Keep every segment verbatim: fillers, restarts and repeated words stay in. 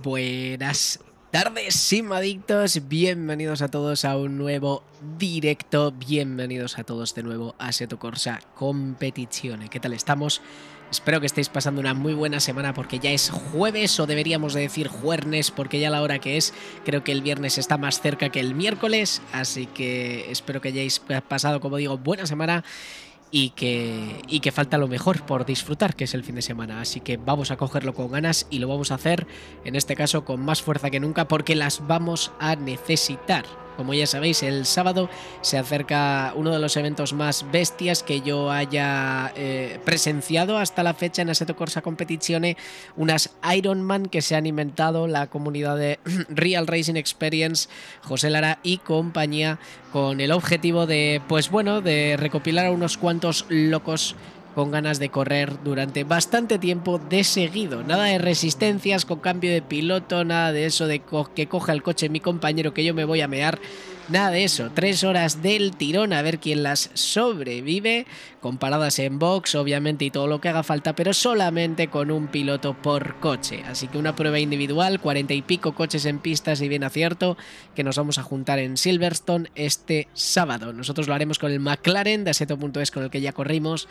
Buenas tardes, simadictos, bienvenidos a todos a un nuevo directo, bienvenidos a todos de nuevo a Assetto Corsa Competizione. ¿Qué tal estamos? Espero que estéis pasando una muy buena semana porque ya es jueves, o deberíamos de decir juernes, porque ya la hora que es, creo que el viernes está más cerca que el miércoles, así que espero que hayáis pasado, como digo, buena semana. Y que, y que falta lo mejor por disfrutar, que es el fin de semana. Así que vamos a cogerlo con ganas y lo vamos a hacer, en este caso, con más fuerza que nunca, porque las vamos a necesitar. Como ya sabéis, el sábado se acerca uno de los eventos más bestias que yo haya eh, presenciado hasta la fecha en Assetto Corsa Competizione, unas Ironman que se han inventado la comunidad de Real Racing Experience, José Lara y compañía, con el objetivo de, pues bueno, de recopilar a unos cuantos locos con ganas de correr durante bastante tiempo de seguido. Nada de resistencias con cambio de piloto, nada de eso de co que coja el coche mi compañero que yo me voy a mear. Nada de eso, tres horas del tirón a ver quién las sobrevive, con paradas en box, obviamente, y todo lo que haga falta, pero solamente con un piloto por coche. Así que una prueba individual, cuarenta y pico coches en pistas y bien acierto, que nos vamos a juntar en Silverstone este sábado. Nosotros lo haremos con el McLaren de Assetto punto es, con el que ya corrimos,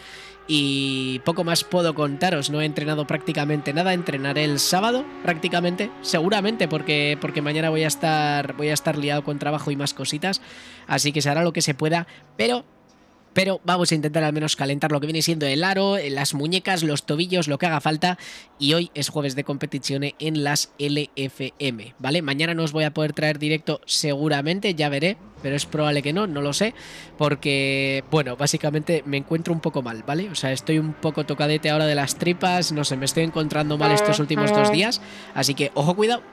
y poco más puedo contaros. No he entrenado prácticamente nada, entrenaré el sábado prácticamente, seguramente, porque, porque mañana voy a estar voy a estar liado con trabajo y más cositas, así que se hará lo que se pueda, pero pero vamos a intentar al menos calentar lo que viene siendo el aro, las muñecas, los tobillos, lo que haga falta. Y hoy es jueves de competiciones en las L F M, ¿vale? Mañana no os voy a poder traer directo seguramente, ya veré, pero es probable que no, no lo sé, porque, bueno, básicamente me encuentro un poco mal, ¿vale? O sea, estoy un poco tocadete ahora de las tripas, no sé, me estoy encontrando mal estos últimos dos días, así que, ojo, cuidado.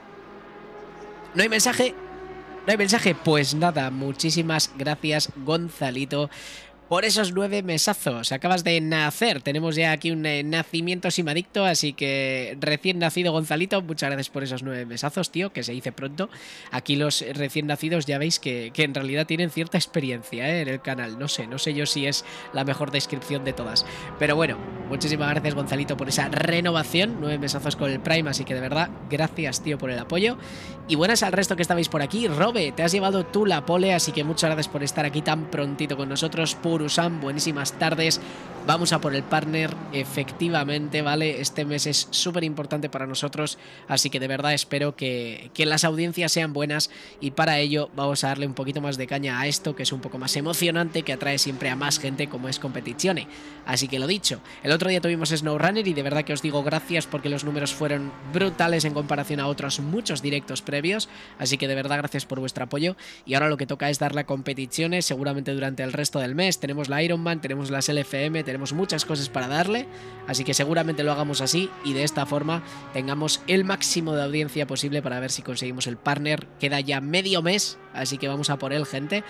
No hay mensaje, no hay mensaje, pues nada, muchísimas gracias, Gonzalito, por esos nueve mesazos. Acabas de nacer, tenemos ya aquí un eh, nacimiento simadicto, así que recién nacido Gonzalito, muchas gracias por esos nueve mesazos, tío, que se dice pronto. Aquí los recién nacidos ya veis que, que en realidad tienen cierta experiencia eh, en el canal, no sé, no sé yo si es la mejor descripción de todas, pero bueno, muchísimas gracias Gonzalito por esa renovación, nueve mesazos con el Prime, así que de verdad, gracias tío por el apoyo. Y buenas al resto que estabais por aquí. Robe, te has llevado tú la pole, así que muchas gracias por estar aquí tan prontito con nosotros. Purusan, buenísimas tardes. Vamos a por el partner, efectivamente, ¿vale? Este mes es súper importante para nosotros, así que de verdad espero que, que las audiencias sean buenas, y para ello vamos a darle un poquito más de caña a esto, que es un poco más emocionante, que atrae siempre a más gente como es Competizione. Así que lo dicho, el otro día tuvimos SnowRunner y de verdad que os digo gracias porque los números fueron brutales en comparación a otros muchos directos previos, así que de verdad gracias por vuestro apoyo. Y ahora lo que toca es darle a Competizione, seguramente durante el resto del mes. Tenemos la Ironman, tenemos las L F M, tenemos muchas cosas para darle, así que seguramente lo hagamos así y de esta forma tengamos el máximo de audiencia posible para ver si conseguimos el partner. Queda ya medio mes, así que vamos a por él, gente.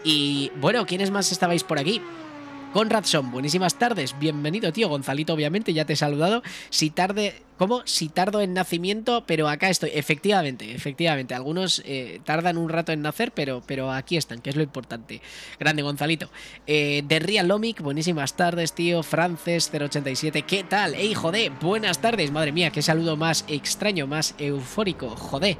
Y bueno, ¿quiénes más estabais por aquí? Conradson, buenísimas tardes, bienvenido tío. Gonzalito, obviamente, ya te he saludado. Si tarde... ¿Cómo? Si tardo en nacimiento, pero acá estoy. Efectivamente, efectivamente. Algunos eh, tardan un rato en nacer, pero, pero aquí están, que es lo importante. Grande, Gonzalito. Eh, de Real Lomic, buenísimas tardes, tío. Frances cero ochenta y siete, ¿qué tal? ¡Ey, joder! Buenas tardes, madre mía, qué saludo más extraño, más eufórico, joder.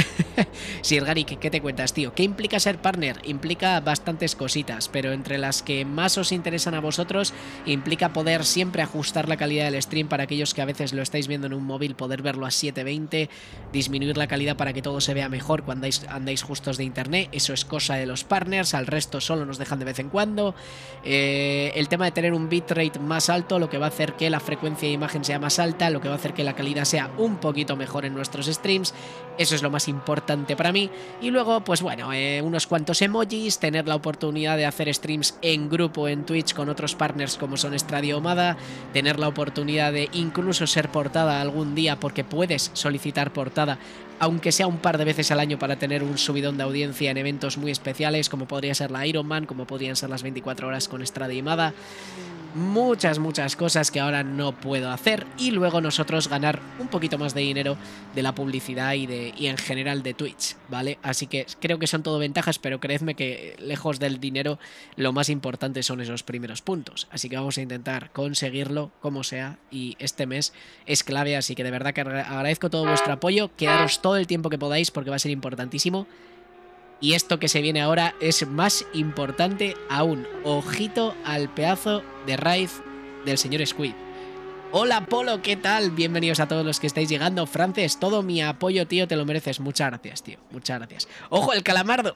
Sirgarik, ¿qué te cuentas, tío? ¿Qué implica ser partner? Implica bastantes cositas, pero entre las que más os interesan a vosotros, implica poder siempre ajustar la calidad del stream para aquellos que a veces lo estáis viendo en un móvil, poder verlo a setecientos veinte, disminuir la calidad para que todo se vea mejor cuando andáis, andáis justos de internet. Eso es cosa de los partners, al resto solo nos dejan de vez en cuando. Eh, el tema de tener un bitrate más alto, lo que va a hacer que la frecuencia de imagen sea más alta, lo que va a hacer que la calidad sea un poquito mejor en nuestros streams. Eso es lo más importante para mí. Y luego, pues bueno, eh, unos cuantos emojis, tener la oportunidad de hacer streams en grupo en Twitch con otros partners como son Stradio Omada, tener la oportunidad de incluso ser portada algún día, porque puedes solicitar portada aunque sea un par de veces al año, para tener un subidón de audiencia en eventos muy especiales, como podría ser la Ironman, como podrían ser las veinticuatro horas con Stradio Omada. muchas, muchas cosas que ahora no puedo hacer y luego nosotros ganar un poquito más de dinero de la publicidad y, de, y en general de Twitch, ¿vale? Así que creo que son todo ventajas, pero creedme que lejos del dinero lo más importante son esos primeros puntos. Así que vamos a intentar conseguirlo como sea y este mes es clave, así que de verdad que agradezco todo vuestro apoyo, quedaros todo el tiempo que podáis porque va a ser importantísimo. Y esto que se viene ahora es más importante aún. Ojito al pedazo de raid del señor Squid. Hola Polo, ¿qué tal? Bienvenidos a todos los que estáis llegando. Frances, todo mi apoyo, tío, te lo mereces. Muchas gracias, tío. Muchas gracias. ¡Ojo, el calamardo!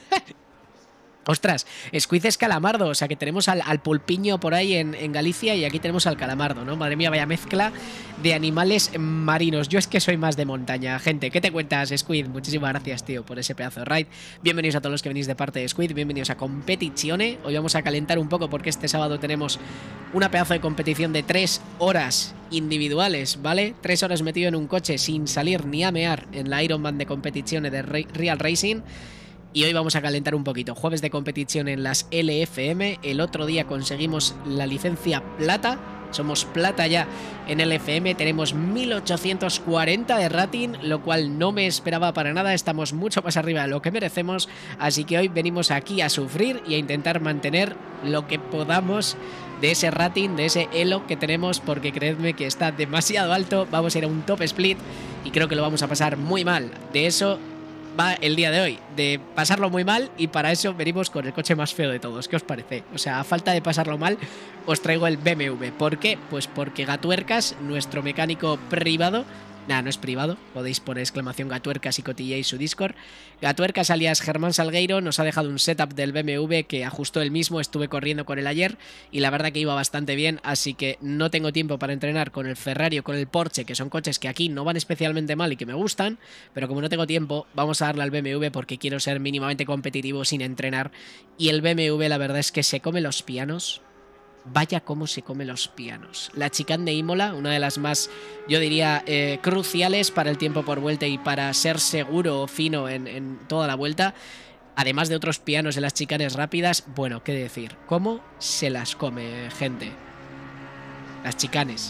Ostras, Squid es calamardo, o sea que tenemos al, al pulpiño por ahí en, en Galicia y aquí tenemos al calamardo, ¿no? Madre mía, vaya mezcla de animales marinos. Yo es que soy más de montaña, gente. ¿Qué te cuentas, Squid? Muchísimas gracias, tío, por ese pedazo de raid. Bienvenidos a todos los que venís de parte de Squid, bienvenidos a Competizione. Hoy vamos a calentar un poco porque este sábado tenemos una pedazo de competición de tres horas individuales, ¿vale? Tres horas metido en un coche sin salir ni a mear en la Ironman de Competizione de Real Racing. Y hoy vamos a calentar un poquito. Jueves de competición en las L F M. El otro día conseguimos la licencia plata. Somos plata ya en L F M. Tenemos mil ochocientos cuarenta de rating, lo cual no me esperaba para nada. Estamos mucho más arriba de lo que merecemos. Así que hoy venimos aquí a sufrir y a intentar mantener lo que podamos de ese rating, de ese elo que tenemos, porque creedme que está demasiado alto. Vamos a ir a un top split y creo que lo vamos a pasar muy mal. De eso va el día de hoy, de pasarlo muy mal, y para eso venimos con el coche más feo de todos. ¿Qué os parece? O sea, a falta de pasarlo mal, os traigo el B M W. ¿Por qué? Pues porque Gatuercas, nuestro mecánico privado, nada, no es privado, podéis poner exclamación Gatuercas y cotilleéis su Discord. Gatuercas alias Germán Salgueiro nos ha dejado un setup del B M W que ajustó él mismo. Estuve corriendo con él ayer y la verdad que iba bastante bien, así que no tengo tiempo para entrenar con el Ferrari o con el Porsche, que son coches que aquí no van especialmente mal y que me gustan, pero como no tengo tiempo, vamos a darle al B M W porque quiero ser mínimamente competitivo sin entrenar. Y el B M W la verdad es que se come los pianos. Vaya cómo se come los pianos. La chicane de Imola, una de las más, yo diría, eh, cruciales para el tiempo por vuelta y para ser seguro o fino en, en toda la vuelta. Además de otros pianos en las chicanes rápidas, bueno, qué decir. ¿Cómo se las come, gente? Las chicanes.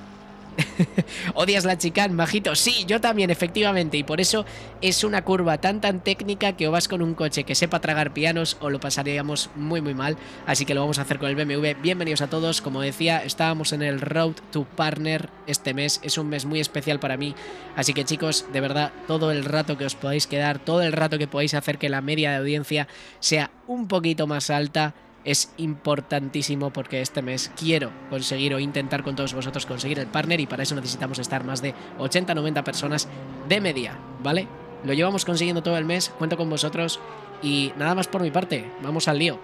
¿Odias la chicane, majito? Sí, yo también, efectivamente. Y por eso es una curva tan tan técnica que o vas con un coche que sepa tragar pianos o lo pasaríamos muy muy mal. Así que lo vamos a hacer con el B M W. Bienvenidos a todos. Como decía, estábamos en el Road to Partner este mes. Es un mes muy especial para mí. Así que chicos, de verdad, todo el rato que os podáis quedar, todo el rato que podáis hacer que la media de audiencia sea un poquito más alta, es importantísimo, porque este mes quiero conseguir o intentar con todos vosotros conseguir el partner, y para eso necesitamos estar más de ochenta a noventa personas de media, ¿vale? Lo llevamos consiguiendo todo el mes, cuento con vosotros y nada más por mi parte, vamos al lío.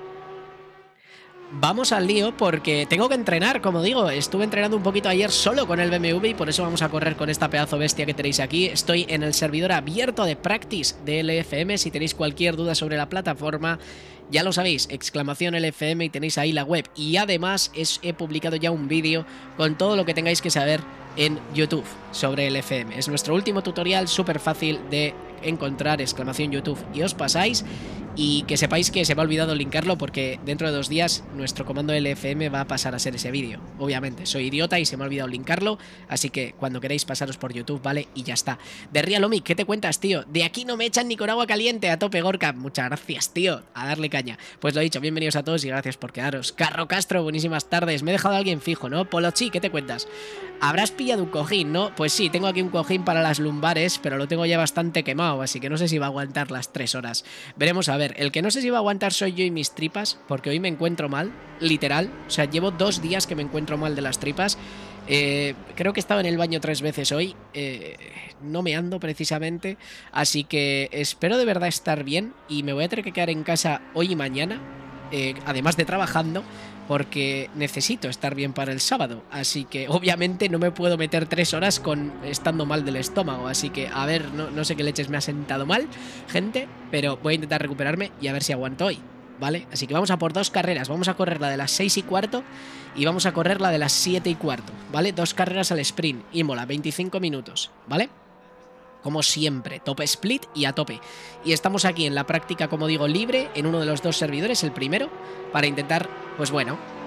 Vamos al lío porque tengo que entrenar, como digo. Estuve entrenando un poquito ayer solo con el B M W y por eso vamos a correr con esta pedazo bestia que tenéis aquí. Estoy en el servidor abierto de Practice de L F M. Si tenéis cualquier duda sobre la plataforma, ya lo sabéis, exclamación L F M y tenéis ahí la web. Y además es, he publicado ya un vídeo con todo lo que tengáis que saber en YouTube sobre L F M. Es nuestro último tutorial, súper fácil de encontrar, exclamación YouTube, y os pasáis. Y que sepáis que se me ha olvidado linkarlo porque dentro de dos días nuestro comando L F M va a pasar a ser ese vídeo. Obviamente, soy idiota y se me ha olvidado linkarlo, así que cuando queréis pasaros por YouTube, ¿vale? Y ya está. De Realomi, ¿qué te cuentas, tío? De aquí no me echan ni con agua caliente, a tope, Gorka. Muchas gracias, tío. A darle caña. Pues lo dicho, bienvenidos a todos y gracias por quedaros. Carro Castro, buenísimas tardes. Me he dejado a alguien fijo, ¿no? Polochi, ¿qué te cuentas? Habrás pillado un cojín, ¿no? Pues sí, tengo aquí un cojín para las lumbares, pero lo tengo ya bastante quemado, así que no sé si va a aguantar las tres horas. Veremos a ver. El que no sé si va a aguantar soy yo y mis tripas, porque hoy me encuentro mal, literal. O sea, llevo dos días que me encuentro mal de las tripas. Eh, creo que he estado en el baño tres veces hoy, eh, no me ando precisamente, así que espero de verdad estar bien y me voy a tener que quedar en casa hoy y mañana, eh, además de trabajando, porque necesito estar bien para el sábado. Así que obviamente no me puedo meter tres horas con estando mal del estómago. Así que a ver, no, no sé qué leches me ha sentado mal, gente, pero voy a intentar recuperarme y a ver si aguanto hoy, ¿vale? Así que vamos a por dos carreras. Vamos a correr la de las seis y cuarto y vamos a correr la de las siete y cuarto, ¿vale? Dos carreras al sprint, Imola, veinticinco minutos, ¿vale? Como siempre, top split y a tope. Y estamos aquí en la práctica, como digo, libre, en uno de los dos servidores, el primero, para intentar, pues bueno,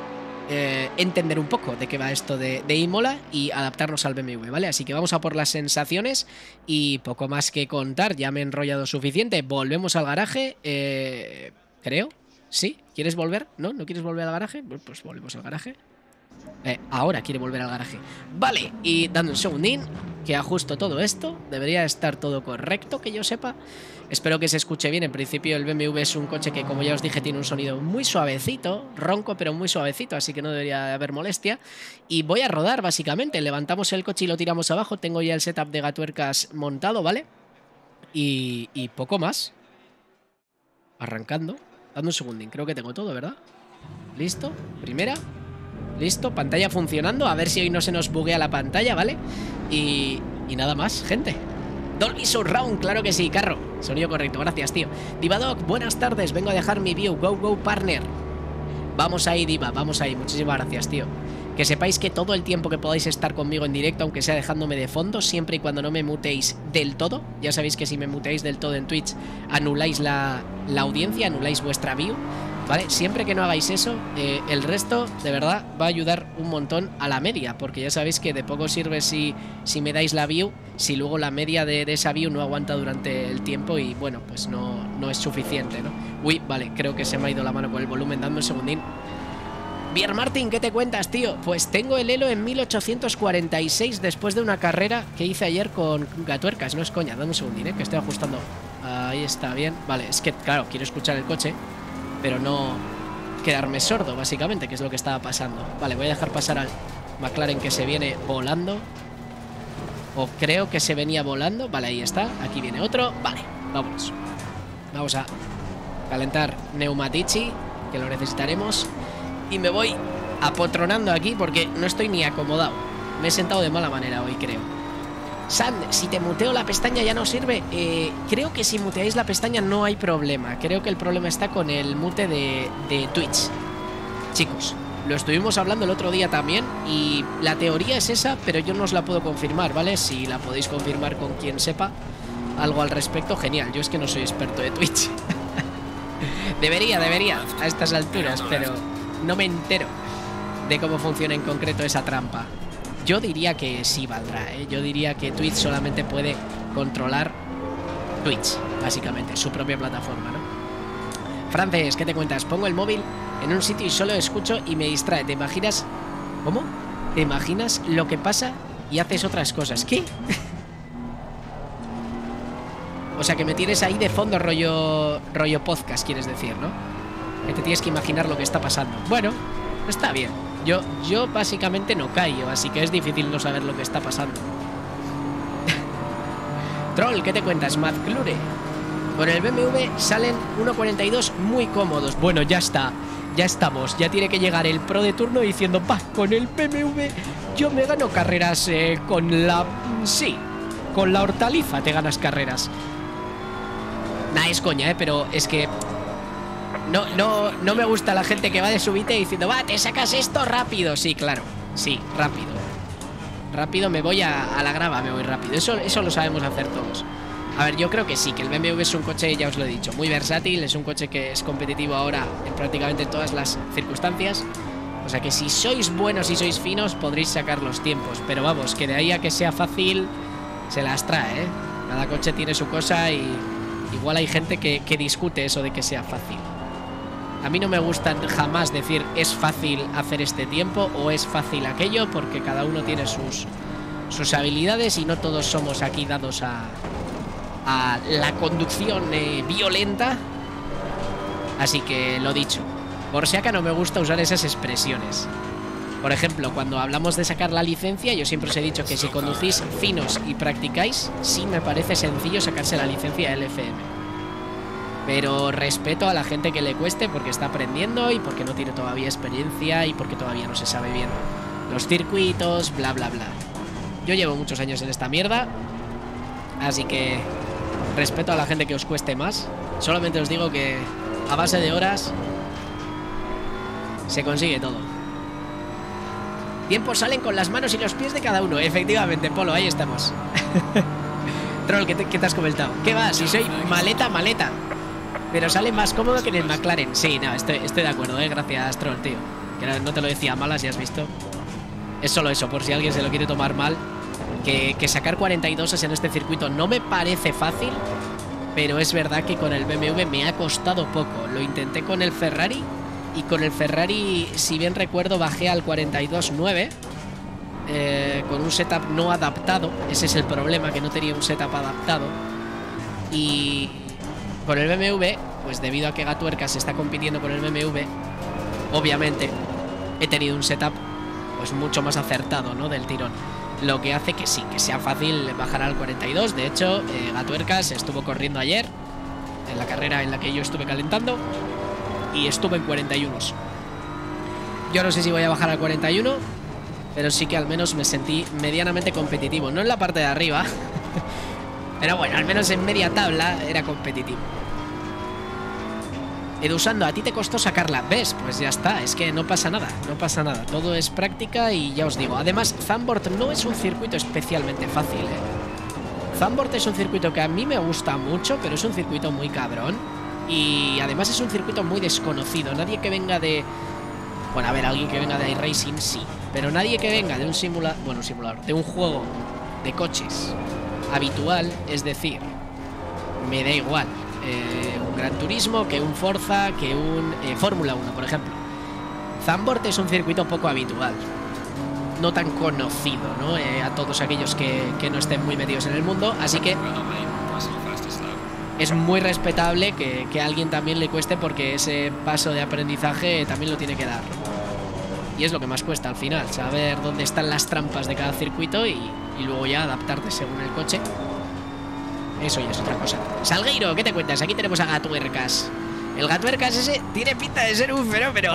eh, entender un poco de qué va esto de, de Imola y adaptarnos al B M W, ¿vale? Así que vamos a por las sensaciones y poco más que contar, ya me he enrollado suficiente. Volvemos al garaje, eh, creo, ¿sí? ¿Quieres volver? ¿No? ¿No quieres volver al garaje? Pues volvemos al garaje. Eh, ahora quiere volver al garaje. Vale, y dando un segundín que ajusto todo esto. Debería estar todo correcto, que yo sepa. Espero que se escuche bien. En principio el B M W es un coche que, como ya os dije, tiene un sonido muy suavecito, ronco pero muy suavecito, así que no debería haber molestia. Y voy a rodar básicamente. Levantamos el coche y lo tiramos abajo. Tengo ya el setup de gatuercas montado, ¿vale? Y, y poco más. Arrancando. Dando un segundín, creo que tengo todo, ¿verdad? Listo, primera. Listo, pantalla funcionando. A ver si hoy no se nos buguea la pantalla, ¿vale? Y, y nada más, gente. Dolby Surround, claro que sí, carro. Sonido correcto, gracias, tío. Divadoc, buenas tardes, vengo a dejar mi view. Go, go, partner. Vamos ahí, Diva, vamos ahí. Muchísimas gracias, tío. Que sepáis que todo el tiempo que podáis estar conmigo en directo, aunque sea dejándome de fondo, siempre y cuando no me muteéis del todo. Ya sabéis que si me muteáis del todo en Twitch, anuláis la, la audiencia, anuláis vuestra view, ¿vale? Siempre que no hagáis eso, eh, el resto, de verdad, va a ayudar un montón a la media, porque ya sabéis que de poco sirve si, si me dais la view, si luego la media de, de esa view no aguanta durante el tiempo y, bueno, pues no, no es suficiente, ¿no? Uy, vale, creo que se me ha ido la mano con el volumen, dando un segundín. Bier Martin, ¿qué te cuentas, tío? Pues tengo el Elo en mil ochocientos cuarenta y seis después de una carrera que hice ayer con gatuercas. No es coña, dame un segundín, ¿eh? Que estoy ajustando. Ahí está, bien. Vale, es que, claro, quiero escuchar el coche, pero no quedarme sordo, básicamente, que es lo que estaba pasando. Vale, voy a dejar pasar al McLaren que se viene volando. O creo que se venía volando. Vale, ahí está. Aquí viene otro. Vale, vámonos. Vamos a calentar Neumatici, que lo necesitaremos. Y me voy apotronando aquí porque no estoy ni acomodado. Me he sentado de mala manera hoy, creo. Sand, si te muteo la pestaña ya no sirve. eh, Creo que si muteáis la pestaña no hay problema. Creo que el problema está con el mute de, de Twitch. Chicos, lo estuvimos hablando el otro día también y la teoría es esa, pero yo no os la puedo confirmar, ¿vale? Si la podéis confirmar con quien sepa algo al respecto, genial. Yo es que no soy experto de Twitch. Debería, debería, a estas alturas, pero no me entero de cómo funciona en concreto esa trampa. Yo diría que sí valdrá, ¿eh? Yo diría que Twitch solamente puede controlar Twitch, básicamente, su propia plataforma, ¿no? Frances, ¿qué te cuentas? Pongo el móvil en un sitio y solo escucho y me distrae. ¿Te imaginas? ¿Cómo? ¿Te imaginas lo que pasa y haces otras cosas? ¿Qué? O sea, que me tienes ahí de fondo rollo, rollo podcast, quieres decir, ¿no? Que te tienes que imaginar lo que está pasando. Bueno, está bien. Yo, yo básicamente no callo, así que es difícil no saber lo que está pasando. Troll, ¿qué te cuentas? McClure. Con el B M W salen uno cuarenta y dos muy cómodos. Bueno, ya está. Ya estamos. Ya tiene que llegar el pro de turno diciendo, pa, con el B M W yo me gano carreras eh, con la... Sí, con la hortaliza te ganas carreras. Nah, es coña, ¿eh? Pero es que... No, no, no me gusta la gente que va de subite diciendo, va, te sacas esto rápido. Sí, claro, sí, rápido. Rápido me voy a, a la grava, me voy rápido. Eso, eso lo sabemos hacer todos. A ver, yo creo que sí, que el B M W es un coche, ya os lo he dicho, muy versátil. Es un coche que es competitivo ahora en prácticamente todas las circunstancias. O sea que si sois buenos y sois finos, podréis sacar los tiempos. Pero vamos, que de ahí a que sea fácil, se las trae, ¿eh? Cada coche tiene su cosa y igual hay gente que, que discute eso de que sea fácil. A mí no me gusta jamás decir es fácil hacer este tiempo o es fácil aquello, porque cada uno tiene sus, sus habilidades y no todos somos aquí dados a, a la conducción eh, violenta. Así que lo dicho, por si acá no me gusta usar esas expresiones. Por ejemplo, cuando hablamos de sacar la licencia, yo siempre os he dicho que si conducís finos y practicáis, sí me parece sencillo sacarse la licencia L F M. Pero respeto a la gente que le cueste porque está aprendiendo y porque no tiene todavía experiencia y porque todavía no se sabe bien los circuitos, bla, bla, bla. Yo llevo muchos años en esta mierda, así que respeto a la gente que os cueste más. Solamente os digo que a base de horas se consigue todo. Tiempos salen con las manos y los pies de cada uno. Efectivamente, Polo, ahí estamos. Troll, ¿qué te, qué te has comentado? ¿Qué va? Si soy maleta, maleta. Pero sale más cómodo que en el McLaren. Sí, no, estoy, estoy de acuerdo, ¿eh? Gracias, Troll, tío. Que no te lo decía a malas, ya has visto. Es solo eso, por si alguien se lo quiere tomar mal. Que, que sacar cuarenta y dos en este circuito no me parece fácil, pero es verdad que con el B M W me ha costado poco. Lo intenté con el Ferrari y con el Ferrari, si bien recuerdo, bajé al cuarenta y dos nueve eh, con un setup no adaptado. Ese es el problema, que no tenía un setup adaptado. Y con el B M W, pues debido a que Gatuercas está compitiendo con el B M W, obviamente he tenido un setup pues mucho más acertado, ¿no? Del tirón. Lo que hace que sí, que sea fácil bajar al cuarenta y dos. De hecho, eh, Gatuercas estuvo corriendo ayer en la carrera en la que yo estuve calentando y estuve en cuarenta y uno. Yo no sé si voy a bajar al cuarenta y uno, pero sí que al menos me sentí medianamente competitivo. No en la parte de arriba, pero bueno, al menos en media tabla era competitivo. Edusando, a ti te costó sacarla. ¿Ves? Pues ya está, es que no pasa nada, no pasa nada. Todo es práctica y ya os digo. Además, Zandvoort no es un circuito especialmente fácil, ¿eh? Zandvoort es un circuito que a mí me gusta mucho, pero es un circuito muy cabrón. Y además es un circuito muy desconocido. Nadie que venga de... Bueno, a ver, alguien que venga de iRacing, sí. Pero nadie que venga de un simulador... Bueno, un simulador, de un juego de coches habitual, es decir, me da igual. Eh, un Gran Turismo, que un Forza, que un eh, Fórmula uno, por ejemplo. Zandvoort es un circuito poco habitual, no tan conocido, ¿no? Eh, a todos aquellos que, que no estén muy metidos en el mundo, así que es muy respetable que, que a alguien también le cueste, porque ese paso de aprendizaje también lo tiene que dar. Y es lo que más cuesta al final, saber dónde están las trampas de cada circuito y, y luego ya adaptarte según el coche. Eso ya es otra cosa. Salgueiro, ¿qué te cuentas? Aquí tenemos a Gatuercas. El Gatuercas ese tiene pinta de ser un fenómeno.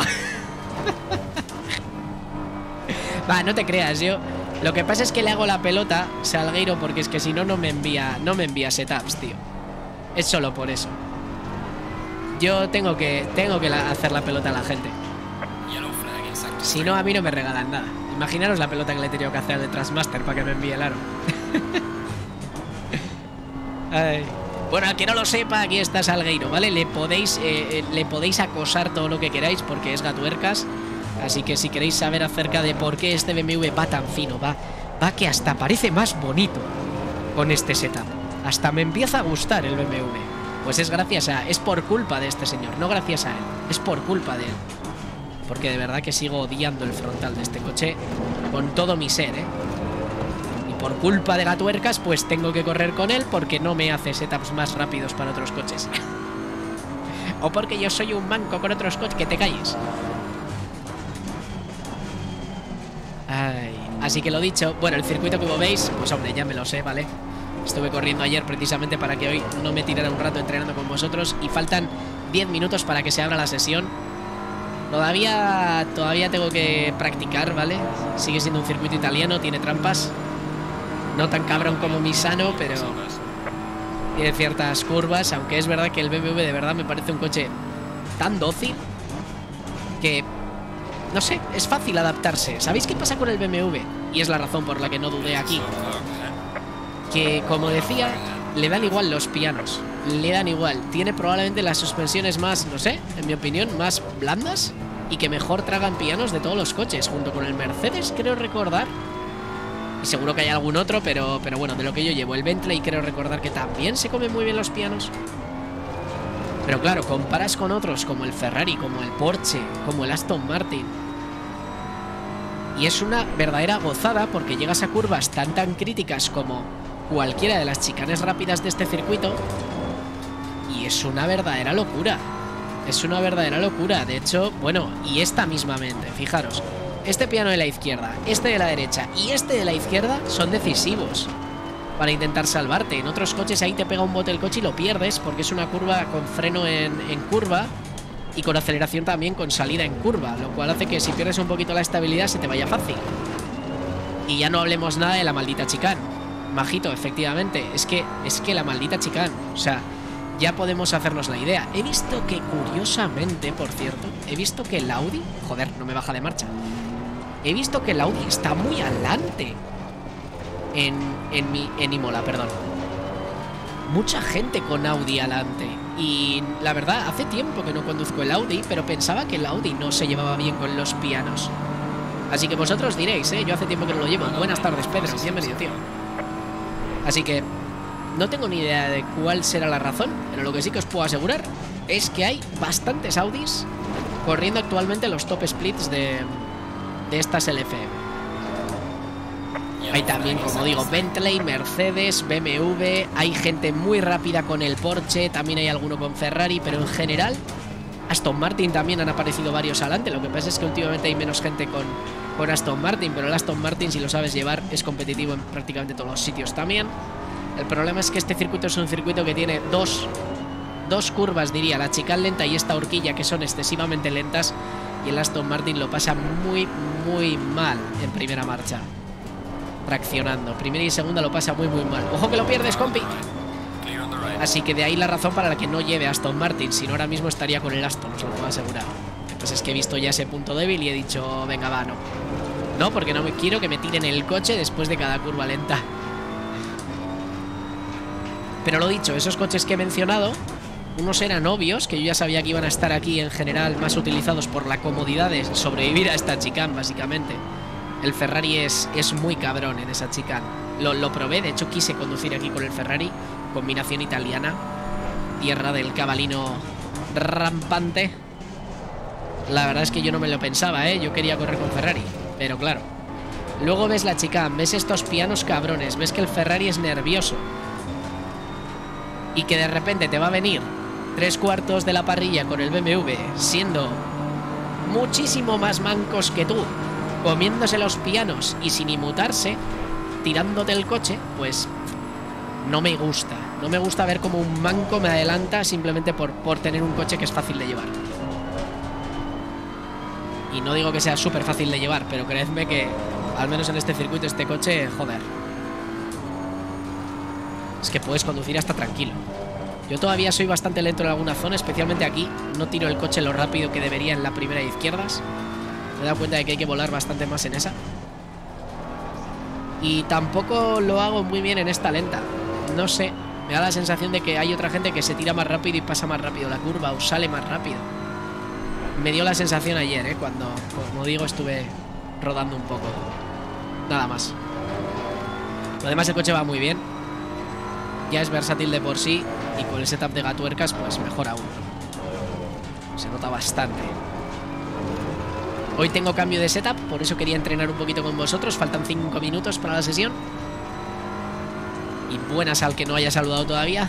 Va, no te creas, yo... Lo que pasa es que le hago la pelota, Salgueiro, porque es que si no, no me envía, no me envía setups, tío. Es solo por eso. Yo tengo que, tengo que la, hacer la pelota a la gente. Si no, a mí no me regalan nada. Imaginaros la pelota que le he tenido que hacer de Trasmaster para que me envíe el aro. Ay. Bueno, al que no lo sepa, aquí está Salgueiro, ¿vale? Le podéis, eh, le podéis acosar todo lo que queráis porque es Gatuercas. Así que si queréis saber acerca de por qué este B M W va tan fino, va, va que hasta parece más bonito con este setup. Hasta me empieza a gustar el B M W. Pues es gracias a... Es por culpa de este señor, no gracias a él. Es por culpa de él. Porque de verdad que sigo odiando el frontal de este coche con todo mi ser, ¿eh? Por culpa de Gatuercas, pues tengo que correr con él porque no me hace setups más rápidos para otros coches. O porque yo soy un manco con otros coches. Que te calles. Ay. Así que lo dicho, bueno, el circuito como veis, pues hombre, ya me lo sé, ¿vale? Estuve corriendo ayer precisamente para que hoy no me tirara un rato entrenando con vosotros. Y faltan diez minutos para que se abra la sesión. Todavía, todavía tengo que practicar, ¿vale? Sigue siendo un circuito italiano, tiene trampas. No tan cabrón como Misano, pero tiene ciertas curvas. Aunque es verdad que el B M W de verdad me parece un coche tan dócil que, no sé, es fácil adaptarse. ¿Sabéis qué pasa con el B M W? Y es la razón por la que no dudé aquí. Que, como decía, le dan igual los pianos. Le dan igual. Tiene probablemente las suspensiones más, no sé, en mi opinión, más blandas y que mejor tragan pianos de todos los coches. Junto con el Mercedes, creo recordar. Y seguro que hay algún otro, pero, pero bueno, de lo que yo llevo, el Bentley, creo recordar que también se comen muy bien los pianos. Pero claro, comparas con otros como el Ferrari, como el Porsche, como el Aston Martin. Y es una verdadera gozada porque llegas a curvas tan tan críticas como cualquiera de las chicanes rápidas de este circuito. Y es una verdadera locura. Es una verdadera locura. De hecho, bueno, y esta mismamente, fijaros. Este piano de la izquierda, este de la derecha y este de la izquierda son decisivos para intentar salvarte. En otros coches ahí te pega un bote el coche y lo pierdes porque es una curva con freno en, en curva y con aceleración también con salida en curva, lo cual hace que si pierdes un poquito la estabilidad se te vaya fácil. Y ya no hablemos nada de la maldita chicane. Majito, efectivamente, es que, es que la maldita chicane, o sea, ya podemos hacernos la idea. He visto que, curiosamente, por cierto, he visto que el Audi, joder, no me baja de marcha. He visto que el Audi está muy adelante en, en, mi, en Imola, perdón. Mucha gente con Audi adelante. Y la verdad, hace tiempo que no conduzco el Audi, pero pensaba que el Audi no se llevaba bien con los pianos. Así que vosotros diréis, ¿eh? Yo hace tiempo que no lo llevo. Buenas tardes, Pedro. Bienvenido, tío. Así que no tengo ni idea de cuál será la razón, pero lo que sí que os puedo asegurar es que hay bastantes Audis corriendo actualmente los top splits de, de estas L F M. Hay también, como digo, Bentley, Mercedes, B M W, hay gente muy rápida con el Porsche, también hay alguno con Ferrari, pero en general Aston Martin también han aparecido varios adelante. Lo que pasa es que últimamente hay menos gente con, con Aston Martin, pero el Aston Martin, si lo sabes llevar, es competitivo en prácticamente todos los sitios también. El problema es que este circuito es un circuito que tiene dos, dos curvas, diría, la chicane lenta y esta horquilla, que son excesivamente lentas, y el Aston Martin lo pasa muy, muy mal en primera marcha. Traccionando. Primera y segunda lo pasa muy muy mal. ¡Ojo que lo pierdes, compi! Así que de ahí la razón para la que no lleve Aston Martin. Si no, ahora mismo estaría con el Aston, os lo puedo asegurar. Entonces es que he visto ya ese punto débil y he dicho, venga, va, no. No, porque no me quiero que me tiren el coche después de cada curva lenta. Pero lo dicho, esos coches que he mencionado, unos eran obvios, que yo ya sabía que iban a estar aquí en general más utilizados por la comodidad de sobrevivir a esta chicane, básicamente. El Ferrari es, es muy cabrón en esa chicane. Lo, lo probé, de hecho quise conducir aquí con el Ferrari. Combinación italiana. Tierra del cabalino rampante. La verdad es que yo no me lo pensaba, ¿eh? Yo quería correr con Ferrari. Pero claro. Luego ves la chicane, ves estos pianos cabrones, ves que el Ferrari es nervioso. Y que de repente te va a venir tres cuartos de la parrilla con el B M W, siendo muchísimo más mancos que tú, comiéndose los pianos y sin inmutarse, tirándote el coche, pues no me gusta. No me gusta ver cómo un manco me adelanta simplemente por, por tener un coche que es fácil de llevar. Y no digo que sea súper fácil de llevar, pero creedme que al menos en este circuito este coche, joder, es que puedes conducir hasta tranquilo. Yo todavía soy bastante lento en alguna zona, especialmente aquí. No tiro el coche lo rápido que debería en la primera de izquierdas. Me he dado cuenta de que hay que volar bastante más en esa. Y tampoco lo hago muy bien en esta lenta. No sé, me da la sensación de que hay otra gente que se tira más rápido y pasa más rápido la curva o sale más rápido. Me dio la sensación ayer, ¿eh? Cuando, como digo, estuve rodando un poco. Nada más. Lo demás, el coche va muy bien. Ya es versátil de por sí. Y con el setup de gatuercas, pues mejor aún. Se nota bastante. Hoy tengo cambio de setup, por eso quería entrenar un poquito con vosotros. Faltan cinco minutos para la sesión. Y buenas al que no haya saludado todavía.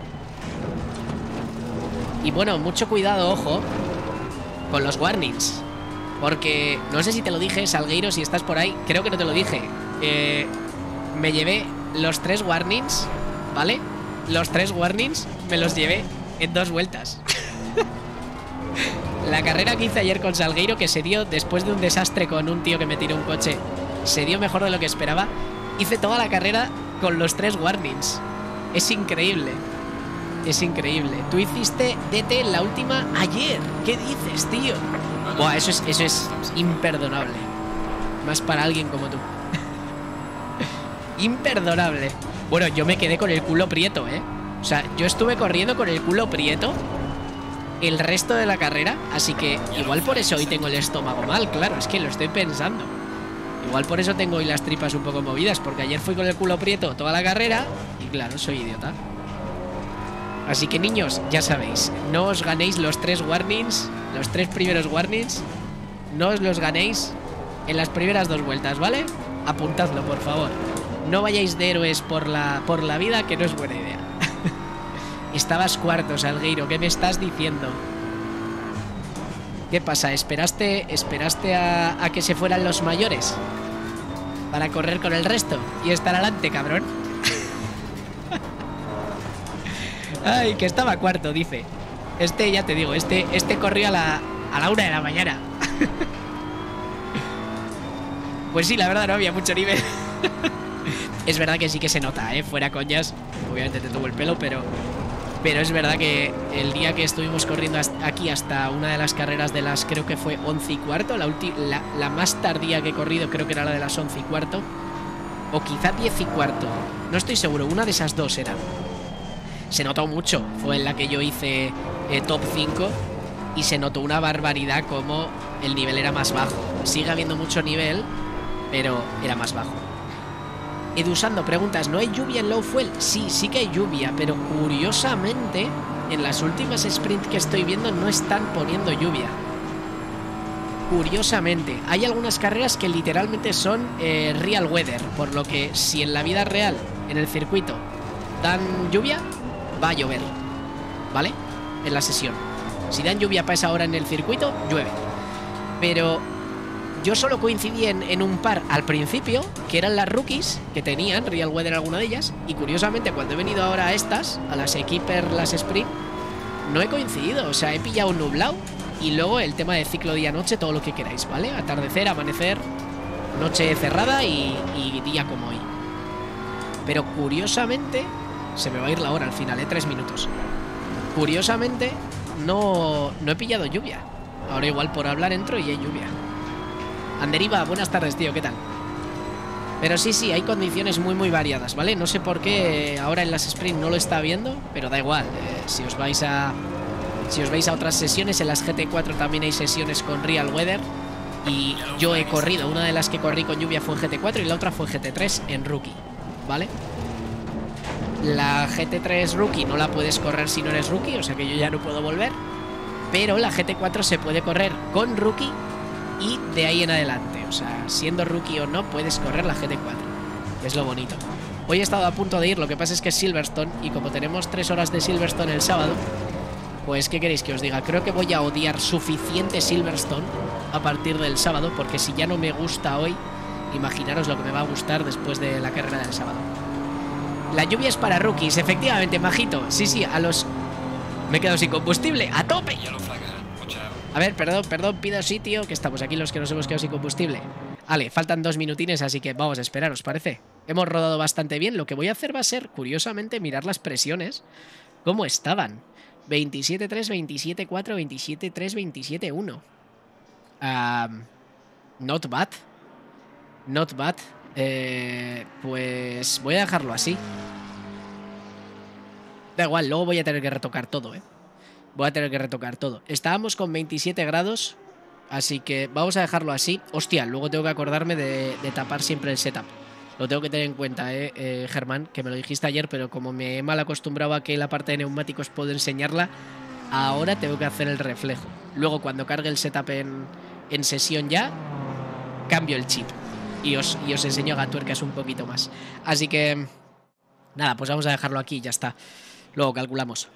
Y bueno, mucho cuidado, ojo, con los warnings. Porque, no sé si te lo dije, Salgueiro, si estás por ahí. Creo que no te lo dije. eh, Me llevé los tres warnings, ¿vale? Los tres warnings me los llevé en dos vueltas. La carrera que hice ayer con Salgueiro, que se dio después de un desastre con un tío que me tiró un coche, se dio mejor de lo que esperaba. Hice toda la carrera con los tres warnings. Es increíble. Es increíble. Tú hiciste D T en la última ayer. ¿Qué dices, tío? Buah, eso es, eso es imperdonable. Más para alguien como tú. Imperdonable. Bueno, yo me quedé con el culo prieto, ¿eh? O sea, yo estuve corriendo con el culo prieto el resto de la carrera, así que igual por eso hoy tengo el estómago mal, claro, es que lo estoy pensando. Igual por eso tengo hoy las tripas un poco movidas, porque ayer fui con el culo prieto toda la carrera y claro, soy idiota. Así que niños, ya sabéis, no os ganéis los tres warnings, los tres primeros warnings, no os los ganéis en las primeras dos vueltas, ¿vale? Apuntadlo, por favor. No vayáis de héroes por la, por la vida, que no es buena idea. Estabas cuarto, Salgueiro, ¿qué me estás diciendo? ¿Qué pasa? ¿Esperaste, esperaste a, a que se fueran los mayores para correr con el resto y estar adelante, cabrón? Ay, que estaba cuarto, dice. Este, ya te digo, este, este corrió a la, a la una de la mañana. Pues sí, la verdad no había mucho nivel. Es verdad que sí que se nota, ¿eh? Fuera coñas. Obviamente te tuvo el pelo, pero... Pero es verdad que el día que estuvimos corriendo hasta aquí hasta una de las carreras de las, creo que fue once y cuarto, la, la, la más tardía que he corrido creo que era la de las once y cuarto, o quizá diez y cuarto, no estoy seguro, una de esas dos era. Se notó mucho. Fue en la que yo hice eh, top cinco y se notó una barbaridad como el nivel era más bajo. Sigue habiendo mucho nivel, pero era más bajo. Edusando preguntas, ¿no hay lluvia en Low Fuel? Sí, sí que hay lluvia, pero curiosamente en las últimas sprints que estoy viendo no están poniendo lluvia. Curiosamente, hay algunas carreras que literalmente son eh, real weather, por lo que si en la vida real, en el circuito, dan lluvia, va a llover, ¿vale? En la sesión. Si dan lluvia para esa hora en el circuito, llueve. Pero yo solo coincidí en, en un par al principio, que eran las rookies, que tenían real weather alguna de ellas, y curiosamente cuando he venido ahora a estas, a las Equiper, las Sprint, no he coincidido, o sea, he pillado un nublado. Y luego el tema de ciclo día-noche, todo lo que queráis, ¿vale? Atardecer, amanecer, noche cerrada y, y día como hoy. Pero curiosamente, se me va a ir la hora al final, ¿eh? Tres minutos. Curiosamente, no, no he pillado lluvia. Ahora igual por hablar entro y hay lluvia. Anderiva, buenas tardes, tío, ¿qué tal? Pero sí, sí, hay condiciones muy, muy variadas, ¿vale? No sé por qué ahora en las sprint no lo está viendo, pero da igual. Eh, si os vais a... Si os veis a otras sesiones, en las G T cuatro también hay sesiones con real weather. Y yo he corrido, una de las que corrí con lluvia fue en G T cuatro y la otra fue G T tres en Rookie, ¿vale? La G T tres Rookie no la puedes correr si no eres Rookie, o sea que yo ya no puedo volver. Pero la G T cuatro se puede correr con Rookie y de ahí en adelante. O sea, siendo Rookie o no, puedes correr la G T cuatro, que es lo bonito. Hoy he estado a punto de ir, lo que pasa es que es Silverstone y como tenemos tres horas de Silverstone el sábado, pues, ¿qué queréis que os diga? Creo que voy a odiar suficiente Silverstone a partir del sábado, porque si ya no me gusta hoy, imaginaros lo que me va a gustar después de la carrera del sábado. La lluvia es para rookies, efectivamente, majito. Sí, sí, a los... Me he quedado sin combustible, ¡a tope! A ver, perdón, perdón, pido sitio, que estamos aquí los que nos hemos quedado sin combustible. Vale, faltan dos minutines, así que vamos a esperar, ¿os parece? Hemos rodado bastante bien. Lo que voy a hacer va a ser, curiosamente, mirar las presiones, cómo estaban. veintisiete tres, veintisiete cuatro, veintisiete tres, veintisiete uno. Um, not bad. Not bad. Eh, pues voy a dejarlo así. Da igual, luego voy a tener que retocar todo, ¿eh? Voy a tener que retocar todo. Estábamos con veintisiete grados, así que vamos a dejarlo así. Hostia, luego tengo que acordarme de, de tapar siempre el setup. Lo tengo que tener en cuenta, eh, eh, Germán, que me lo dijiste ayer, pero como me he mal acostumbrado a que la parte de neumáticos puedo enseñarla, ahora tengo que hacer el reflejo. Luego, cuando cargue el setup en, en sesión ya, cambio el chip y os, y os enseño gatuercas un poquito más. Así que, nada, pues vamos a dejarlo aquí y ya está. Luego calculamos.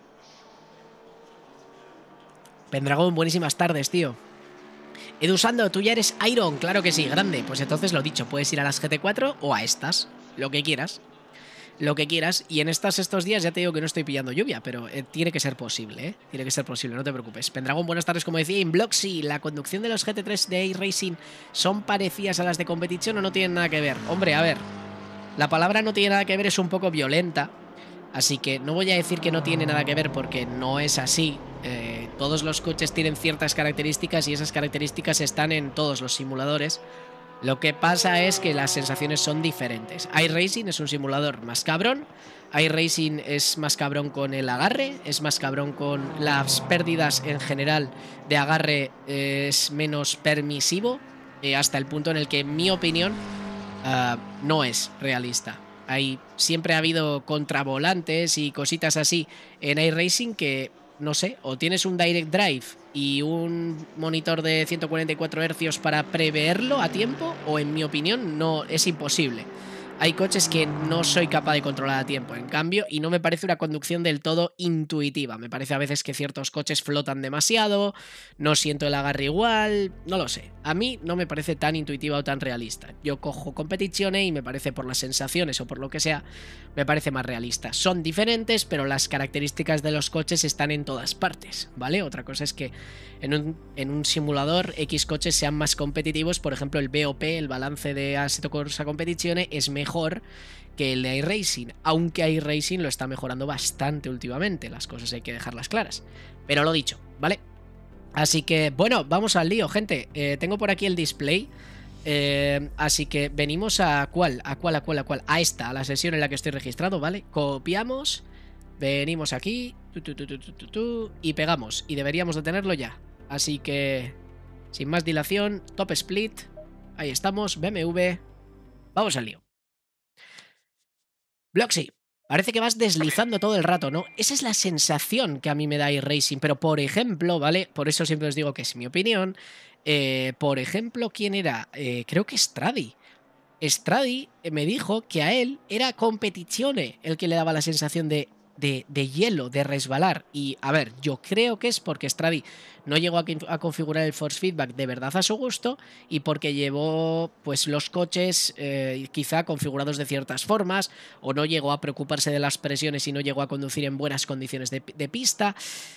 Pendragón, buenísimas tardes, tío. Edusando, tú ya eres Iron, claro que sí, grande. Pues entonces lo dicho, puedes ir a las G T cuatro o a estas, lo que quieras. Lo que quieras. Y en estas estos días ya te digo que no estoy pillando lluvia, pero eh, tiene que ser posible, ¿eh? Tiene que ser posible, no te preocupes. Pendragón, buenas tardes, como decía Inbloxy. ¿La conducción de los G T tres de iRacing son parecidas a las de competición o no tienen nada que ver? Hombre, a ver, la palabra no tiene nada que ver es un poco violenta, así que no voy a decir que no tiene nada que ver porque no es así. Eh, todos los coches tienen ciertas características y esas características están en todos los simuladores. Lo que pasa es que las sensaciones son diferentes. iRacing es un simulador más cabrón. iRacing es más cabrón con el agarre, es más cabrón con las pérdidas en general de agarre, eh, es menos permisivo, eh, hasta el punto en el que, en mi opinión, uh, no es realista. Hay, siempre ha habido contravolantes y cositas así en iRacing que, no sé, o tienes un Direct Drive y un monitor de ciento cuarenta y cuatro hercios para preverlo a tiempo, o en mi opinión no, es imposible. Hay coches que no soy capaz de controlar a tiempo, en cambio, y no me parece una conducción del todo intuitiva. Me parece a veces que ciertos coches flotan demasiado, no siento el agarre igual, no lo sé. A mí no me parece tan intuitiva o tan realista. Yo cojo competiciones y me parece, por las sensaciones o por lo que sea, me parece más realista. Son diferentes, pero las características de los coches están en todas partes, ¿vale? Otra cosa es que en un, en un simulador X coches sean más competitivos. Por ejemplo, el B O P, el balance de Assetto Corsa Competizione, es mejor mejor que el de iRacing, aunque iRacing lo está mejorando bastante últimamente, las cosas hay que dejarlas claras, pero lo dicho, ¿vale? Así que, bueno, vamos al lío, gente. Eh, tengo por aquí el display, eh, así que venimos a cuál, a cuál, a cuál, a cuál, a esta, a la sesión en la que estoy registrado, ¿vale? Copiamos, Venimos aquí. Tu, tu, tu, tu, tu, tu, tu, y pegamos. Y deberíamos de tenerlo ya. Así que, sin más dilación, top split. Ahí estamos, B M W. Vamos al lío. Bloxy, parece que vas deslizando todo el rato, ¿no? Esa es la sensación que a mí me da iRacing. Pero, por ejemplo, ¿vale? Por eso siempre os digo que es mi opinión. Eh, por ejemplo, ¿quién era? Eh, creo que Stradi. Stradi me dijo que a él era Competizione el que le daba la sensación de, de, de hielo, de resbalar. Y, a ver, yo creo que es porque Stradi no llegó a, a configurar el force feedback de verdad a su gusto y porque llevó pues los coches eh, quizá configurados de ciertas formas o no llegó a preocuparse de las presiones y no llegó a conducir en buenas condiciones de, de pista.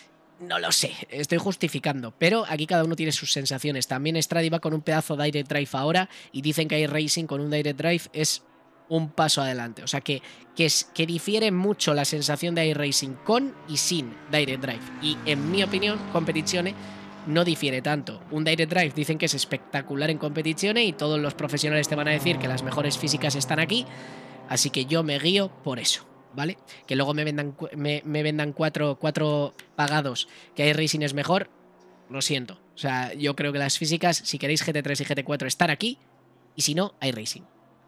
No lo sé, estoy justificando, pero aquí cada uno tiene sus sensaciones. También Stradi va con un pedazo de Direct Drive ahora y dicen que iRacing con un Direct Drive es un paso adelante. O sea que, que, es, que difiere mucho la sensación de iRacing con y sin Direct Drive. Y en mi opinión, Competizione no difiere tanto. Un Direct Drive dicen que es espectacular en Competizione y todos los profesionales te van a decir que las mejores físicas están aquí. Así que yo me guío por eso. ¿Vale? Que luego me vendan, me, me vendan cuatro, cuatro pagados que iRacing es mejor, lo siento. O sea, yo creo que las físicas, si queréis G T tres y G T cuatro, están aquí, y si no, iRacing.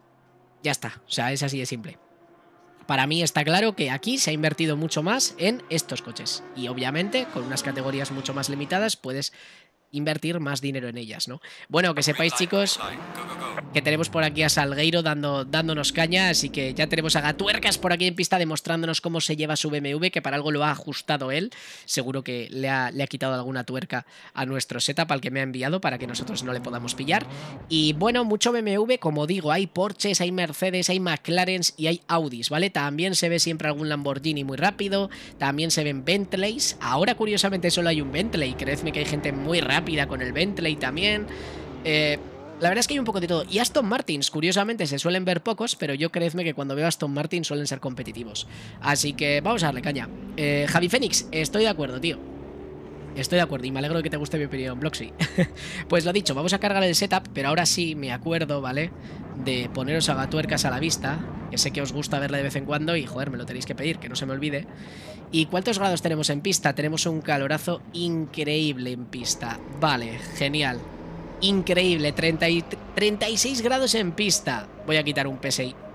Ya está, o sea, es así de simple. Para mí está claro que aquí se ha invertido mucho más en estos coches. Y obviamente, con unas categorías mucho más limitadas, puedes invertir más dinero en ellas, ¿no? Bueno, que sepáis, chicos, que tenemos por aquí a Salgueiro dando, dándonos caña, así que ya tenemos a Gatuercas por aquí en pista demostrándonos cómo se lleva su B M W, que para algo lo ha ajustado él. Seguro que le ha, le ha quitado alguna tuerca a nuestro setup, al que me ha enviado, para que nosotros no le podamos pillar. Y bueno, mucho B M W, como digo, hay Porsches, hay Mercedes, hay McLarens y hay Audis, ¿vale? También se ve siempre algún Lamborghini muy rápido, también se ven Bentleys. Ahora, curiosamente, solo hay un Bentley, creedme que hay gente muy rápida con el Bentley también. Eh... La verdad es que hay un poco de todo. Y Aston Martins, curiosamente, se suelen ver pocos, pero yo creedme que cuando veo Aston Martin suelen ser competitivos. Así que vamos a darle caña. Eh, Javi Fénix, estoy de acuerdo, tío. Estoy de acuerdo y me alegro de que te guste mi opinión, Bloxy. Pues lo dicho, vamos a cargar el setup, pero ahora sí me acuerdo, ¿vale? De poneros a Gatuercas a la vista, que sé que os gusta verla de vez en cuando y, joder, me lo tenéis que pedir, que no se me olvide. ¿Y cuántos grados tenemos en pista? Tenemos un calorazo increíble en pista. Vale, genial. Increíble, treinta y, treinta y seis grados en pista. Voy a quitar un P S I.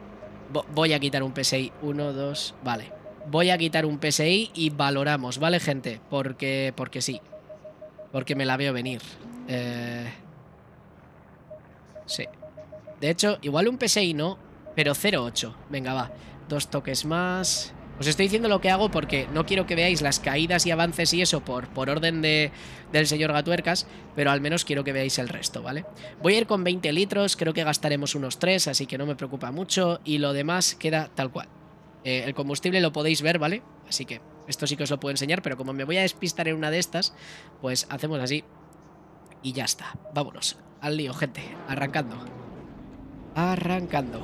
Voy a quitar un P S I. Uno, dos, vale. Voy a quitar un P S I y valoramos, ¿vale, gente? Porque, porque sí. Porque me la veo venir. Eh... Sí. De hecho, igual un P S I no, pero cero coma ocho. Venga, va. Dos toques más. Os estoy diciendo lo que hago porque no quiero que veáis las caídas y avances y eso por, por orden de, del señor Gatuercas, pero al menos quiero que veáis el resto, ¿vale? Voy a ir con veinte litros, creo que gastaremos unos tres, así que no me preocupa mucho, y lo demás queda tal cual. Eh, el combustible lo podéis ver, ¿vale? Así que esto sí que os lo puedo enseñar, pero como me voy a despistar en una de estas, pues hacemos así y ya está. Vámonos, al lío, gente, arrancando. Arrancando.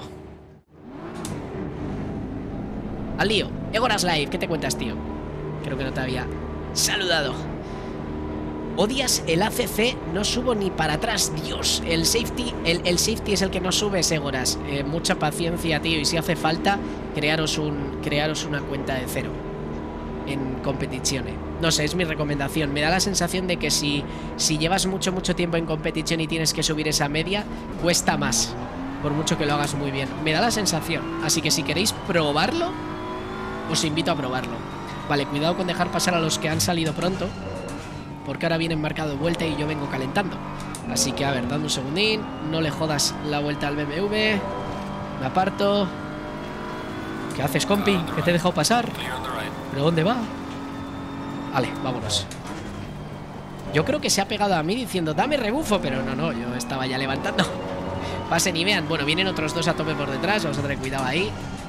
Al lío. Egoras Live, ¿qué te cuentas, tío? Creo que no te había saludado. Odias el A C C, no subo ni para atrás. Dios, el safety, el, el safety es el que no sube, Egoras. Eh, mucha paciencia, tío, y si hace falta, crearos, un, crearos una cuenta de cero en Competizione. No sé, es mi recomendación. Me da la sensación de que si, si llevas mucho, mucho tiempo en Competizione y tienes que subir esa media, cuesta más, por mucho que lo hagas muy bien. Me da la sensación. Así que si queréis probarlo, os invito a probarlo. Vale, cuidado con dejar pasar a los que han salido pronto, porque ahora vienen marcado de vuelta y yo vengo calentando. Así que, a ver, dame un segundín. No le jodas la vuelta al B M W. Me aparto. ¿Qué haces, compi? ¿Que te he dejado pasar? ¿Pero dónde va? Vale, vámonos. Yo creo que se ha pegado a mí diciendo dame rebufo, pero no, no, yo estaba ya levantando. Pasen y vean. Bueno, vienen otros dos a tope por detrás. Vamos a tener cuidado ahí.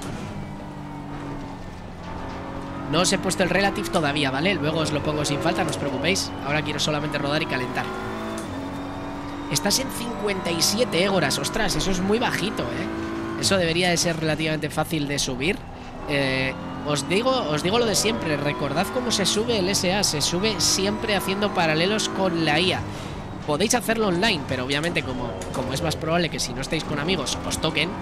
No os he puesto el relative todavía, ¿vale? Luego os lo pongo sin falta, no os preocupéis. Ahora quiero solamente rodar y calentar. Estás en cincuenta y siete égoras. Ostras, eso es muy bajito, ¿eh? Eso debería de ser relativamente fácil de subir. Eh, os digo, os digo lo de siempre. Recordad cómo se sube el S A. Se sube siempre haciendo paralelos con la I A. Podéis hacerlo online, pero obviamente como, como es más probable que si no estáis con amigos os toquen,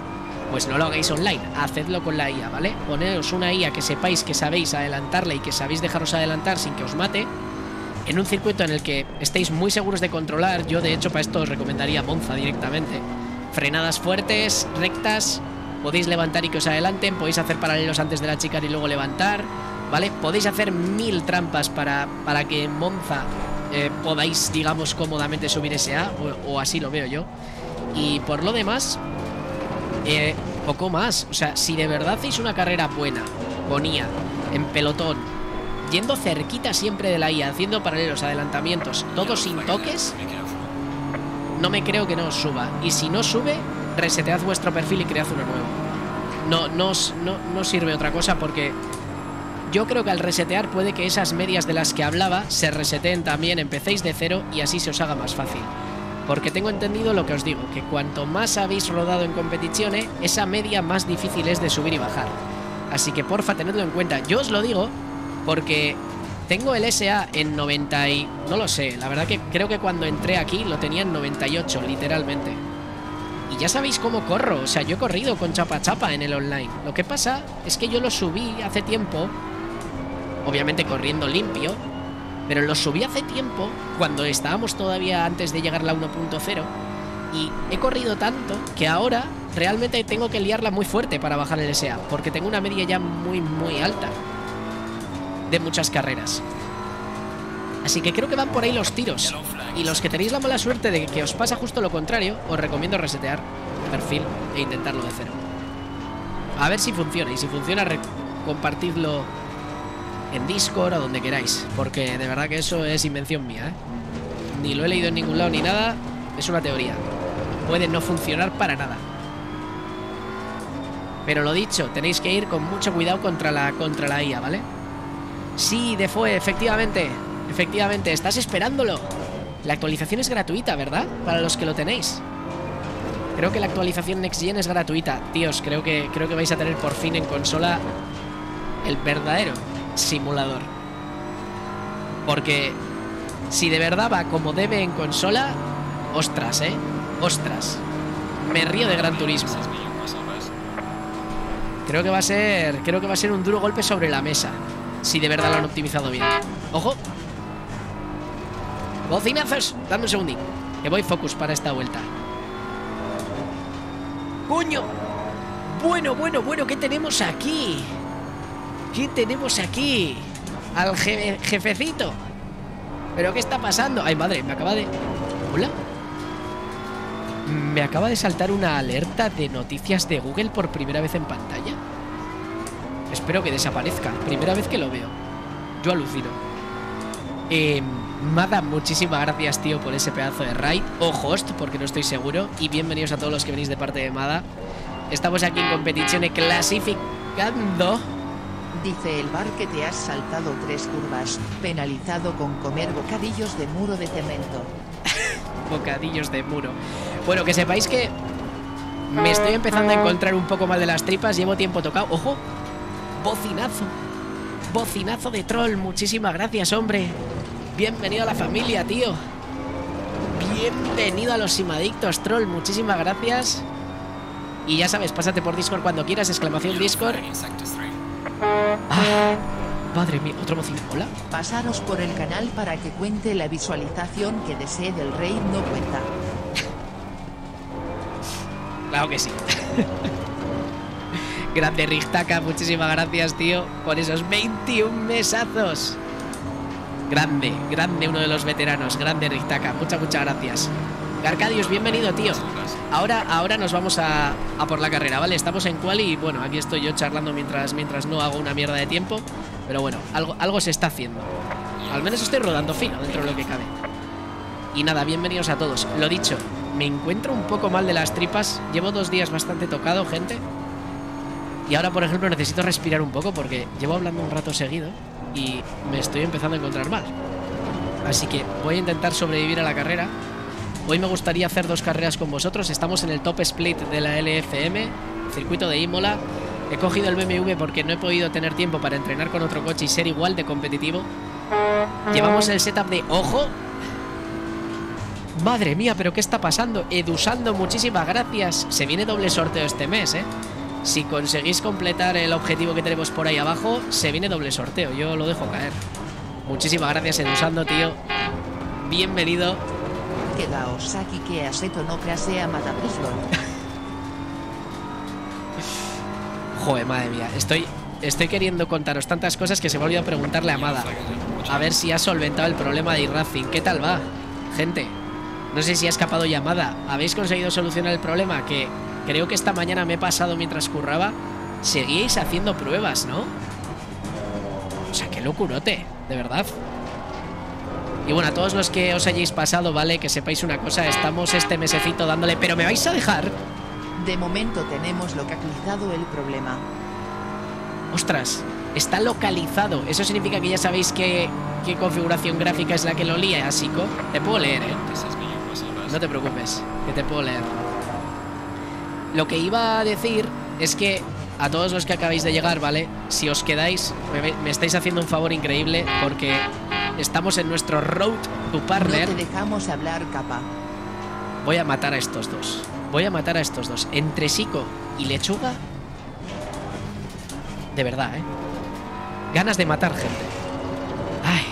pues no lo hagáis online, hacedlo con la I A, ¿vale? Poneros una I A que sepáis que sabéis adelantarle y que sabéis dejaros adelantar sin que os mate, en un circuito en el que estéis muy seguros de controlar. Yo, de hecho, para esto os recomendaría Monza directamente. Frenadas fuertes, rectas, podéis levantar y que os adelanten, podéis hacer paralelos antes de la chicane y luego levantar, ¿vale? Podéis hacer mil trampas para, para que en Monza eh, podáis, digamos, cómodamente subir ese A, o, o así lo veo yo. Y por lo demás, eh, poco más. O sea, si de verdad hacéis una carrera buena, con I A, en pelotón, yendo cerquita siempre de la I A, haciendo paralelos, adelantamientos, todo sin toques, no me creo que no os suba. Y si no sube, resetead vuestro perfil y cread uno nuevo. No, no, os, no, no sirve otra cosa, porque yo creo que al resetear puede que esas medias de las que hablaba se reseteen también, empecéis de cero y así se os haga más fácil. Porque tengo entendido lo que os digo, que cuanto más habéis rodado en competiciones, esa media más difícil es de subir y bajar. Así que porfa, tenedlo en cuenta. Yo os lo digo porque tengo el S A en noventa y... no lo sé, la verdad que creo que cuando entré aquí lo tenía en noventa y ocho, literalmente. Y ya sabéis cómo corro, o sea, yo he corrido con chapa chapa en el online. Lo que pasa es que yo lo subí hace tiempo, obviamente corriendo limpio, pero lo subí hace tiempo, cuando estábamos todavía antes de llegar a la uno punto cero, y he corrido tanto que ahora realmente tengo que liarla muy fuerte para bajar el S A, porque tengo una media ya muy, muy alta de muchas carreras. Así que creo que van por ahí los tiros. Y los que tenéis la mala suerte de que os pasa justo lo contrario, os recomiendo resetear perfil e intentarlo de cero. A ver si funciona, y si funciona, compartidlo en Discord o donde queráis, porque de verdad que eso es invención mía, ¿eh? Ni lo he leído en ningún lado ni nada, es una teoría. Puede no funcionar para nada. Pero lo dicho, tenéis que ir con mucho cuidado contra la, contra la I A, ¿vale? Sí, Defue, efectivamente. Efectivamente, estás esperándolo. La actualización es gratuita, ¿verdad? Para los que lo tenéis. Creo que la actualización Next Gen es gratuita. Tíos, creo que, creo que vais a tener por fin en consola el verdadero simulador. Porque si de verdad va como debe en consola, ostras, ¿eh? Ostras. Me río de Gran Turismo. Creo que va a ser, creo que va a ser un duro golpe sobre la mesa, si de verdad lo han optimizado bien. ¡Ojo! ¡Bocinazos! Dame un segundín, que voy focus para esta vuelta. ¡Coño! Bueno, bueno, bueno, ¿qué tenemos aquí? ¿Qué tenemos aquí? Al jefe, jefecito. ¿Pero qué está pasando? Ay, madre, me acaba de... ¿Hola? Me acaba de saltar una alerta de noticias de Google por primera vez en pantalla. Espero que desaparezca. Primera vez que lo veo. Yo alucino. Eh, Mada, muchísimas gracias, tío, por ese pedazo de raid. O host, porque no estoy seguro. Y bienvenidos a todos los que venís de parte de Mada. Estamos aquí en competición clasificando. Dice el bar que te has saltado tres curvas, penalizado con comer bocadillos de muro de cemento. Bocadillos de muro. Bueno, que sepáis que me estoy empezando a encontrar un poco mal de las tripas. Llevo tiempo tocado. ¡Ojo! Bocinazo. Bocinazo de troll. Muchísimas gracias, hombre. Bienvenido a la familia, tío. Bienvenido a los simadictos, troll. Muchísimas gracias. Y ya sabes, pásate por Discord cuando quieras. Exclamación Discord. Ah, madre mía, otro bocinazo. Hola. Pasaros por el canal para que cuente la visualización que desee del rey no cuenta. Claro que sí. Grande Richtaka, muchísimas gracias, tío, por esos veintiún mesazos. Grande, grande uno de los veteranos. Grande Richtaka, muchas, muchas gracias. Garcadius, bienvenido, tío. Ahora, ahora nos vamos a, a por la carrera, ¿vale? Estamos en quali y bueno, aquí estoy yo charlando mientras, mientras no hago una mierda de tiempo. Pero bueno, algo, algo se está haciendo. Al menos estoy rodando fino dentro de lo que cabe. Y nada, bienvenidos a todos. Lo dicho, me encuentro un poco mal de las tripas. Llevo dos días bastante tocado, gente. Y ahora, por ejemplo, necesito respirar un poco porque llevo hablando un rato seguido y me estoy empezando a encontrar mal. Así que voy a intentar sobrevivir a la carrera. Hoy me gustaría hacer dos carreras con vosotros. Estamos en el top split de la L F M, circuito de Imola. He cogido el B M W porque no he podido tener tiempo para entrenar con otro coche y ser igual de competitivo. Llevamos el setup de... ¡Ojo! Madre mía, ¿pero qué está pasando? Edusando, muchísimas gracias. Se viene doble sorteo este mes, ¿eh? Si conseguís completar el objetivo que tenemos por ahí abajo, se viene doble sorteo. Yo lo dejo caer. Muchísimas gracias, Edusando, tío. Bienvenido. Quedaos aquí que Aseto no crasea Matapislo. Joder, madre mía. Estoy, estoy queriendo contaros tantas cosas que se me ha olvidado preguntarle a Amada. A ver si ha solventado el problema de iRacing. ¿Qué tal va, gente? No sé si ha escapado llamada. ¿Habéis conseguido solucionar el problema? Que creo que esta mañana me he pasado mientras curraba. Seguíais haciendo pruebas, ¿no? O sea, qué locurote, de verdad. Y bueno, a todos los que os hayáis pasado, ¿vale? Que sepáis una cosa, estamos este mesecito dándole... ¿Pero me vais a dejar? De momento tenemos localizado el problema. Ostras, está localizado. Eso significa que ya sabéis qué, qué configuración gráfica es la que lo lía, Asico. Te puedo leer, ¿eh? No te preocupes, que te puedo leer. Lo que iba a decir es que a todos los que acabáis de llegar, ¿vale? Si os quedáis, me, me estáis haciendo un favor increíble porque estamos en nuestro Road to Partner. No te dejamos hablar, capa. Voy a matar a estos dos. Voy a matar a estos dos. Entre Sico y Lechuga. De verdad, ¿eh? Ganas de matar gente. Ay.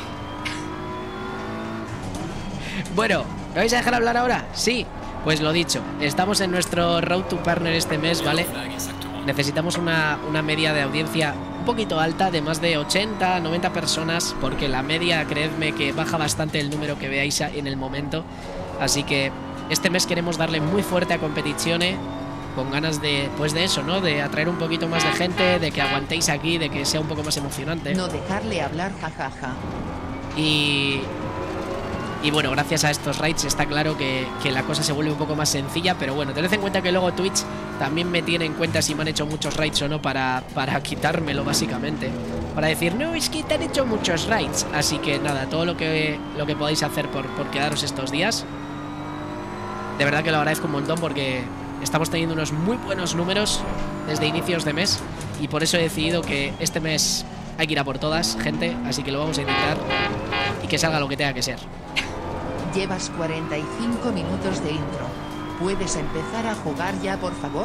Bueno, ¿me vais a dejar hablar ahora? Sí. Pues lo dicho, estamos en nuestro Road to Partner este mes, ¿vale? Necesitamos una, una media de audiencia un poquito alta, de más de ochenta, noventa personas, porque la media, creedme que baja bastante el número que veáis en el momento. Así que este mes queremos darle muy fuerte a Competizione, con ganas de, pues de eso, ¿no? De atraer un poquito más de gente, de que aguantéis aquí, de que sea un poco más emocionante. No dejarle hablar, jajaja. Y... Y bueno, gracias a estos raids está claro que, que la cosa se vuelve un poco más sencilla. Pero bueno, tened en cuenta que luego Twitch también me tiene en cuenta si me han hecho muchos raids o no para, para quitármelo, básicamente. Para decir, no, es que te han hecho muchos raids. Así que nada, todo lo que, lo que podáis hacer por, por quedaros estos días, de verdad que lo agradezco un montón porque estamos teniendo unos muy buenos números desde inicios de mes. Y por eso he decidido que este mes hay que ir a por todas, gente. Así que lo vamos a intentar y que salga lo que tenga que ser. Llevas cuarenta y cinco minutos de intro. ¿Puedes empezar a jugar ya, por favor?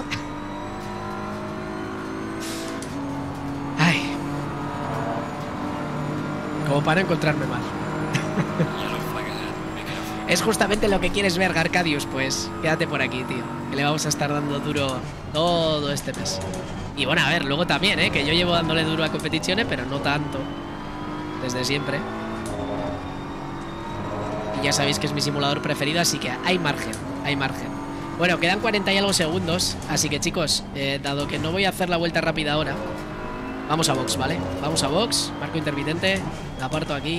Ay. Como para encontrarme mal. Es justamente lo que quieres ver, Garcadius. Pues quédate por aquí, tío, que le vamos a estar dando duro todo este mes. Y bueno, a ver, luego también, ¿eh? Que yo llevo dándole duro a Competizione, pero no tanto. Desde siempre. Ya sabéis que es mi simulador preferido, así que hay margen, hay margen. Bueno, quedan cuarenta y algo segundos, así que chicos, eh, dado que no voy a hacer la vuelta rápida ahora, vamos a box, ¿vale? Vamos a box, marco intermitente, la aparto aquí.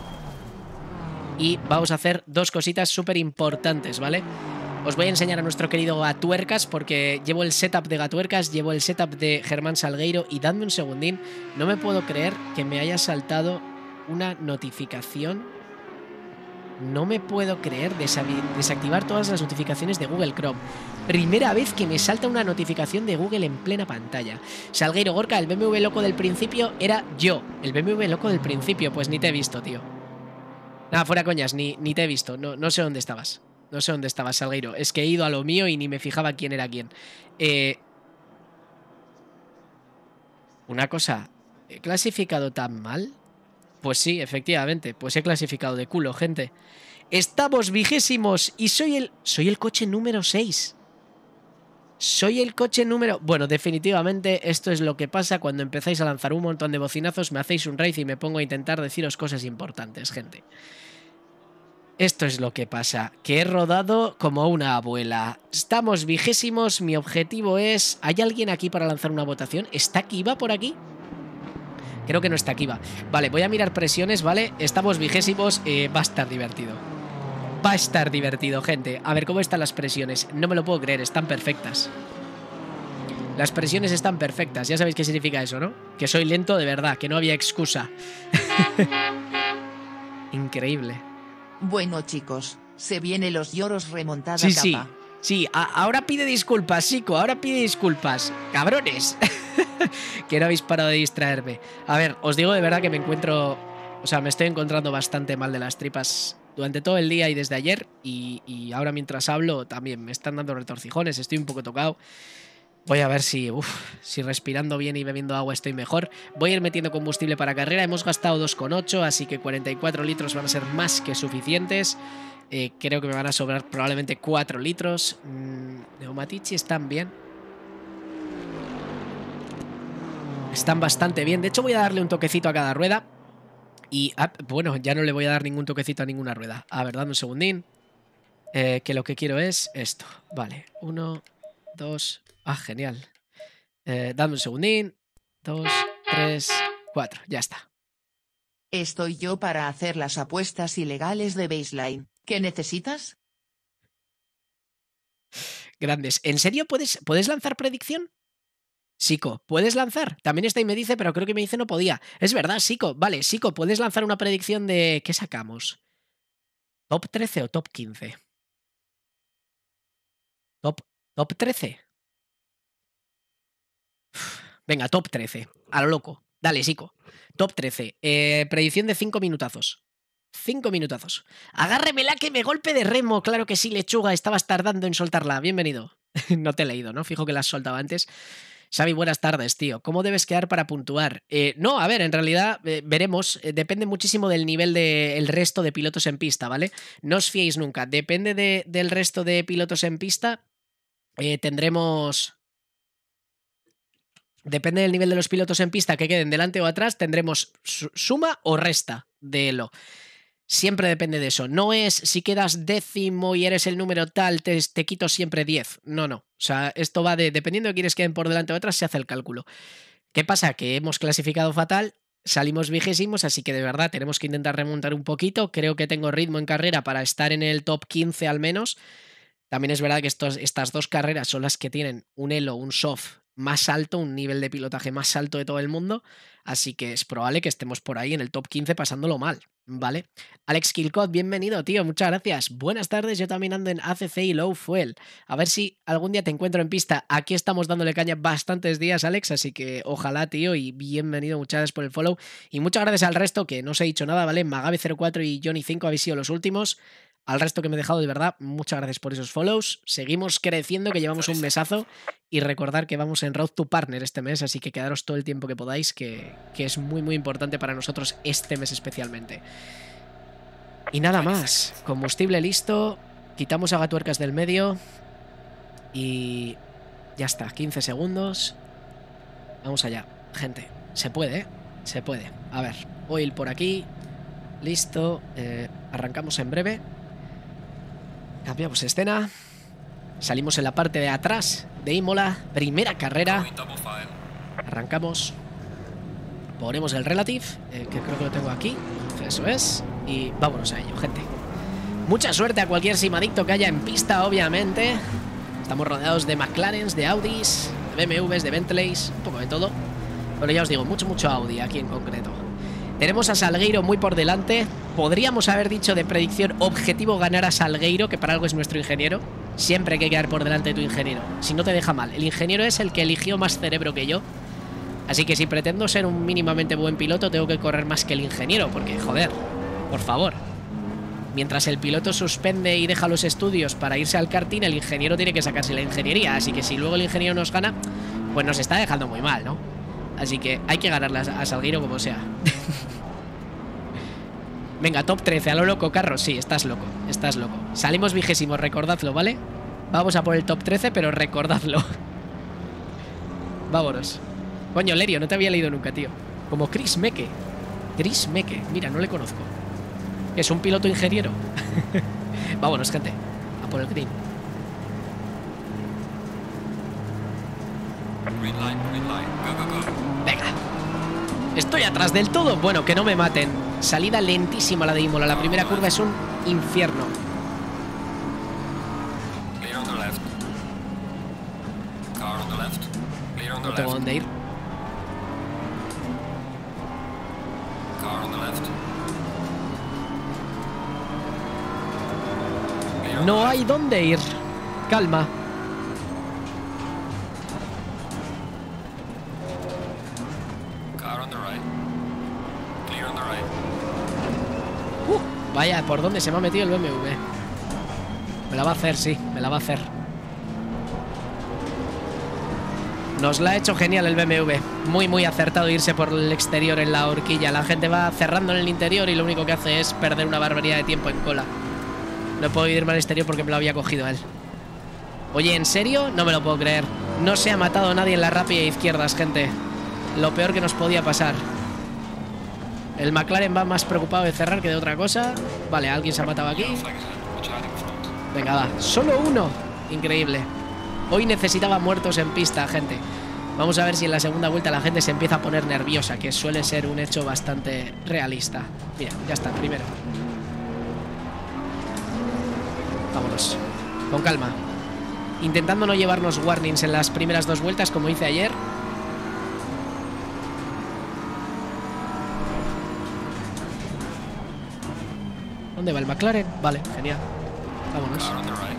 Y vamos a hacer dos cositas súper importantes, ¿vale? Os voy a enseñar a nuestro querido Gatuercas, porque llevo el setup de Gatuercas, llevo el setup de Germán Salgueiro. Y dadme un segundín, no me puedo creer que me haya saltado una notificación. No me puedo creer desactivar todas las notificaciones de Google Chrome. Primera vez que me salta una notificación de Google en plena pantalla. Salgueiro, Gorka, el B M W loco del principio era yo. El B M W loco del principio, pues ni te he visto, tío. Nada, fuera coñas, ni, ni te he visto. No, no sé dónde estabas. No sé dónde estabas, Salgueiro. Es que he ido a lo mío y ni me fijaba quién era quién. Eh... Una cosa, ¿he clasificado tan mal? Pues sí, efectivamente, pues he clasificado de culo, gente. Estamos vigésimos y soy el... Soy el coche número seis. Soy el coche número... Bueno, definitivamente esto es lo que pasa cuando empezáis a lanzar un montón de bocinazos, me hacéis un raid y me pongo a intentar deciros cosas importantes, gente. Esto es lo que pasa, que he rodado como una abuela. Estamos vigésimos, mi objetivo es... ¿Hay alguien aquí para lanzar una votación? ¿Está Kiva por aquí? Creo que no está Kiva. Vale, voy a mirar presiones, ¿vale? Estamos vigésimos, eh, va a estar divertido. Va a estar divertido, gente. A ver, ¿cómo están las presiones? No me lo puedo creer, están perfectas. Las presiones están perfectas. Ya sabéis qué significa eso, ¿no? Que soy lento de verdad, que no había excusa. Increíble. Bueno, chicos, se vienen los lloros remontada, sí, capa. Sí, sí, a ahora pide disculpas, Sico, ahora pide disculpas. Cabrones. Que no habéis parado de distraerme. A ver, os digo de verdad que me encuentro... O sea, me estoy encontrando bastante mal de las tripas durante todo el día y desde ayer. Y, y ahora mientras hablo también me están dando retorcijones, estoy un poco tocado. Voy a ver si, uf, si respirando bien y bebiendo agua estoy mejor. Voy a ir metiendo combustible para carrera. Hemos gastado dos coma ocho, así que cuarenta y cuatro litros van a ser más que suficientes. Eh, creo que me van a sobrar probablemente cuatro litros. Mm, Neumatici están bien. Están bastante bien. De hecho, voy a darle un toquecito a cada rueda. Y, ah, bueno, ya no le voy a dar ningún toquecito a ninguna rueda. A ver, dame un segundín. Eh, que lo que quiero es esto. Vale, uno, dos... Ah, genial. Eh, dame un segundín. Dos, tres, cuatro. Ya está. Estoy yo para hacer las apuestas ilegales de baseline. ¿Qué necesitas? Grandes. ¿En serio puedes, puedes lanzar predicción? Sico, ¿puedes lanzar? También está y me dice, pero creo que me dice no podía. Es verdad, Sico. Vale, Sico, ¿puedes lanzar una predicción de qué sacamos? ¿Top trece o top quince? ¿Top, top trece? Uf, venga, top trece. A lo loco. Dale, Sico. Top trece. Eh, predicción de cinco minutazos. cinco minutazos. Agárremela que me golpe de remo. Claro que sí, lechuga. Estabas tardando en soltarla. Bienvenido. No te he leído, ¿no? Fijo que la has soltado antes. Xavi, buenas tardes, tío. ¿Cómo debes quedar para puntuar? Eh, no, a ver, en realidad eh, veremos. Eh, depende muchísimo del nivel del resto de pilotos en pista, ¿vale? No os fiéis nunca. Depende de, del resto de pilotos en pista. Eh, tendremos... Depende del nivel de los pilotos en pista que queden delante o atrás, tendremos suma o resta de Elo. Siempre depende de eso. No es si quedas décimo y eres el número tal, te, te quito siempre diez. No, no. O sea, esto va de, dependiendo de quiénes queden por delante o atrás, se hace el cálculo. ¿Qué pasa? Que hemos clasificado fatal, salimos vigésimos, así que de verdad tenemos que intentar remontar un poquito. Creo que tengo ritmo en carrera para estar en el top quince al menos. También es verdad que estos, estas dos carreras son las que tienen un elo, un soft más alto, un nivel de pilotaje más alto de todo el mundo, así que es probable que estemos por ahí en el top quince pasándolo mal, ¿vale? Alex Kilcott, bienvenido, tío, muchas gracias. Buenas tardes, yo también ando en A C C y Low Fuel. A ver si algún día te encuentro en pista. Aquí estamos dándole caña bastantes días, Alex, así que ojalá, tío, y bienvenido, muchas gracias por el follow. Y muchas gracias al resto, que no os he dicho nada, ¿vale? Magabe cero cuatro y Johnny cinco habéis sido los últimos. Al resto que me he dejado, de verdad, muchas gracias por esos follows. Seguimos creciendo, que llevamos un mesazo. Y recordar que vamos en Road to Partner este mes, así que quedaros todo el tiempo que podáis, que, que es muy, muy importante para nosotros este mes especialmente. Y nada más. Combustible listo. Quitamos agatuercas del medio. Y ya está, quince segundos. Vamos allá, gente. Se puede, ¿eh? Se puede. A ver, oil por aquí. Listo. Eh, arrancamos en breve. Cambiamos escena. Salimos en la parte de atrás de Imola. Primera carrera. Arrancamos. Ponemos el relative, eh, que creo que lo tengo aquí. Eso es. Y vámonos a ello, gente. Mucha suerte a cualquier simadicto que haya en pista, obviamente. Estamos rodeados de McLarens, de Audis, de B M Ws, de Bentleys, un poco de todo. Pero ya os digo, mucho, mucho Audi aquí en concreto. Tenemos a Salgueiro muy por delante. Podríamos haber dicho de predicción objetivo ganar a Salgueiro, que para algo es nuestro ingeniero. Siempre hay que quedar por delante de tu ingeniero, si no te deja mal. El ingeniero es el que eligió más cerebro que yo. Así que si pretendo ser un mínimamente buen piloto, tengo que correr más que el ingeniero, porque, joder, por favor. Mientras el piloto suspende y deja los estudios para irse al karting, el ingeniero tiene que sacarse la ingeniería. Así que si luego el ingeniero nos gana, pues nos está dejando muy mal, ¿no? Así que hay que ganarle a Salgueiro como sea. Venga, top trece, a lo loco, Carros. Sí, estás loco, estás loco. Salimos vigésimos, recordadlo, ¿vale? Vamos a por el top trece, pero recordadlo. Vámonos. Coño, Lerio, no te había leído nunca, tío. Como Chris Meke. Chris Meke, mira, no le conozco. Es un piloto ingeniero. Vámonos, gente. A por el green. Venga. Estoy atrás del todo. Bueno, que no me maten. Salida lentísima la de Imola. La primera curva es un infierno. No tengo dónde ir. No hay dónde ir. Calma. Uh, Vaya, ¿por dónde se me ha metido el B M W? Me la va a hacer, sí, me la va a hacer. Nos la ha hecho genial el B M W. Muy, muy acertado irse por el exterior en la horquilla. La gente va cerrando en el interior y lo único que hace es perder una barbaridad de tiempo en cola. No puedo irme al exterior porque me lo había cogido él. Oye, ¿en serio? No me lo puedo creer. No se ha matado nadie en la rápida izquierdas, gente. Lo peor que nos podía pasar. El McLaren va más preocupado de cerrar que de otra cosa. Vale, alguien se ha matado aquí. Venga, va. Solo uno. Increíble. Hoy necesitaba muertos en pista, gente. Vamos a ver si en la segunda vuelta la gente se empieza a poner nerviosa, que suele ser un hecho bastante realista. Mira, ya está, primero. Vámonos. Con calma. Intentando no llevarnos warnings en las primeras dos vueltas, como hice ayer. ¿Dónde va el McLaren? Vale, genial. Vámonos.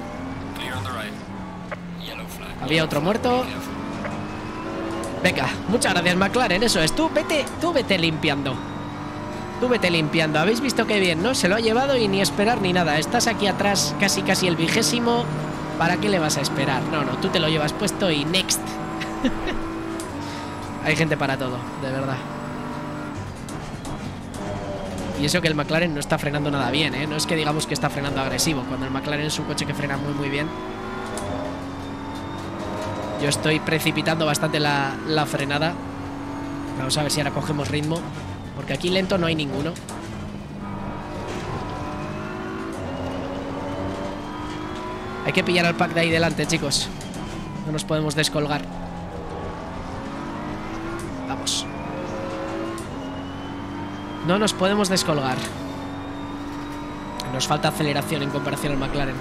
Había otro muerto. Venga, muchas gracias McLaren, eso es. Tú vete, tú vete limpiando. Tú vete limpiando. ¿Habéis visto qué bien, no? Se lo ha llevado y ni esperar ni nada. Estás aquí atrás, casi casi el vigésimo. ¿Para qué le vas a esperar? No, no, tú te lo llevas puesto y next. Hay gente para todo, de verdad. Y eso que el McLaren no está frenando nada bien, ¿eh? No es que digamos que está frenando agresivo. Cuando el McLaren es un coche que frena muy muy bien. Yo estoy precipitando bastante la, la frenada. Vamos a ver si ahora cogemos ritmo, porque aquí lento no hay ninguno. Hay que pillar al pack de ahí delante, chicos. No nos podemos descolgar. Vamos. No nos podemos descolgar. Nos falta aceleración en comparación al McLaren.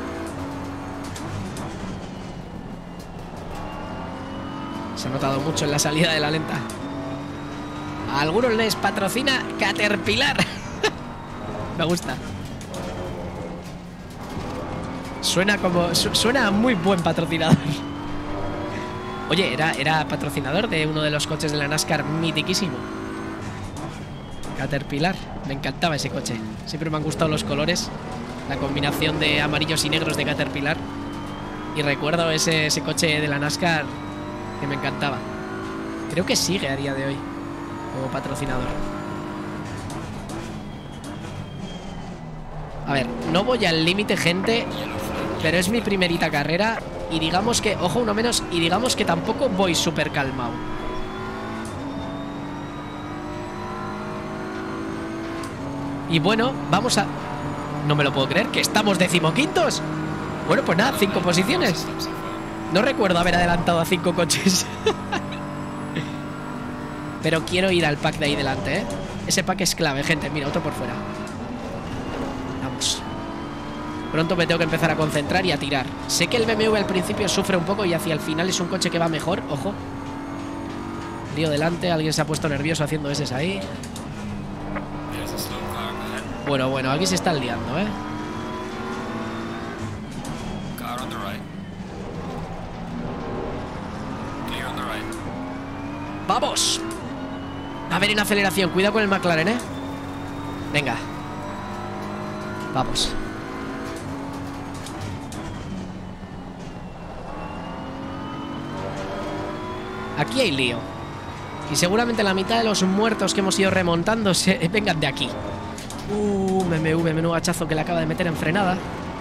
Se ha notado mucho en la salida de la lenta. A algunos les patrocina Caterpillar. Me gusta. Suena como... Su, suena a muy buen patrocinador. Oye, era, era patrocinador de uno de los coches de la NASCAR mitiquísimo. Caterpillar. Me encantaba ese coche. Siempre me han gustado los colores. La combinación de amarillos y negros de Caterpillar. Y recuerdo ese, ese coche de la NASCAR que me encantaba. Creo que sigue a día de hoy como patrocinador. A ver, no voy al límite, gente, pero es mi primerita carrera. Y digamos que, ojo, uno menos. Y digamos que tampoco voy súper calmado. Y bueno, vamos a... No me lo puedo creer, que estamos decimoquintos. Bueno, pues nada, cinco posiciones. No recuerdo haber adelantado a cinco coches. Pero quiero ir al pack de ahí delante, ¿eh? Ese pack es clave, gente. Mira, otro por fuera. Vamos. Pronto me tengo que empezar a concentrar y a tirar. Sé que el B M W al principio sufre un poco y hacia el final es un coche que va mejor. Ojo. Lío delante, alguien se ha puesto nervioso haciendo eses ahí. Bueno, bueno, aquí se están liando, ¿eh? ¡Vamos! A ver en aceleración, cuidado con el McLaren, ¿eh? Venga. Vamos. Aquí hay lío. Y seguramente la mitad de los muertos que hemos ido remontando se vengan de aquí. Uh, B M W, menudo hachazo que le acaba de meter en frenada.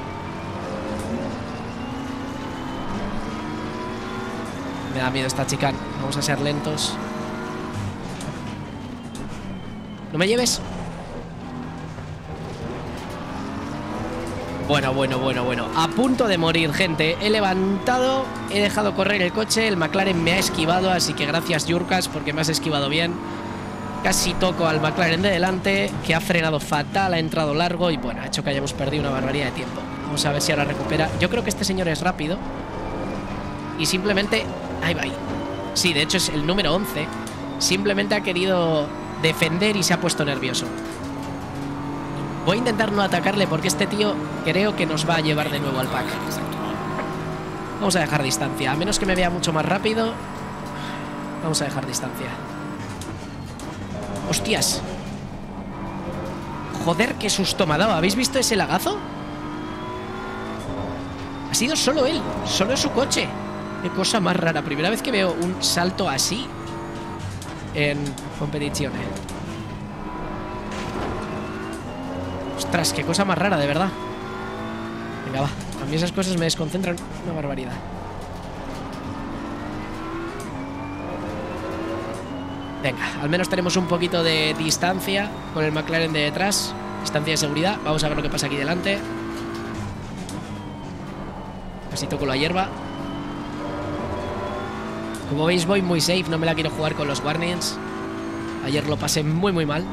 Me da miedo esta chicane. Vamos a ser lentos. ¿No me lleves? Bueno, bueno, bueno, bueno. A punto de morir, gente. He levantado, he dejado correr el coche. El McLaren me ha esquivado, así que gracias, Yurkas, porque me has esquivado bien. Casi toco al McLaren de delante, que ha frenado fatal, ha entrado largo y bueno, ha hecho que hayamos perdido una barbaridad de tiempo. Vamos a ver si ahora recupera. Yo creo que este señor es rápido. Y simplemente... Ahí va ahí. Sí, de hecho es el número once. Simplemente ha querido defender y se ha puesto nervioso. Voy a intentar no atacarle porque este tío creo que nos va a llevar de nuevo al pack. Vamos a dejar distancia. A menos que me vea mucho más rápido. Vamos a dejar distancia. ¡Hostias! Joder, qué susto me ha dado. ¿Habéis visto ese lagazo? Ha sido solo él, solo su coche. Qué cosa más rara. Primera vez que veo un salto así en competición. Ostras, qué cosa más rara, de verdad. Venga, va. A mí esas cosas me desconcentran una barbaridad. Venga, al menos tenemos un poquito de distancia con el McLaren de detrás. Distancia de seguridad. Vamos a ver lo que pasa aquí delante. Casi toco la hierba. Como veis voy muy safe. No me la quiero jugar con los warnings. Ayer lo pasé muy muy mal.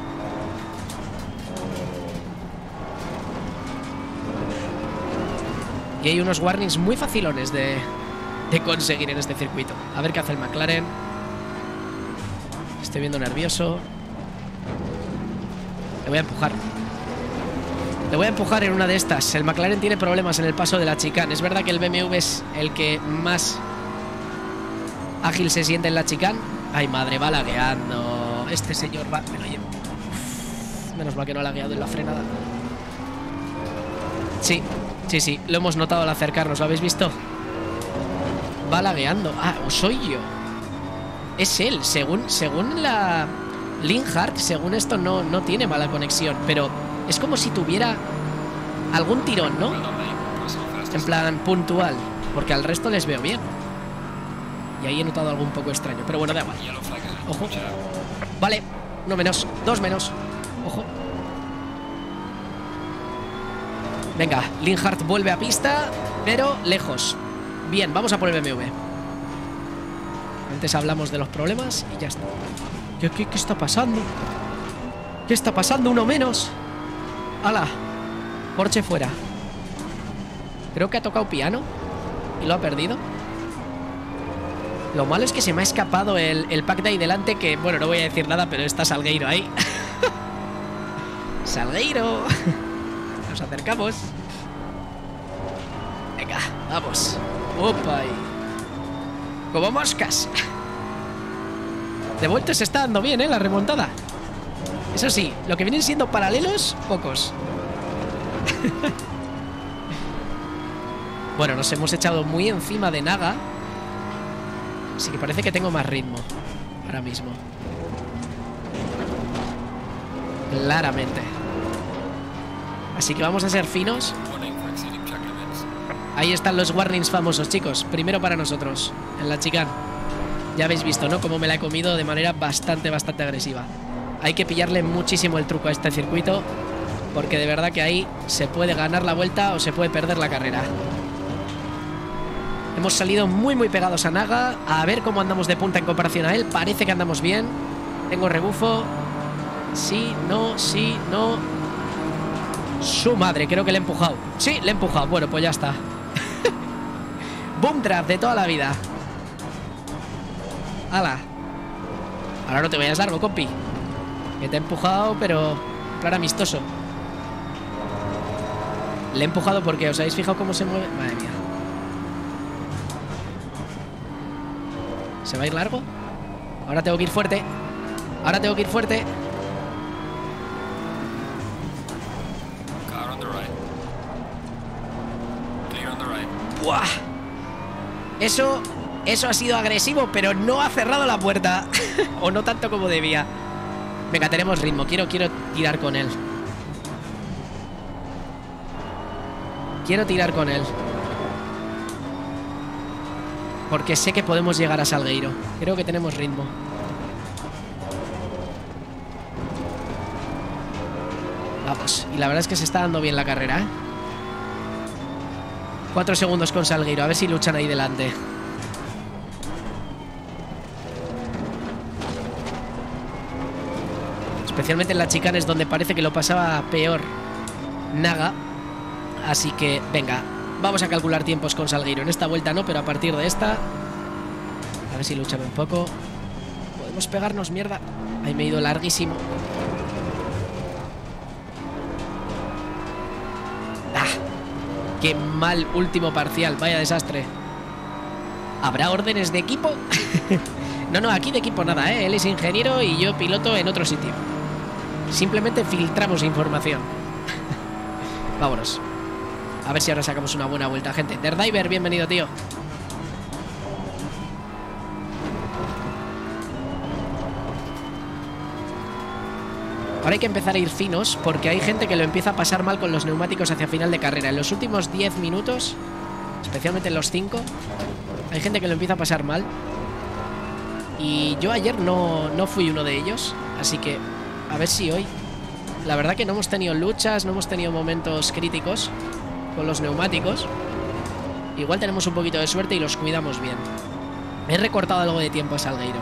Y hay unos warnings muy facilones de, de conseguir en este circuito. A ver qué hace el McLaren. Estoy viendo nervioso. Le voy a empujar. Le voy a empujar en una de estas. El McLaren tiene problemas en el paso de la chicane. Es verdad que el B M W es el que más ágil se siente en la chicane. Ay, madre, va lagueando. Este señor va... Me lo llevo. Uf, menos mal que no ha lagueado en la frenada. Sí, sí, sí. Lo hemos notado al acercarnos. ¿Lo habéis visto? Va lagueando. Ah, ¿o soy yo? Es él. Según, según la... Linhart, según esto, no, no tiene mala conexión. Pero es como si tuviera algún tirón, ¿no? En plan puntual. Porque al resto les veo bien. Y ahí he notado algo un poco extraño. Pero bueno, da igual. Ojo. Vale, uno menos, dos menos. Ojo. Venga, Linhart vuelve a pista, pero lejos. Bien, vamos a por el B M W. Antes hablamos de los problemas y ya está. ¿Qué, qué, qué está pasando? ¿Qué está pasando? Uno menos. ¡Hala! Porsche fuera. Creo que ha tocado piano y lo ha perdido. Lo malo es que se me ha escapado el, el pack de ahí delante. Que, bueno, no voy a decir nada, pero está Salgueiro ahí. ¡Salgueiro! Nos acercamos. Venga, vamos. ¡Opa! Como moscas. De vuelta se está dando bien, ¿eh? La remontada. Eso sí, lo que vienen siendo paralelos, pocos. Bueno, nos hemos echado muy encima de Naga. Así que parece que tengo más ritmo ahora mismo. Claramente. Así que vamos a ser finos. Ahí están los warnings famosos, chicos. Primero para nosotros, en la chicane. Ya habéis visto, ¿no? Cómo me la he comido de manera bastante, bastante agresiva. Hay que pillarle muchísimo el truco a este circuito, porque de verdad que ahí se puede ganar la vuelta o se puede perder la carrera. Hemos salido muy, muy pegados a Naga. A ver cómo andamos de punta en comparación a él. Parece que andamos bien. Tengo rebufo. Sí, no, sí, no. Su madre, creo que le he empujado. Sí, le he empujado. Bueno, pues ya está. Boom draft de toda la vida. ¡Hala! Ahora no te vayas largo, compi. Que te he empujado, pero en plan amistoso. Le he empujado porque os habéis fijado cómo se mueve. Madre mía. ¿Se va a ir largo? Ahora tengo que ir fuerte. Ahora tengo que ir fuerte. ¡Buah! Eso, eso ha sido agresivo, pero no ha cerrado la puerta. O no tanto como debía. Venga, tenemos ritmo. Quiero, quiero tirar con él. Quiero tirar con él. Porque sé que podemos llegar a Salgueiro. Creo que tenemos ritmo. Vamos. Y la verdad es que se está dando bien la carrera, ¿eh? Cuatro segundos con Salgueiro. A ver si luchan ahí delante. Especialmente en la chicane es donde parece que lo pasaba peor Naga. Así que, venga, vamos a calcular tiempos con Salgueiro. En esta vuelta no, pero a partir de esta a ver si luchan un poco. Podemos pegarnos, mierda. Ahí me he ido larguísimo. Ah, qué mal último parcial. Vaya desastre. ¿Habrá órdenes de equipo? No, no, aquí de equipo nada, ¿eh? Él es ingeniero y yo piloto en otro sitio. Simplemente filtramos información. Vámonos. A ver si ahora sacamos una buena vuelta, gente. Derdiver, bienvenido, tío. Ahora hay que empezar a ir finos porque hay gente que lo empieza a pasar mal con los neumáticos hacia final de carrera. En los últimos diez minutos, especialmente en los cinco, hay gente que lo empieza a pasar mal. Y yo ayer no, no fui uno de ellos, así que a ver si hoy... La verdad que no hemos tenido luchas, no hemos tenido momentos críticos con los neumáticos. Igual tenemos un poquito de suerte y los cuidamos bien. He recortado algo de tiempo a Salgueiro.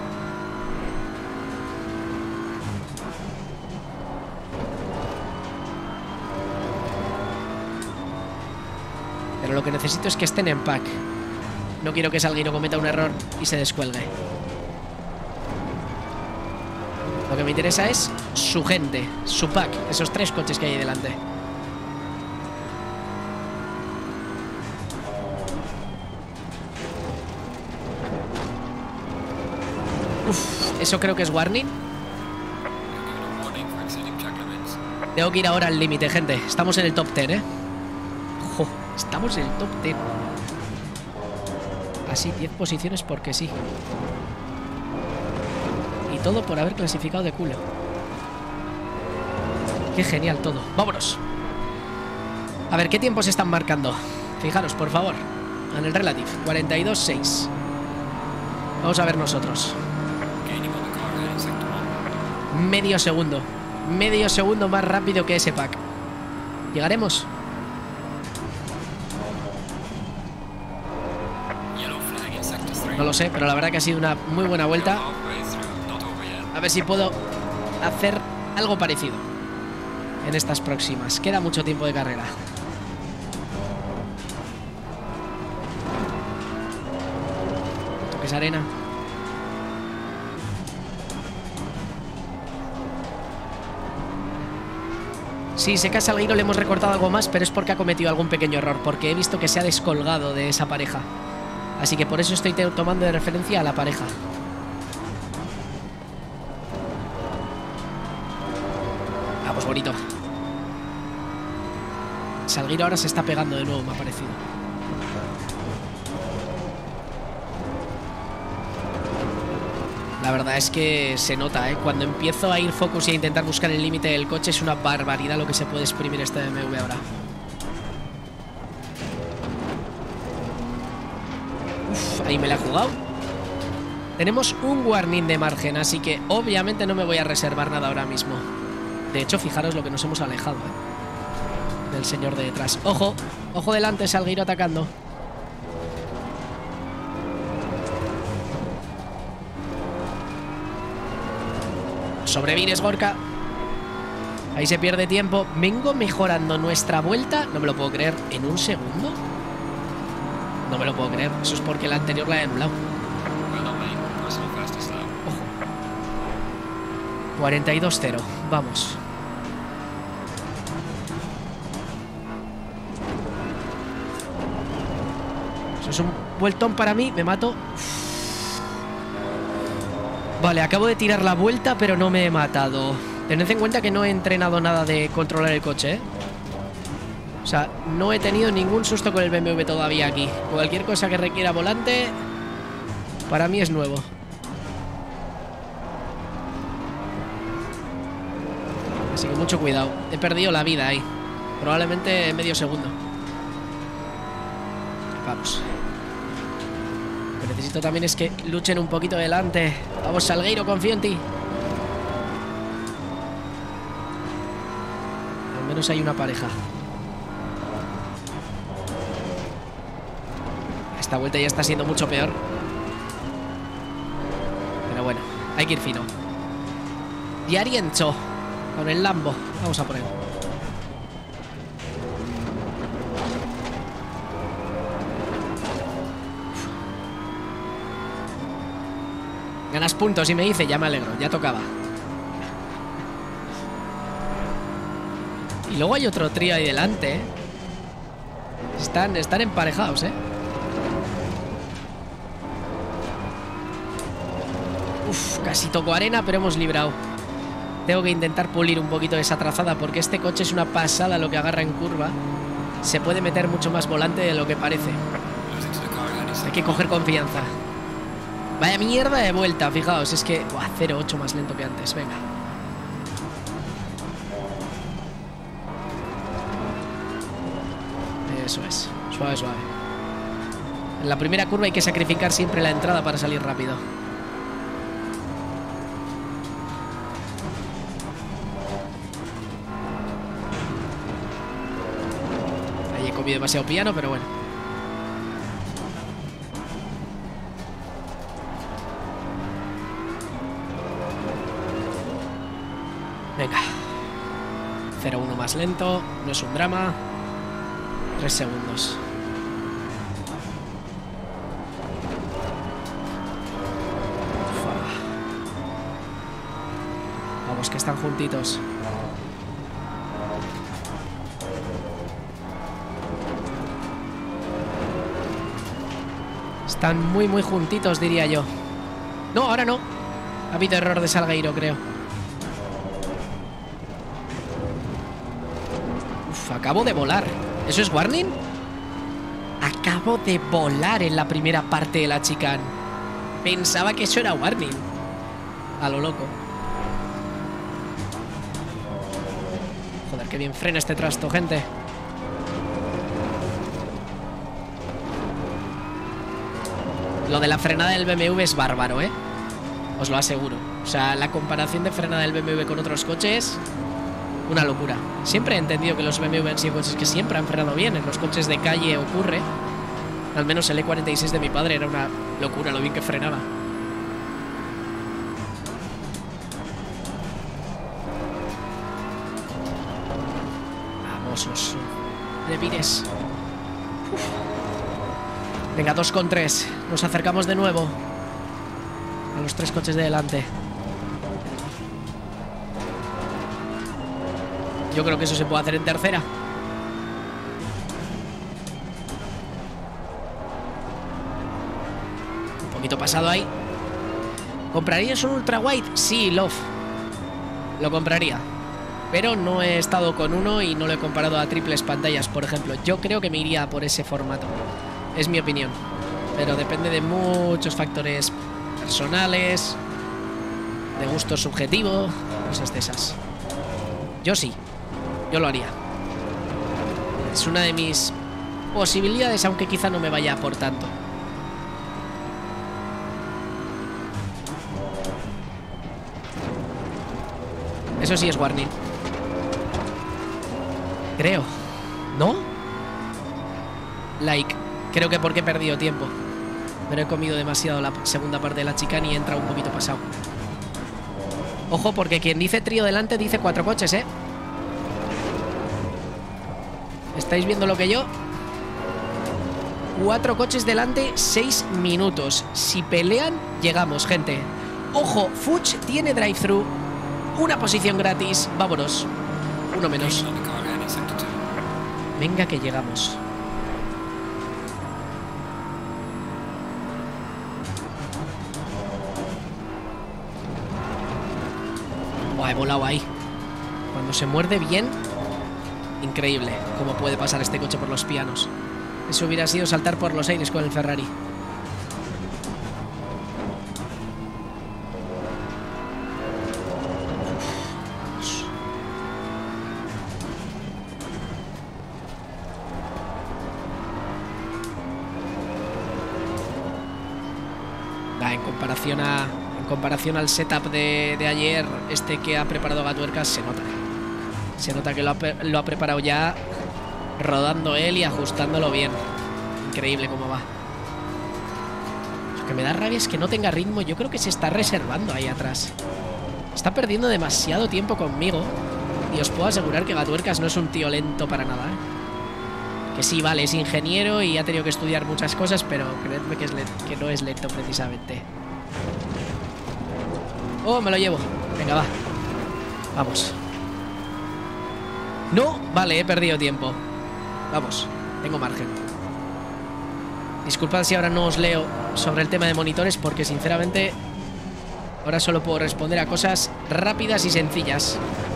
Pero lo que necesito es que estén en pack. No quiero que Salgueiro cometa un error y se descuelgue. Lo que me interesa es su gente, su pack, esos tres coches que hay ahí delante. Uf, eso creo que es warning. Tengo que ir ahora al límite, gente. Estamos en el top diez, ¿eh? Jo, estamos en el top diez. Así, diez posiciones porque sí. Y todo por haber clasificado de culo. Qué genial todo. ¡Vámonos! A ver, ¿qué tiempos están marcando? Fijaros, por favor. En el Relative, cuarenta y dos seis. Vamos a ver nosotros. Medio segundo. Medio segundo más rápido que ese pack. ¿Llegaremos? No lo sé, pero la verdad que ha sido una muy buena vuelta. A ver si puedo hacer algo parecido en estas próximas. Queda mucho tiempo de carrera. Toques arena. Sí, sé que a Salgueiro le hemos recortado algo más, pero es porque ha cometido algún pequeño error, porque he visto que se ha descolgado de esa pareja. Así que por eso estoy tomando de referencia a la pareja. Vamos, bonito. Salgueiro ahora se está pegando de nuevo, me ha parecido. La verdad es que se nota, ¿eh? Cuando empiezo a ir focus y a intentar buscar el límite del coche, es una barbaridad lo que se puede exprimir este B M W ahora. Uf, ahí me la he jugado. Tenemos un warning de margen, así que obviamente no me voy a reservar nada ahora mismo. De hecho, fijaros lo que nos hemos alejado, ¿eh? Del señor de detrás. ¡Ojo! ¡Ojo delante, Salgueiro atacando! Sobrevires, Gorka. Ahí se pierde tiempo. Vengo mejorando nuestra vuelta. No me lo puedo creer. ¿En un segundo? No me lo puedo creer. Eso es porque la anterior la he anulado. Ojo. cuarenta y dos cero. Vamos. Eso es un vueltón para mí. Me mato. Uf. Vale, acabo de tirar la vuelta, pero no me he matado. Tened en cuenta que no he entrenado nada de controlar el coche, ¿eh? O sea, no he tenido ningún susto con el B M W todavía aquí. Cualquier cosa que requiera volante, para mí es nuevo. Así que mucho cuidado. He perdido la vida ahí. Probablemente medio segundo. Vamos. Lo que necesito también es que luchen un poquito delante. Vamos, Salgueiro, confío en ti. Al menos hay una pareja. Esta vuelta ya está siendo mucho peor. Pero bueno, hay que ir fino. Diariencho con el Lambo. Vamos a poner. Ganas puntos y me dice, ya me alegro, ya tocaba. Y luego hay otro trío ahí delante, ¿eh? Están, están emparejados, ¿eh? Uf, casi tocó arena, pero hemos librado. Tengo que intentar pulir un poquito esa trazada porque este coche es una pasada lo que agarra en curva. Se puede meter mucho más volante de lo que parece. Hay que coger confianza. Vaya mierda de vuelta, fijaos, es que... Buah, cero ocho más lento que antes, venga. Eso es, suave, suave. En la primera curva hay que sacrificar siempre la entrada para salir rápido. Ahí he comido demasiado piano, pero bueno. Venga. cero uno más lento, no es un drama. Tres segundos. Ufa. Vamos, que están juntitos. Están muy, muy juntitos, diría yo. No, ahora no. Ha habido error de Salgueiro, creo. Uf, acabo de volar. ¿Eso es warning? Acabo de volar en la primera parte de la chicane. Pensaba que eso era warning. A lo loco. Joder, qué bien frena este trasto, gente. Lo de la frenada del B M W es bárbaro, ¿eh? Os lo aseguro. O sea, la comparación de frenada del B M W con otros coches... Una locura. Siempre he entendido que los B M W han sido coches que siempre han frenado bien. En los coches de calle ocurre. Al menos el E cuarenta y seis de mi padre era una locura lo bien que frenaba. Vamos, los de Pires. Venga, dos con tres. Nos acercamos de nuevo a los tres coches de delante. Yo creo que eso se puede hacer en tercera. Un poquito pasado ahí. ¿Comprarías un ultra wide? Sí, Love. Lo compraría. Pero no he estado con uno y no lo he comparado a triples pantallas, por ejemplo. Yo creo que me iría por ese formato. Es mi opinión. Pero depende de muchos factores personales, de gusto subjetivo, cosas de esas. Yo sí. Yo lo haría. Es una de mis posibilidades, aunque quizá no me vaya por tanto. Eso sí es warning. Creo. ¿No? Like. Creo que porque he perdido tiempo. Pero he comido demasiado la segunda parte de la chicane y he entrado un poquito pasado. Ojo, porque quien dice trío delante dice cuatro coches, ¿eh? ¿Estáis viendo lo que yo? Cuatro coches delante, seis minutos. Si pelean, llegamos, gente. Ojo, Fuchs tiene drive-thru. Una posición gratis. Vámonos. Uno menos. Venga que llegamos. Buah, he volado ahí. Cuando se muerde bien... Increíble cómo puede pasar este coche por los pianos. Eso hubiera sido saltar por los aires con el Ferrari. Va, en comparación a en comparación al setup de, de ayer, este que ha preparado Gatuercas se nota. Se nota que lo ha, lo ha preparado ya rodando él y ajustándolo bien. Increíble cómo va. Lo que me da rabia es que no tenga ritmo. Yo creo que se está reservando ahí atrás. Está perdiendo demasiado tiempo conmigo. Y os puedo asegurar que Gatuercas no es un tío lento para nada, ¿eh? Que sí, vale, es ingeniero y ha tenido que estudiar muchas cosas, pero creedme que, es que no es lento precisamente. Oh, me lo llevo. Venga, va. Vamos. No, vale, he perdido tiempo. Vamos, tengo margen. Disculpad si ahora no os leo sobre el tema de monitores, porque sinceramente Ahora solo puedo responder a cosas rápidas y sencillas.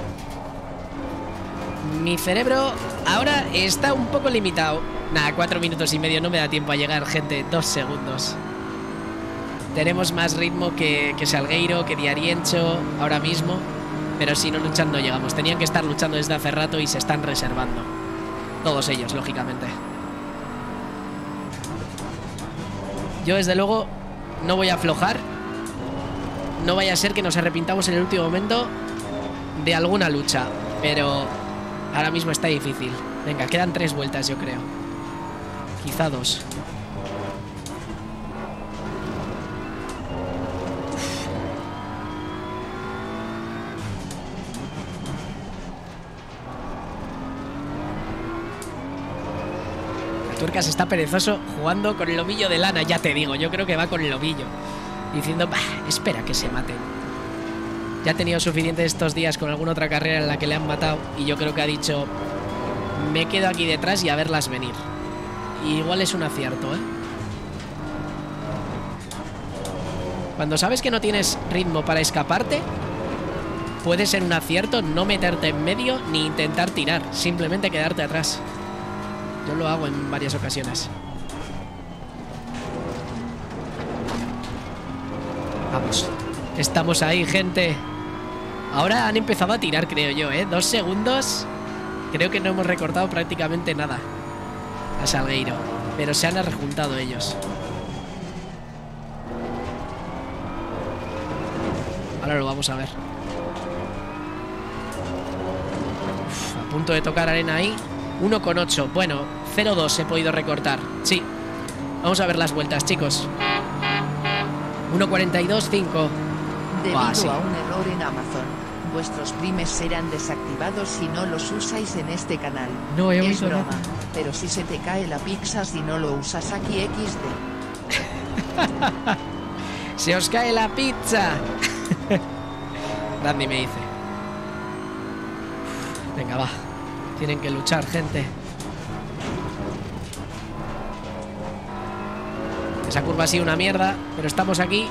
Mi cerebro ahora está un poco limitado. Nada, cuatro minutos y medio no me da tiempo a llegar, gente. Dos segundos. Tenemos más ritmo que, que Salgueiro, que Diariencho ahora mismo. Pero si no luchan no llegamos. Tenían que estar luchando desde hace rato y se están reservando. Todos ellos, lógicamente. Yo desde luego no voy a aflojar. No vaya a ser que nos arrepintamos en el último momento de alguna lucha. Pero ahora mismo está difícil. Venga, quedan tres vueltas, yo creo. Quizá dos. Tuercas está perezoso jugando con el lomillo de lana, ya te digo, yo creo que va con el lomillo. Diciendo, bah, espera que se maten. Ya ha tenido suficiente estos días con alguna otra carrera en la que le han matado. Y yo creo que ha dicho, me quedo aquí detrás y a verlas venir. Y igual es un acierto, ¿eh? Cuando sabes que no tienes ritmo para escaparte, puede ser un acierto no meterte en medio ni intentar tirar, simplemente quedarte atrás. Yo lo hago en varias ocasiones. Vamos. Estamos ahí, gente. Ahora han empezado a tirar, creo yo, ¿eh? Dos segundos. Creo que no hemos recortado prácticamente nada a Salgueiro. Pero se han rejuntado ellos. Ahora lo vamos a ver. Uf, a punto de tocar arena ahí. uno con ocho. Bueno, cero dos he podido recortar. Sí. Vamos a ver las vueltas, chicos. uno cuarenta y dos cinco. Debido ah, sí. a un error en Amazon, vuestros primes serán desactivados si no los usáis en este canal. No he Es oído broma, nada. pero si se te cae la pizza si no lo usas aquí equis de. ¡Se os cae la pizza! Randy me dice. Venga, va. Tienen que luchar, gente. Esa curva ha sido una mierda, pero estamos aquí.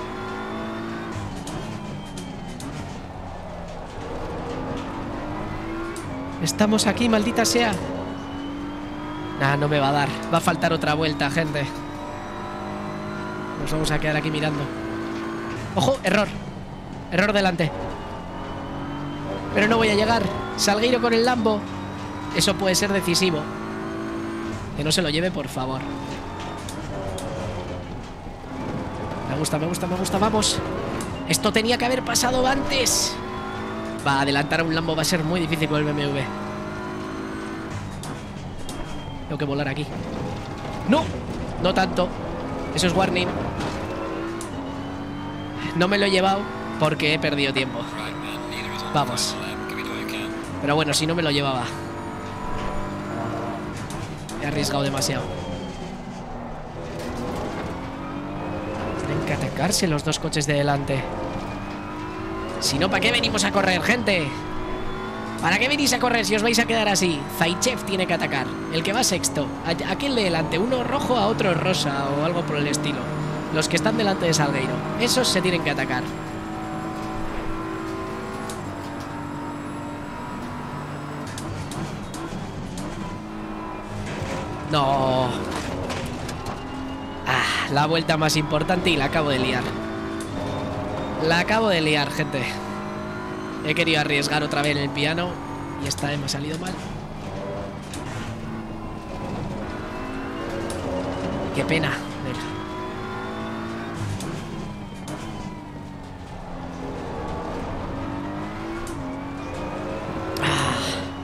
Estamos aquí, maldita sea. Nah, no me va a dar. Va a faltar otra vuelta, gente. Nos vamos a quedar aquí mirando. ¡Ojo! Error. Error delante. Pero no voy a llegar. Salgueiro con el Lambo. Eso puede ser decisivo. Que no se lo lleve, por favor. Me gusta, me gusta, me gusta. Vamos. Esto tenía que haber pasado antes. Va, adelantar a un Lambo va a ser muy difícil con el B M W. Tengo que volar aquí. ¡No! No tanto. Eso es warning. No me lo he llevado porque he perdido tiempo. Vamos. Pero bueno, si no me lo llevaba. He arriesgado demasiado. Tienen que atacarse los dos coches de delante. Si no, ¿para qué venimos a correr, gente? ¿Para qué venís a correr si os vais a quedar así? Zaichev tiene que atacar. El que va sexto. ¿A, a quién de delante? Uno rojo, a otro rosa o algo por el estilo. Los que están delante de Salgueiro. Esos se tienen que atacar. No. Ah, la vuelta más importante y la acabo de liar. La acabo de liar, gente. He querido arriesgar otra vez en el piano y esta vez me ha salido mal. Qué pena. Venga. Ah.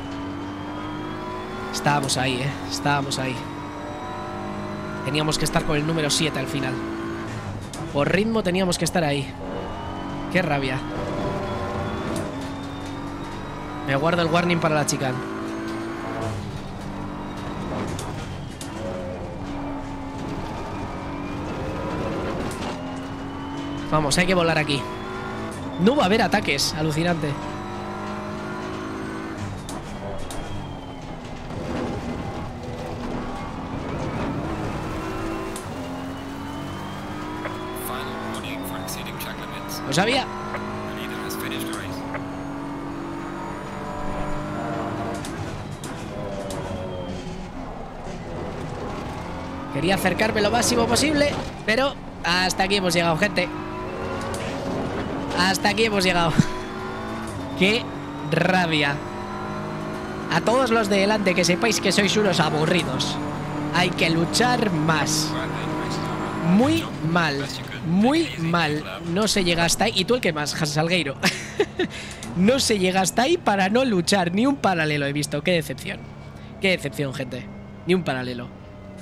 Estábamos ahí, eh. Estábamos ahí. Teníamos que estar con el número siete al final. Por ritmo teníamos que estar ahí. Qué rabia. Me guardo el warning para la chicane. Vamos, hay que volar aquí. No va a haber ataques, alucinante. ¿Lo sabía? Quería acercarme lo máximo posible, pero hasta aquí hemos llegado, gente. Hasta aquí hemos llegado. ¡Qué rabia! A todos los de delante, que sepáis que sois unos aburridos. Hay que luchar más. Muy mal. Muy mal. No se llega hasta ahí. Y tú el que más, Salgueiro. No se llega hasta ahí para no luchar. Ni un paralelo he visto. Qué decepción. Qué decepción, gente. Ni un paralelo.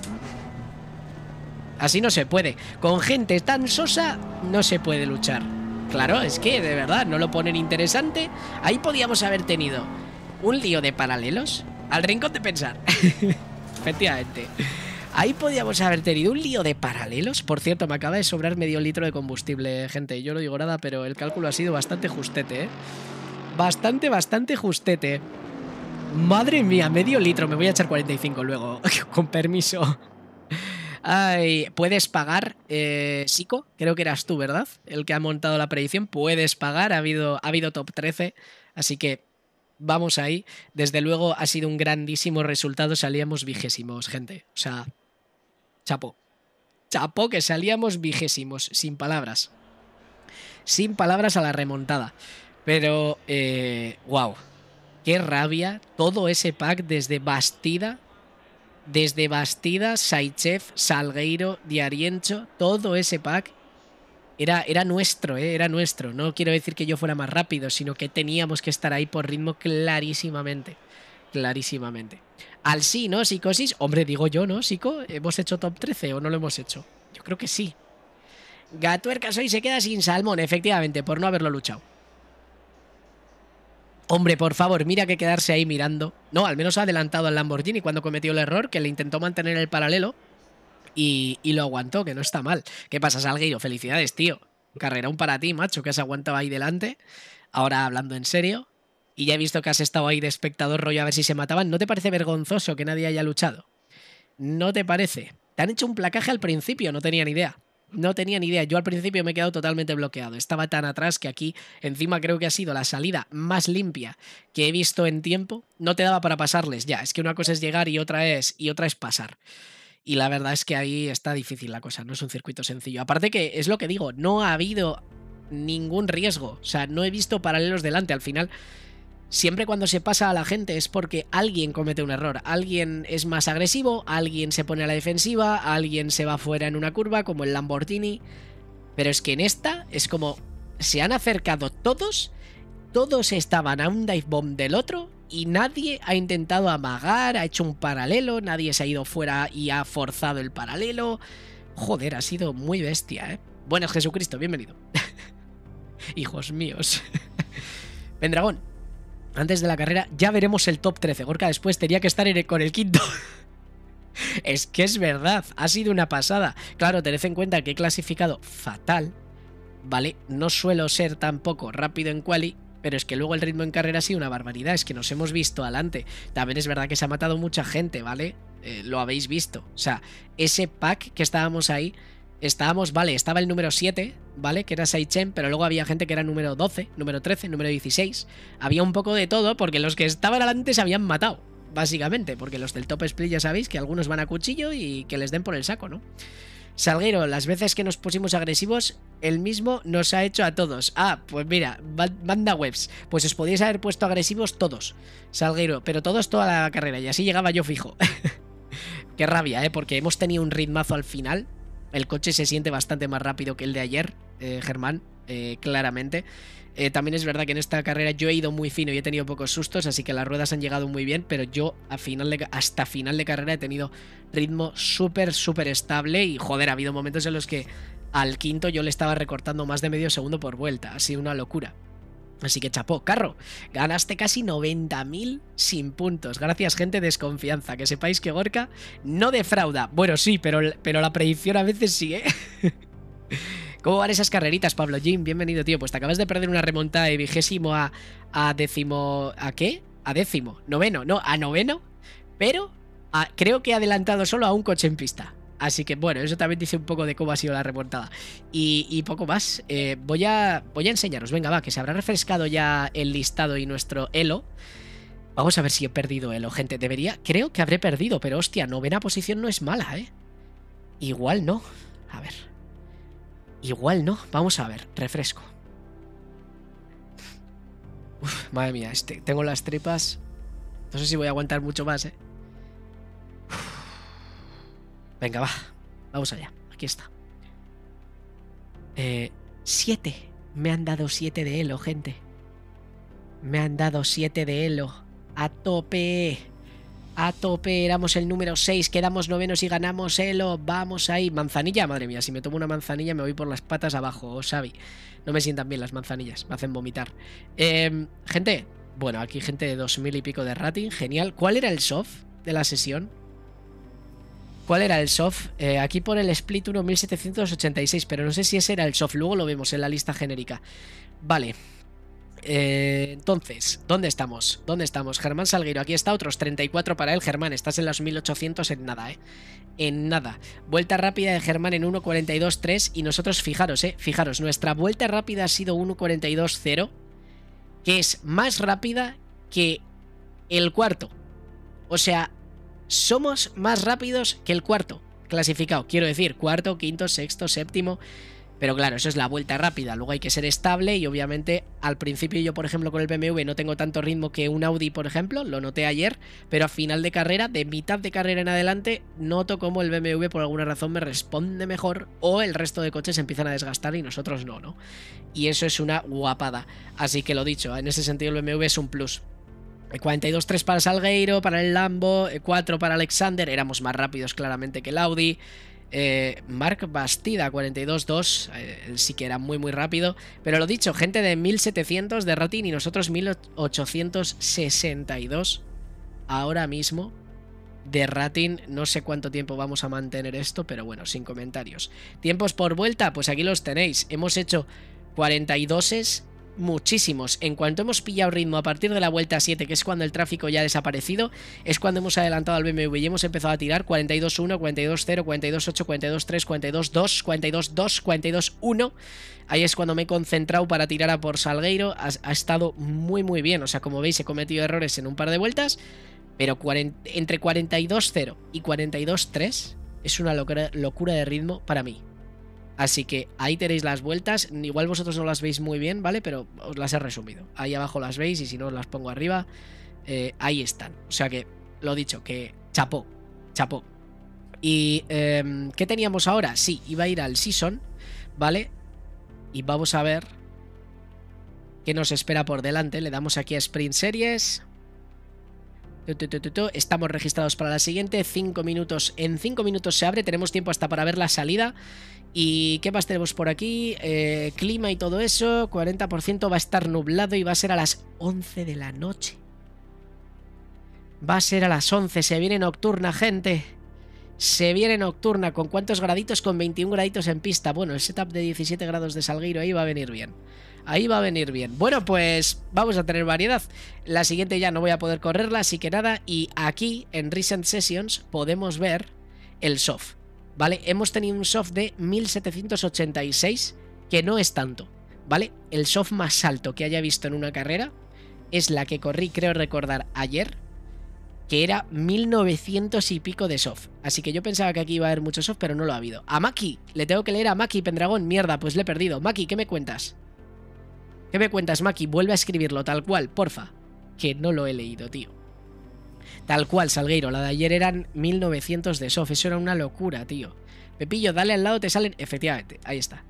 Así no se puede. Con gente tan sosa no se puede luchar. Claro, es que de verdad no lo ponen interesante. Ahí podíamos haber tenido un lío de paralelos. Al rincón de pensar. Efectivamente. Ahí podíamos haber tenido un lío de paralelos. Por cierto, me acaba de sobrar medio litro de combustible, gente. Yo no digo nada, pero el cálculo ha sido bastante justete, ¿eh? Bastante, bastante justete. Madre mía, medio litro. Me voy a echar cuarenta y cinco luego. Con permiso. Ay, puedes pagar, eh, Sico, creo que eras tú, ¿verdad? El que ha montado la predicción. Puedes pagar, ha habido, ha habido top trece, así que vamos ahí. Desde luego ha sido un grandísimo resultado, salíamos vigésimos, gente. O sea, chapo. Chapo, que salíamos vigésimos, sin palabras. Sin palabras a la remontada. Pero, eh, wow, qué rabia todo ese pack desde Bastida. Desde Bastida, Saichev, Salgueiro, Diariencho, todo ese pack era, era nuestro, ¿eh? Era nuestro. No quiero decir que yo fuera más rápido, sino que teníamos que estar ahí por ritmo clarísimamente. Clarísimamente. Al sí, ¿no, Psicosis? Hombre, digo yo, ¿no, Psico? ¿Hemos hecho top trece o no lo hemos hecho? Yo creo que sí. Gatuercas hoy se queda sin salmón, efectivamente, por no haberlo luchado. Hombre, por favor, mira que quedarse ahí mirando. No, al menos ha adelantado al Lamborghini cuando cometió el error, que le intentó mantener el paralelo y, y lo aguantó, que no está mal. ¿Qué pasa, Salgueiro? Felicidades, tío. Carrerón para ti, macho, que has aguantado ahí delante. Ahora hablando en serio. Y ya he visto que has estado ahí de espectador rollo a ver si se mataban. ¿No te parece vergonzoso que nadie haya luchado? ¿No te parece? Te han hecho un placaje al principio, no tenía ni idea. No tenía ni idea. Yo al principio me he quedado totalmente bloqueado. Estaba tan atrás que aquí, encima creo que ha sido la salida más limpia que he visto en tiempo. No te daba para pasarles ya. Es que una cosa es llegar y otra es, y otra es pasar. Y la verdad es que ahí está difícil la cosa. No es un circuito sencillo. Aparte que es lo que digo, no ha habido ningún riesgo. O sea, no he visto paralelos delante. Al final, siempre cuando se pasa a la gente es porque alguien comete un error. Alguien es más agresivo, alguien se pone a la defensiva, alguien se va fuera en una curva, como el Lamborghini. Pero es que en esta es como se han acercado todos, todos estaban a un dive bomb del otro y nadie ha intentado amagar, ha hecho un paralelo, nadie se ha ido fuera y ha forzado el paralelo. Joder, ha sido muy bestia, ¿eh? Buenas, Jesucristo, bienvenido. Hijos míos. Pendragón. Antes de la carrera ya veremos el top trece. Gorka después tenía que estar en el, con el quinto. Es que es verdad, ha sido una pasada. Claro, tened en cuenta que he clasificado fatal, ¿vale? No suelo ser tampoco rápido en quali, pero es que luego el ritmo en carrera ha sido una barbaridad. Es que nos hemos visto adelante. También es verdad que se ha matado mucha gente, ¿vale? Eh, lo habéis visto. O sea, ese pack que estábamos ahí... Estábamos, vale, estaba el número siete, ¿vale? Que era Saichen, pero luego había gente que era número doce, número trece, número dieciséis. Había un poco de todo porque los que estaban adelante se habían matado, básicamente. Porque los del top split ya sabéis que algunos van a cuchillo y que les den por el saco, ¿no? Salgueiro, las veces que nos pusimos agresivos, el mismo nos ha hecho a todos. Ah, pues mira, banda webs. Pues os podíais haber puesto agresivos todos, Salgueiro, pero todos toda la carrera y así llegaba yo fijo. Qué rabia, ¿eh? Porque hemos tenido un ritmazo al final. El coche se siente bastante más rápido que el de ayer, eh, Germán, eh, claramente. Eh, también es verdad que en esta carrera yo he ido muy fino y he tenido pocos sustos, así que las ruedas han llegado muy bien, pero yo a final de, hasta final de carrera he tenido ritmo súper, súper estable y, joder, ha habido momentos en los que al quinto yo le estaba recortando más de medio segundo por vuelta. Ha sido una locura. Así que chapó, Carro, ganaste casi noventa mil sin puntos. Gracias, gente, desconfianza. Que sepáis que Gorka no defrauda. Bueno, sí, pero, pero la predicción a veces sí, ¿eh? ¿Cómo van esas carreritas, Pablo Jim? Bienvenido, tío. Pues te acabas de perder una remontada de vigésimo a, a décimo... ¿A qué? A décimo. Noveno, no, a noveno. Pero a, creo que he adelantado solo a un coche en pista. Así que bueno, eso también dice un poco de cómo ha sido la remontada. Y, y poco más. Eh, voy, a, voy a enseñaros, venga, va, que se habrá refrescado ya el listado y nuestro elo. Vamos a ver si he perdido elo, gente. Debería, creo que habré perdido, pero hostia, novena posición no es mala, ¿eh? Igual no. A ver. Igual no. Vamos a ver, refresco. Uf, madre mía, este, tengo las tripas. No sé si voy a aguantar mucho más, ¿eh? Uf. Venga, va. Vamos allá. Aquí está. Eh, siete. Me han dado siete de elo, gente. Me han dado siete de elo. A tope. A tope. Éramos el número seis. Quedamos novenos y ganamos elo. Vamos ahí. Manzanilla. Madre mía, si me tomo una manzanilla me voy por las patas abajo. ¿Os sabe? No me sientan bien las manzanillas. Me hacen vomitar. Eh, gente. Bueno, aquí gente de dos mil y pico de rating. Genial. ¿Cuál era el soft de la sesión? ¿Cuál era el soft? Eh, aquí pone el split uno mil setecientos ochenta y seis, pero no sé si ese era el soft. Luego lo vemos en la lista genérica. Vale. Eh, entonces, ¿dónde estamos? ¿Dónde estamos? Germán Salgueiro, aquí está, otros treinta y cuatro para él. Germán, estás en los mil ochocientos en nada, ¿eh? En nada. Vuelta rápida de Germán en uno cuarenta y dos tres y nosotros, fijaros, ¿eh? Fijaros, nuestra vuelta rápida ha sido uno cuarenta y dos cero, que es más rápida que el cuarto. O sea, somos más rápidos que el cuarto clasificado. Quiero decir, cuarto, quinto, sexto, séptimo... Pero claro, eso es la vuelta rápida, luego hay que ser estable y obviamente al principio yo, por ejemplo, con el B M W no tengo tanto ritmo que un Audi, por ejemplo, lo noté ayer, pero a final de carrera, de mitad de carrera en adelante, noto como el B M W por alguna razón me responde mejor o el resto de coches empiezan a desgastar y nosotros no, ¿no? Y eso es una guapada, así que lo dicho, en ese sentido el B M W es un plus. cuarenta y dos tres para Salgueiro, para el Lambo, cuatro para Alexander, éramos más rápidos claramente que el Audi. Eh, Marc Bastida, cuarenta y dos dos, eh, él sí que era muy muy rápido. Pero lo dicho, gente de mil setecientos de rating y nosotros mil ochocientos sesenta y dos ahora mismo de rating. No sé cuánto tiempo vamos a mantener esto, pero bueno, sin comentarios. Tiempos por vuelta, pues aquí los tenéis. Hemos hecho cuarenta y dos, muchísimos. En cuanto hemos pillado ritmo a partir de la vuelta siete, que es cuando el tráfico ya ha desaparecido, es cuando hemos adelantado al B M W y hemos empezado a tirar. Cuarenta y dos uno, cuarenta y dos cero, cuarenta y dos ocho, cuarenta y dos tres, cuarenta y dos dos, cuarenta y dos dos, cuarenta y dos uno. Ahí es cuando me he concentrado para tirar a por Salgueiro. Ha, ha estado muy muy bien. O sea, como veis, he cometido errores en un par de vueltas, pero cuarenta, entre cuarenta y dos cero y cuarenta y dos tres es una locura, locura de ritmo para mí. Así que ahí tenéis las vueltas. Igual vosotros no las veis muy bien, ¿vale? Pero os las he resumido. Ahí abajo las veis y si no os las pongo arriba. Eh, ahí están. O sea que, lo dicho, que chapó. Chapó. ¿Y eh, qué teníamos ahora? Sí, iba a ir al Season, ¿vale? Y vamos a ver qué nos espera por delante. Le damos aquí a Sprint Series. Estamos registrados para la siguiente. cinco minutos. En cinco minutos se abre. Tenemos tiempo hasta para ver la salida. ¿Y qué más tenemos por aquí? Eh, clima y todo eso. cuarenta por ciento va a estar nublado y va a ser a las once de la noche. Va a ser a las once. Se viene nocturna, gente. Se viene nocturna. ¿Con cuántos graditos? Con veintiún graditos en pista. Bueno, el setup de diecisiete grados de Salgueiro ahí va a venir bien. Ahí va a venir bien. Bueno, pues vamos a tener variedad. La siguiente ya no voy a poder correrla, así que nada. Y aquí, en Recent Sessions, podemos ver el soft. ¿Vale? Hemos tenido un soft de mil setecientos ochenta y seis, que no es tanto, ¿vale? El soft más alto que haya visto en una carrera es la que corrí, creo recordar, ayer, que era mil novecientos y pico de soft. Así que yo pensaba que aquí iba a haber mucho soft, pero no lo ha habido. A Maki, le tengo que leer a Maki Pendragón, mierda, pues le he perdido. Maki, ¿qué me cuentas? ¿Qué me cuentas, Maki? Vuelve a escribirlo tal cual, porfa. Que no lo he leído, tío. Tal cual, Salgueiro, la de ayer eran mil novecientos de soft, eso era una locura, tío. Pepillo, dale al lado, te salen... Efectivamente, ahí está.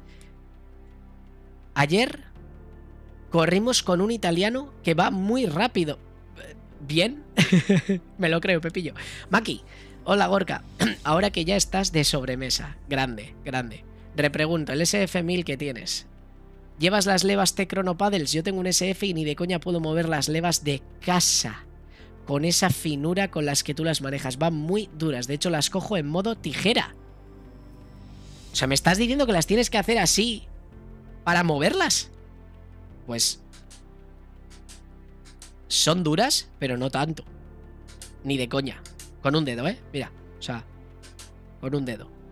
Ayer corrimos con un italiano que va muy rápido. ¿Bien? Me lo creo, Pepillo. Maki, hola Gorka. Ahora que ya estás de sobremesa. Grande, grande. Repregunto, el S F mil que tienes. ¿Llevas las levas T-Chrono Paddles? Yo tengo un S F y ni de coña puedo mover las levas de casa. Con esa finura con las que tú las manejas. Van muy duras. De hecho, las cojo en modo tijera. O sea, ¿me estás diciendo que las tienes que hacer así para moverlas? Pues... son duras, pero no tanto. Ni de coña. Con un dedo, ¿eh? Mira. O sea, con un dedo.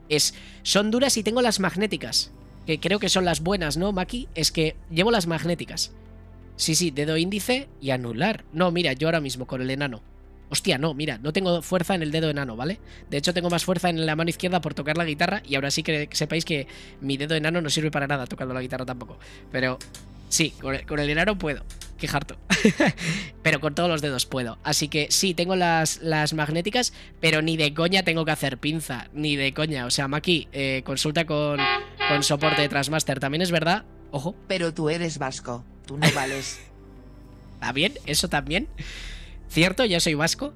Es, son duras y tengo las magnéticas. Que creo que son las buenas, ¿no, Maki? Es que llevo las magnéticas. Sí, sí, dedo índice y anular. No, mira, yo ahora mismo con el enano. Hostia, no, mira, no tengo fuerza en el dedo enano, ¿vale? De hecho, tengo más fuerza en la mano izquierda por tocar la guitarra. Y ahora sí que, que sepáis que mi dedo enano no sirve para nada tocando la guitarra tampoco. Pero sí, con el, con el enano puedo. Qué harto. Pero con todos los dedos puedo. Así que sí, tengo las, las magnéticas, pero ni de coña tengo que hacer pinza. Ni de coña. O sea, Maki, eh, consulta con, con soporte de Trasmaster. También es verdad. Ojo. Pero tú eres vasco. Tú no vales. ¿Está bien? ¿Eso también? Cierto, yo soy vasco.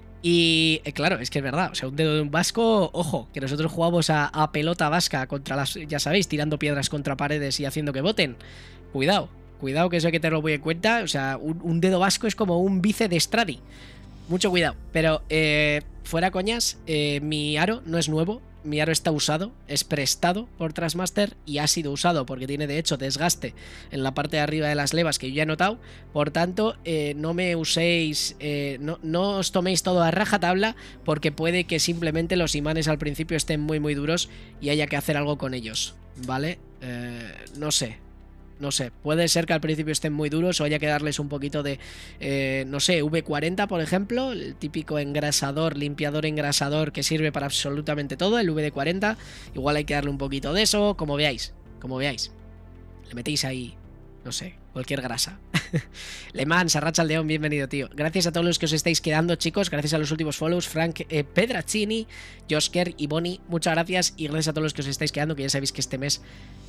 Y eh, claro, es que es verdad. O sea, un dedo de un vasco, ojo, que nosotros jugamos a, a pelota vasca contra las, ya sabéis, tirando piedras contra paredes y haciendo que voten. Cuidado, cuidado que eso hay que tenerlo muy en cuenta. O sea, un, un dedo vasco es como un bice de Stradi. Mucho cuidado. Pero eh, fuera coñas, eh, mi aro no es nuevo. Mi aro está usado, es prestado por Trasmaster y ha sido usado porque tiene de hecho desgaste en la parte de arriba de las levas que yo ya he notado. Por tanto, eh, no me uséis, eh, no, no os toméis todo a rajatabla porque puede que simplemente los imanes al principio estén muy muy duros y haya que hacer algo con ellos, ¿vale? Eh, no sé. No sé, puede ser que al principio estén muy duros o haya que darles un poquito de, eh, no sé, V cuarenta, por ejemplo, el típico engrasador, limpiador engrasador que sirve para absolutamente todo, el V de cuarenta. Igual hay que darle un poquito de eso, como veáis, como veáis. Le metéis ahí, no sé, cualquier grasa. Le Mans, Arracha Aldeón, bienvenido, tío. Gracias a todos los que os estáis quedando, chicos. Gracias a los últimos follows, Frank eh, Pedraccini, Josker y Bonnie. Muchas gracias y gracias a todos los que os estáis quedando, que ya sabéis que este mes...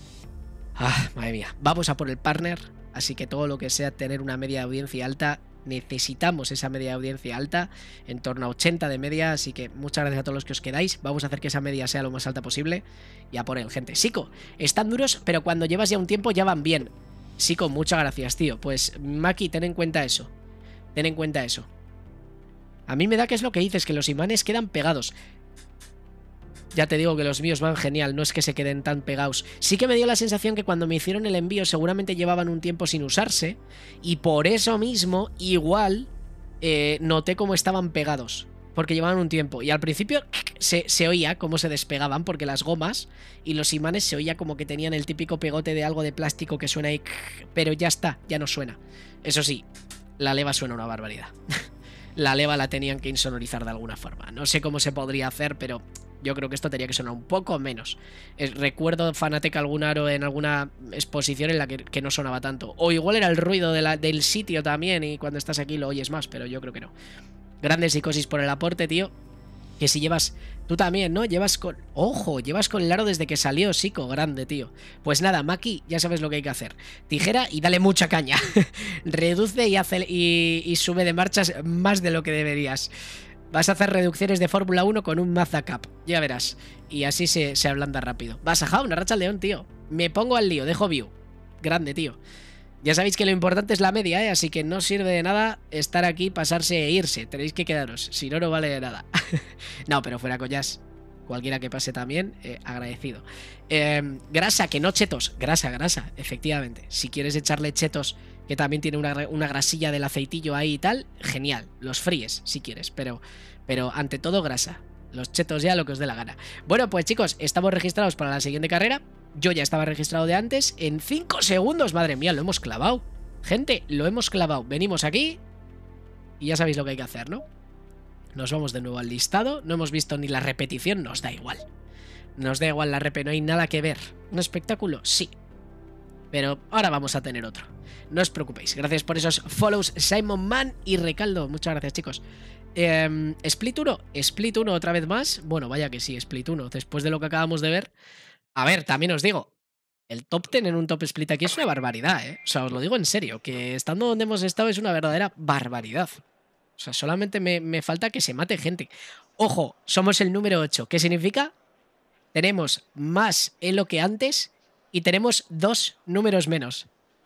Ah, madre mía, vamos a por el partner, así que todo lo que sea tener una media de audiencia alta, necesitamos esa media de audiencia alta, en torno a ochenta de media, así que muchas gracias a todos los que os quedáis, vamos a hacer que esa media sea lo más alta posible, y a por él, gente. Sico, están duros, pero cuando llevas ya un tiempo ya van bien. Sico, muchas gracias, tío. Pues, Maki, ten en cuenta eso, ten en cuenta eso. A mí me da que es lo que dices, que los imanes quedan pegados. Ya te digo que los míos van genial, no es que se queden tan pegados. Sí que me dio la sensación que cuando me hicieron el envío seguramente llevaban un tiempo sin usarse y por eso mismo igual eh, noté cómo estaban pegados, porque llevaban un tiempo y al principio se, se oía cómo se despegaban porque las gomas y los imanes se oía como que tenían el típico pegote de algo de plástico que suena ahí, pero ya está, ya no suena. Eso sí, la leva suena una barbaridad. La leva la tenían que insonorizar de alguna forma. No sé cómo se podría hacer, pero... yo creo que esto tenía que sonar un poco menos. Es, recuerdo Fanatec algún aro en alguna exposición en la que, que no sonaba tanto. O igual era el ruido de la, del sitio también y cuando estás aquí lo oyes más, pero yo creo que no. Grande Psicosis por el aporte, tío. Que si llevas... tú también, ¿no? Llevas con... ojo, llevas con el aro desde que salió, Sico. Grande, tío. Pues nada, Maki, ya sabes lo que hay que hacer. Tijera y dale mucha caña. Reduce y, hace, y, y sube de marchas más de lo que deberías. Vas a hacer reducciones de Fórmula uno con un Mazda Cup, ya verás. Y así se, se ablanda rápido. Vas a ja, una racha al león, tío. Me pongo al lío, dejo view. Grande, tío. Ya sabéis que lo importante es la media, ¿eh? Así que no sirve de nada estar aquí, pasarse e irse. Tenéis que quedaros, si no, no vale de nada. No, pero fuera collas. Cualquiera que pase también, eh, agradecido. Eh, grasa, que no chetos. Grasa, grasa, efectivamente. Si quieres echarle chetos, que también tiene una, una grasilla del aceitillo ahí y tal, genial. Los fríes, si quieres, pero, pero ante todo grasa. Los chetos ya, lo que os dé la gana. Bueno, pues chicos, estamos registrados para la siguiente carrera. Yo ya estaba registrado de antes. En cinco segundos, madre mía, lo hemos clavado. Gente, lo hemos clavado. Venimos aquí y ya sabéis lo que hay que hacer, ¿no? Nos vamos de nuevo al listado. No hemos visto ni la repetición, nos da igual. Nos da igual la repe, no hay nada que ver. ¿Un espectáculo? Sí. Pero ahora vamos a tener otro. No os preocupéis. Gracias por esos follows, Simon Man y Recaldo. Muchas gracias, chicos. Eh, Split uno. Split uno otra vez más. Bueno, vaya que sí, Split uno. Después de lo que acabamos de ver. A ver, también os digo. El top ten en un top split aquí es una barbaridad, ¿eh? O sea, os lo digo en serio. Que estando donde hemos estado es una verdadera barbaridad. O sea, solamente me, me falta que se mate gente. Ojo, somos el número ocho. ¿Qué significa? Tenemos más elo que antes y tenemos dos números menos.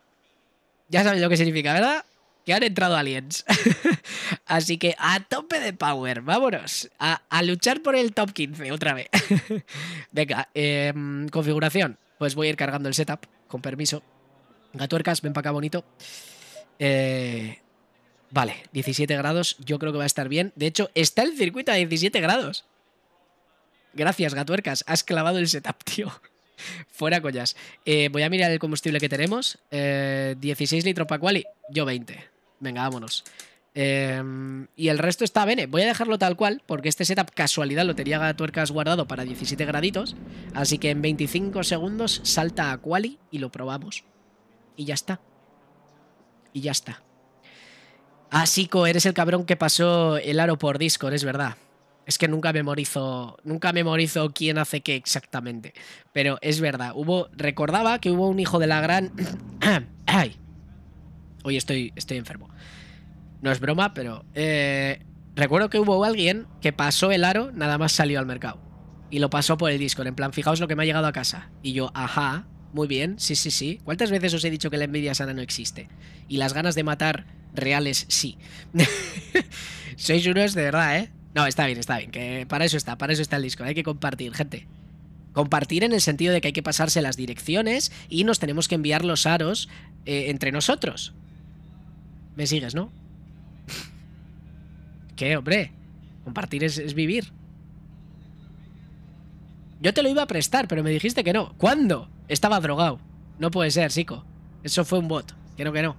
Ya sabéis lo que significa, ¿verdad? Que han entrado aliens. Así que a tope de power, vámonos. A, a luchar por el top quince otra vez. Venga, eh, configuración. Pues voy a ir cargando el setup, con permiso. Gatuercas, ven para acá, bonito. Eh... Vale, diecisiete grados, yo creo que va a estar bien. De hecho, está el circuito a diecisiete grados. Gracias, Gatuercas. Has clavado el setup, tío. Fuera collas. Eh, voy a mirar el combustible que tenemos. Eh, dieciséis litros para quali. Yo veinte. Venga, vámonos. Eh, y el resto está bene. Voy a dejarlo tal cual, porque este setup, casualidad, lo tenía Gatuercas guardado para diecisiete graditos. Así que en veinticinco segundos salta a quali y lo probamos. Y ya está. Y ya está. Ah, Sico, eres el cabrón que pasó el aro por Discord, es verdad. Es que nunca memorizo, nunca memorizo quién hace qué exactamente. Pero es verdad, hubo, recordaba que hubo un hijo de la gran... Ay. Hoy estoy, estoy enfermo. No es broma, pero... Eh, recuerdo que hubo alguien que pasó el aro, nada más salió al mercado. Y lo pasó por el Discord, en plan, fijaos lo que me ha llegado a casa. Y yo, ajá, muy bien, sí, sí, sí. ¿Cuántas veces os he dicho que la envidia sana no existe? Y las ganas de matar reales, sí. Sois unos de verdad, ¿eh? No, está bien, está bien, que para eso está, para eso está el Discord. Hay que compartir, gente. Compartir en el sentido de que hay que pasarse las direcciones y nos tenemos que enviar los aros eh, entre nosotros. ¿Me sigues, no? ¿Qué, hombre? Compartir es, es vivir. Yo te lo iba a prestar, pero me dijiste que no. ¿Cuándo? Estaba drogado. No puede ser, Sico. Eso fue un bot. Que no, que no.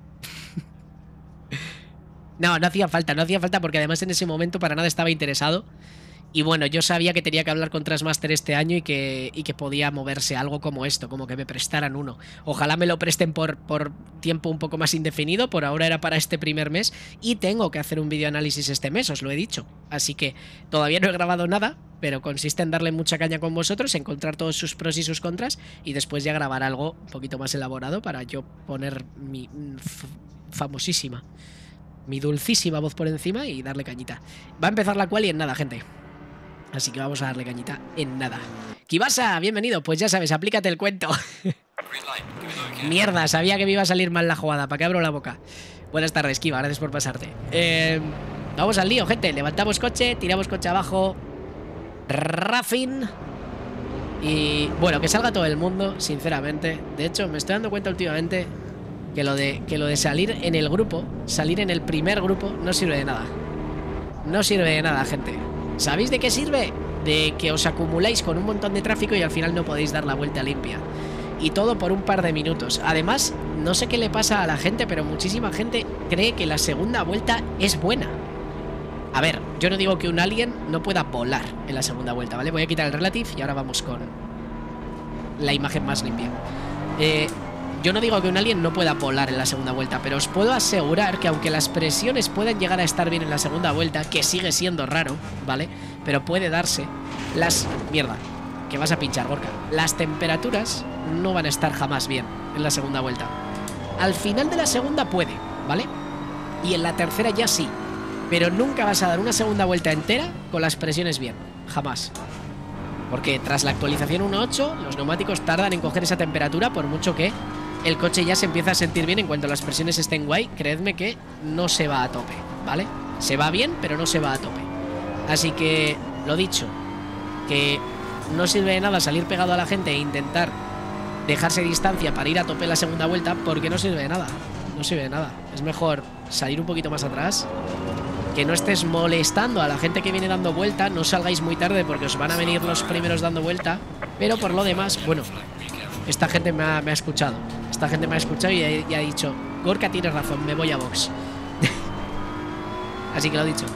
No, no hacía falta, no hacía falta porque además en ese momento para nada estaba interesado. Y bueno, yo sabía que tenía que hablar con Trasmaster este año y que, y que podía moverse algo como esto, como que me prestaran uno. Ojalá me lo presten por, por tiempo un poco más indefinido, por ahora era para este primer mes. Y tengo que hacer un videoanálisis este mes, os lo he dicho. Así que todavía no he grabado nada, pero consiste en darle mucha caña con vosotros, encontrar todos sus pros y sus contras y después ya grabar algo un poquito más elaborado para yo poner mi famosísima, mi dulcísima voz por encima y darle cañita. Va a empezar la quali en nada, gente. Así que vamos a darle cañita en nada. Kibasa, bienvenido. Pues ya sabes, aplícate el cuento. Mierda, sabía que me iba a salir mal la jugada. ¿Para qué abro la boca? Buenas tardes, Kiba, gracias por pasarte. Eh, vamos al lío, gente. Levantamos coche, tiramos coche abajo. Rafin. Y bueno, que salga todo el mundo, sinceramente. De hecho, me estoy dando cuenta últimamente que lo de, que lo de salir en el grupo, salir en el primer grupo, no sirve de nada. No sirve de nada, gente. ¿Sabéis de qué sirve? De que os acumuláis con un montón de tráfico y al final no podéis dar la vuelta limpia. Y todo por un par de minutos. Además, no sé qué le pasa a la gente, pero muchísima gente cree que la segunda vuelta es buena. A ver, yo no digo que un alien no pueda volar en la segunda vuelta, ¿vale? Voy a quitar el relative y ahora vamos con la imagen más limpia. Eh... Yo no digo que un alien no pueda volar en la segunda vuelta, pero os puedo asegurar que aunque las presiones puedan llegar a estar bien en la segunda vuelta, que sigue siendo raro, ¿vale? Pero puede darse, las... Mierda, que vas a pinchar, Gorka. Las temperaturas no van a estar jamás bien en la segunda vuelta. Al final de la segunda puede, ¿vale? Y en la tercera ya sí. Pero nunca vas a dar una segunda vuelta entera con las presiones bien, jamás. Porque tras la actualización uno punto ocho, los neumáticos tardan en coger esa temperatura, por mucho que el coche ya se empieza a sentir bien en cuanto las presiones estén guay. Creedme que no se va a tope, ¿vale? Se va bien, pero no se va a tope. Así que, lo dicho, que no sirve de nada salir pegado a la gente e intentar dejarse distancia para ir a tope la segunda vuelta, porque no sirve de nada. No sirve de nada. Es mejor salir un poquito más atrás, que no estés molestando a la gente que viene dando vuelta. No salgáis muy tarde porque os van a venir los primeros dando vuelta. Pero por lo demás, bueno, esta gente me ha, me ha escuchado. Esta gente me ha escuchado y ha, y ha dicho: Gorka, tienes razón, me voy a box. Así que lo he dicho.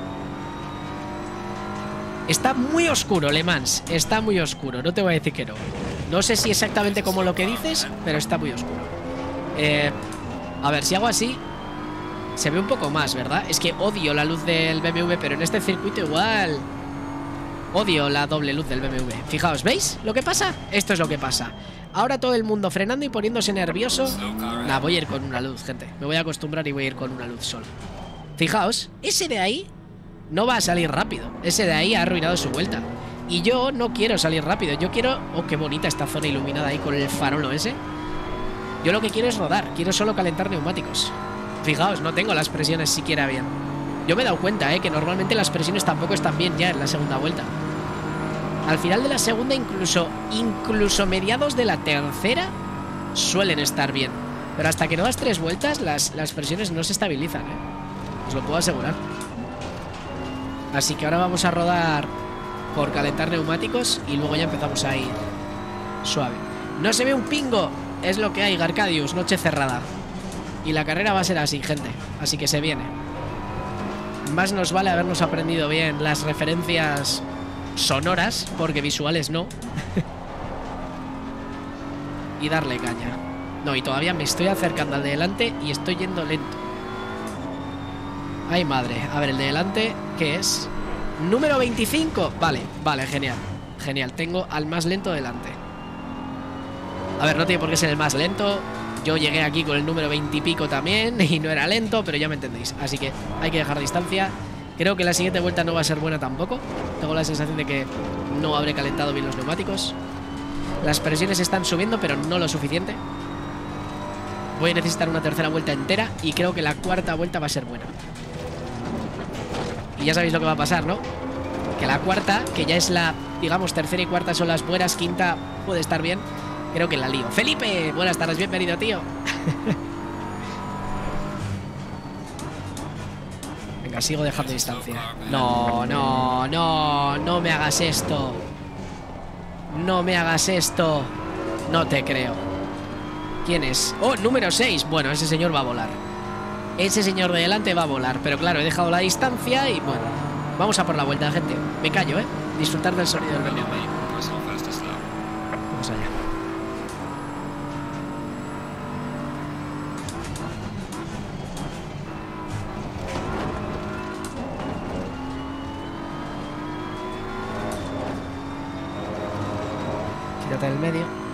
Está muy oscuro, Le Mans. Está muy oscuro, no te voy a decir que no. No sé si exactamente como lo que dices, pero está muy oscuro. Eh, a ver, si hago así se ve un poco más, ¿verdad? Es que odio la luz del B M W, pero en este circuito igual odio la doble luz del B M W. Fijaos, ¿veis lo que pasa? Esto es lo que pasa. Ahora todo el mundo frenando y poniéndose nervioso. Nah, voy a ir con una luz, gente. Me voy a acostumbrar y voy a ir con una luz solo. Fijaos, ese de ahí no va a salir rápido. Ese de ahí ha arruinado su vuelta. Y yo no quiero salir rápido. Yo quiero... Oh, qué bonita esta zona iluminada ahí con el farolo ese. Yo lo que quiero es rodar. Quiero solo calentar neumáticos. Fijaos, no tengo las presiones siquiera bien. Yo me he dado cuenta, eh, que normalmente las presiones tampoco están bien ya en la segunda vuelta. Al final de la segunda, incluso incluso mediados de la tercera, suelen estar bien. Pero hasta que no das tres vueltas, las, las presiones no se estabilizan, eh. Os lo puedo asegurar. Así que ahora vamos a rodar por calentar neumáticos y luego ya empezamos a ir suave. No se ve un pingo, es lo que hay, Garcadius, noche cerrada. Y la carrera va a ser así, gente, así que se viene. Más nos vale habernos aprendido bien las referencias sonoras, porque visuales no. Y darle caña. No, y todavía me estoy acercando al de delante y estoy yendo lento. Ay, madre. A ver, el de delante, ¿qué es? Número veinticinco. Vale, vale, genial. Genial, tengo al más lento delante. A ver, no tiene por qué ser el más lento. Yo llegué aquí con el número veinte y pico también y no era lento, pero ya me entendéis. Así que hay que dejar distancia. Creo que la siguiente vuelta no va a ser buena tampoco. Tengo la sensación de que no habré calentado bien los neumáticos. Las presiones están subiendo, pero no lo suficiente. Voy a necesitar una tercera vuelta entera y creo que la cuarta vuelta va a ser buena. Y ya sabéis lo que va a pasar, ¿no? Que la cuarta, que ya es la, digamos, tercera y cuarta son las buenas, quinta puede estar bien. Creo que la lío. Felipe, buenas tardes, bienvenido, tío. Venga, sigo dejando distancia. No, no, no, no me hagas esto. No me hagas esto. No te creo. ¿Quién es? Oh, número seis. Bueno, ese señor va a volar. Ese señor de delante va a volar. Pero claro, he dejado la distancia y bueno, vamos a por la vuelta, gente. Me callo, ¿eh? Disfrutar del sonido del B M W. Vamos allá. Quítate del medio.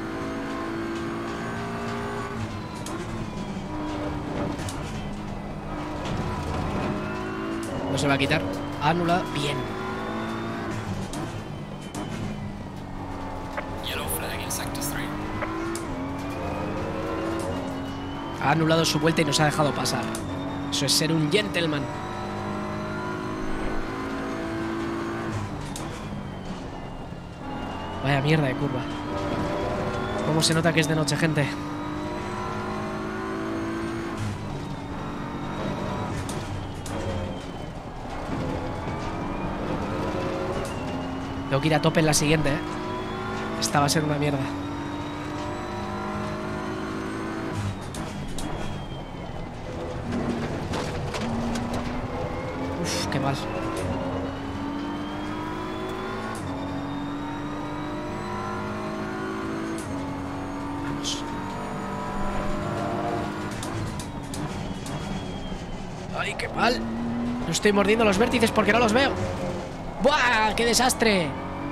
No se va a quitar. Anulado. Bien. Ha anulado su vuelta y nos ha dejado pasar. Eso es ser un gentleman. Vaya mierda de curva. ¿Cómo se nota que es de noche, gente? Tengo que ir a tope en la siguiente, ¿eh? Esta va a ser una mierda. Uf, qué mal. Vamos. Ay, qué mal. No estoy mordiendo los vértices porque no los veo. ¡Buah! ¡Qué desastre!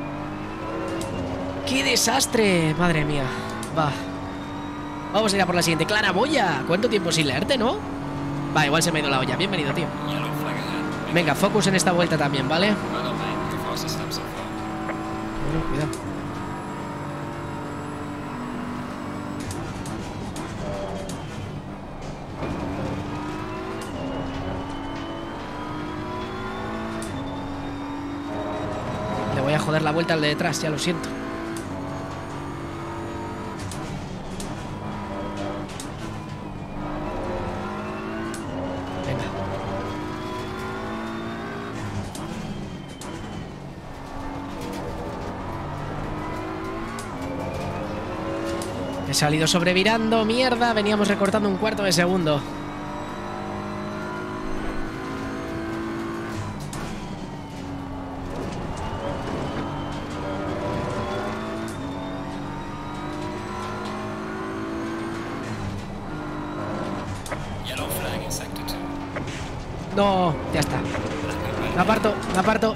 ¡Qué desastre! Madre mía. Va. Vamos a ir a por la siguiente. Claraboya. ¿Cuánto tiempo sin leerte, no? Va, igual se me ha ido la olla. Bienvenido, tío. Venga, focus en esta vuelta también, ¿vale? Bueno, cuidado. Le voy a joder la vuelta al de detrás, ya lo siento. He salido sobrevirando, mierda, veníamos recortando un cuarto de segundo. No, ya está. La aparto, la aparto.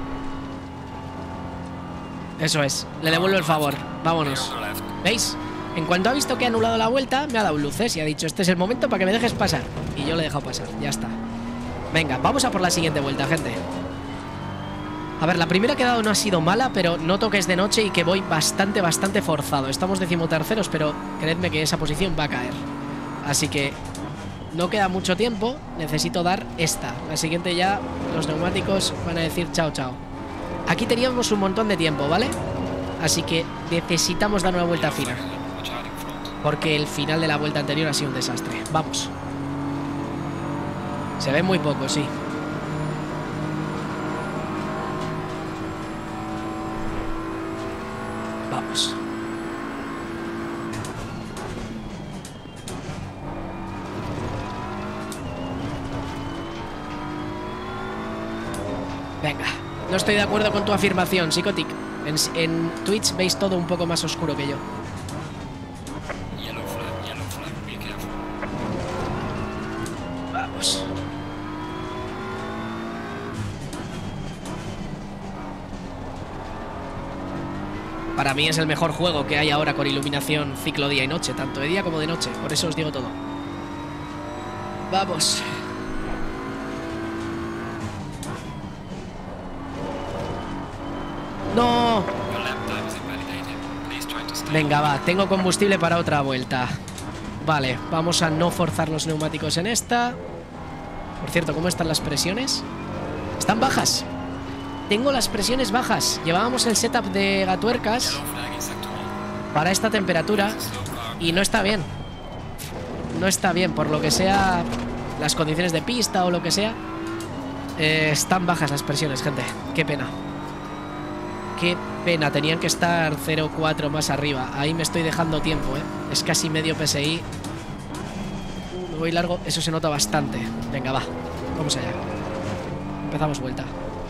Eso es, le devuelvo el favor. Vámonos. ¿Veis? En cuanto ha visto que ha anulado la vuelta, me ha dado luces y ha dicho, este es el momento para que me dejes pasar. Y yo le he dejado pasar, ya está. Venga, vamos a por la siguiente vuelta, gente. A ver, la primera que he dado no ha sido mala, pero noto que es de noche y que voy bastante, bastante forzado. Estamos decimoterceros, pero creedme que esa posición va a caer. Así que no queda mucho tiempo, necesito dar esta. La siguiente ya, los neumáticos van a decir chao, chao. Aquí teníamos un montón de tiempo, ¿vale? Así que necesitamos dar una vuelta fina, porque el final de la vuelta anterior ha sido un desastre. Vamos. Se ve muy poco, sí. Venga, no estoy de acuerdo con tu afirmación, Psicotic. En, en Twitch veis todo un poco más oscuro que yo. Vamos. Para mí es el mejor juego que hay ahora con iluminación ciclo día y noche, tanto de día como de noche. Por eso os digo todo. Vamos. ¡No! Venga, va. Tengo combustible para otra vuelta. Vale, vamos a no forzar los neumáticos en esta. Por cierto, ¿cómo están las presiones? Están bajas. Tengo las presiones bajas. Llevábamos el setup de gatuercas para esta temperatura y no está bien. No está bien, por lo que sea, las condiciones de pista o lo que sea. Eh, están bajas las presiones, gente. Qué pena. Qué pena, tenían que estar cero coma cuatro más arriba. Ahí me estoy dejando tiempo, ¿eh? Es casi medio P S I. Uh, me voy largo, eso se nota bastante. Venga, va, vamos allá. Empezamos vuelta.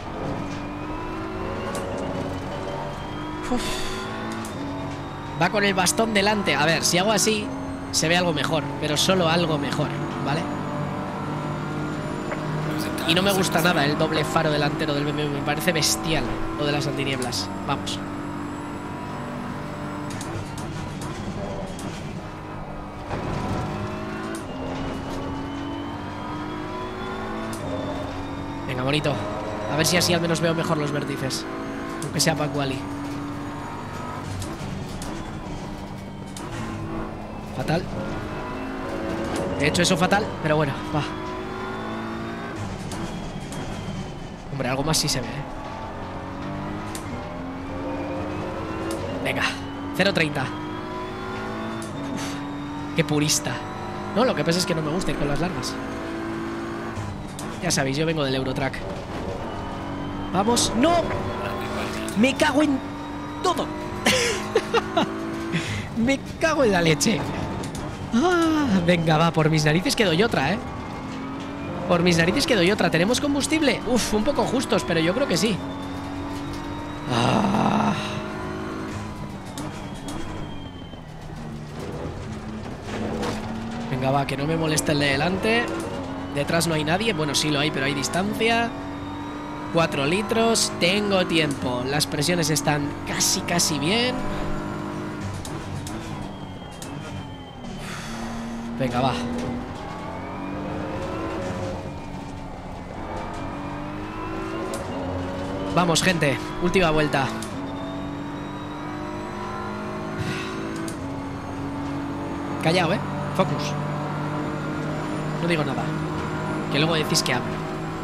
Uf. Va con el bastón delante. A ver, si hago así, se ve algo mejor, pero solo algo mejor, ¿vale? Y no me gusta nada el doble faro delantero del B M W. Me parece bestial lo de las antinieblas. Vamos. Venga, bonito. A ver si así al menos veo mejor los vértices. Aunque sea para Wally. Fatal. He hecho eso fatal, pero bueno, va. Hombre, algo más sí se ve, ¿eh? Venga, cero treinta. Qué purista. No, lo que pasa es que no me gusta ir con las largas. Ya sabéis, yo vengo del Eurotrack. Vamos, ¡no! Me cago en todo. Me cago en la leche. Ah, venga, va, por mis narices que doy otra, ¿eh? Por mis narices que doy otra. ¿Tenemos combustible? Uf, un poco justos, pero yo creo que sí. Ah. Venga, va, que no me moleste el de delante. Detrás no hay nadie. Bueno, sí lo hay, pero hay distancia. Cuatro litros. Tengo tiempo. Las presiones están casi, casi bien. Venga, va. Vamos, gente. Última vuelta. Callao, ¿eh? Focus. No digo nada. Que luego decís que hablo.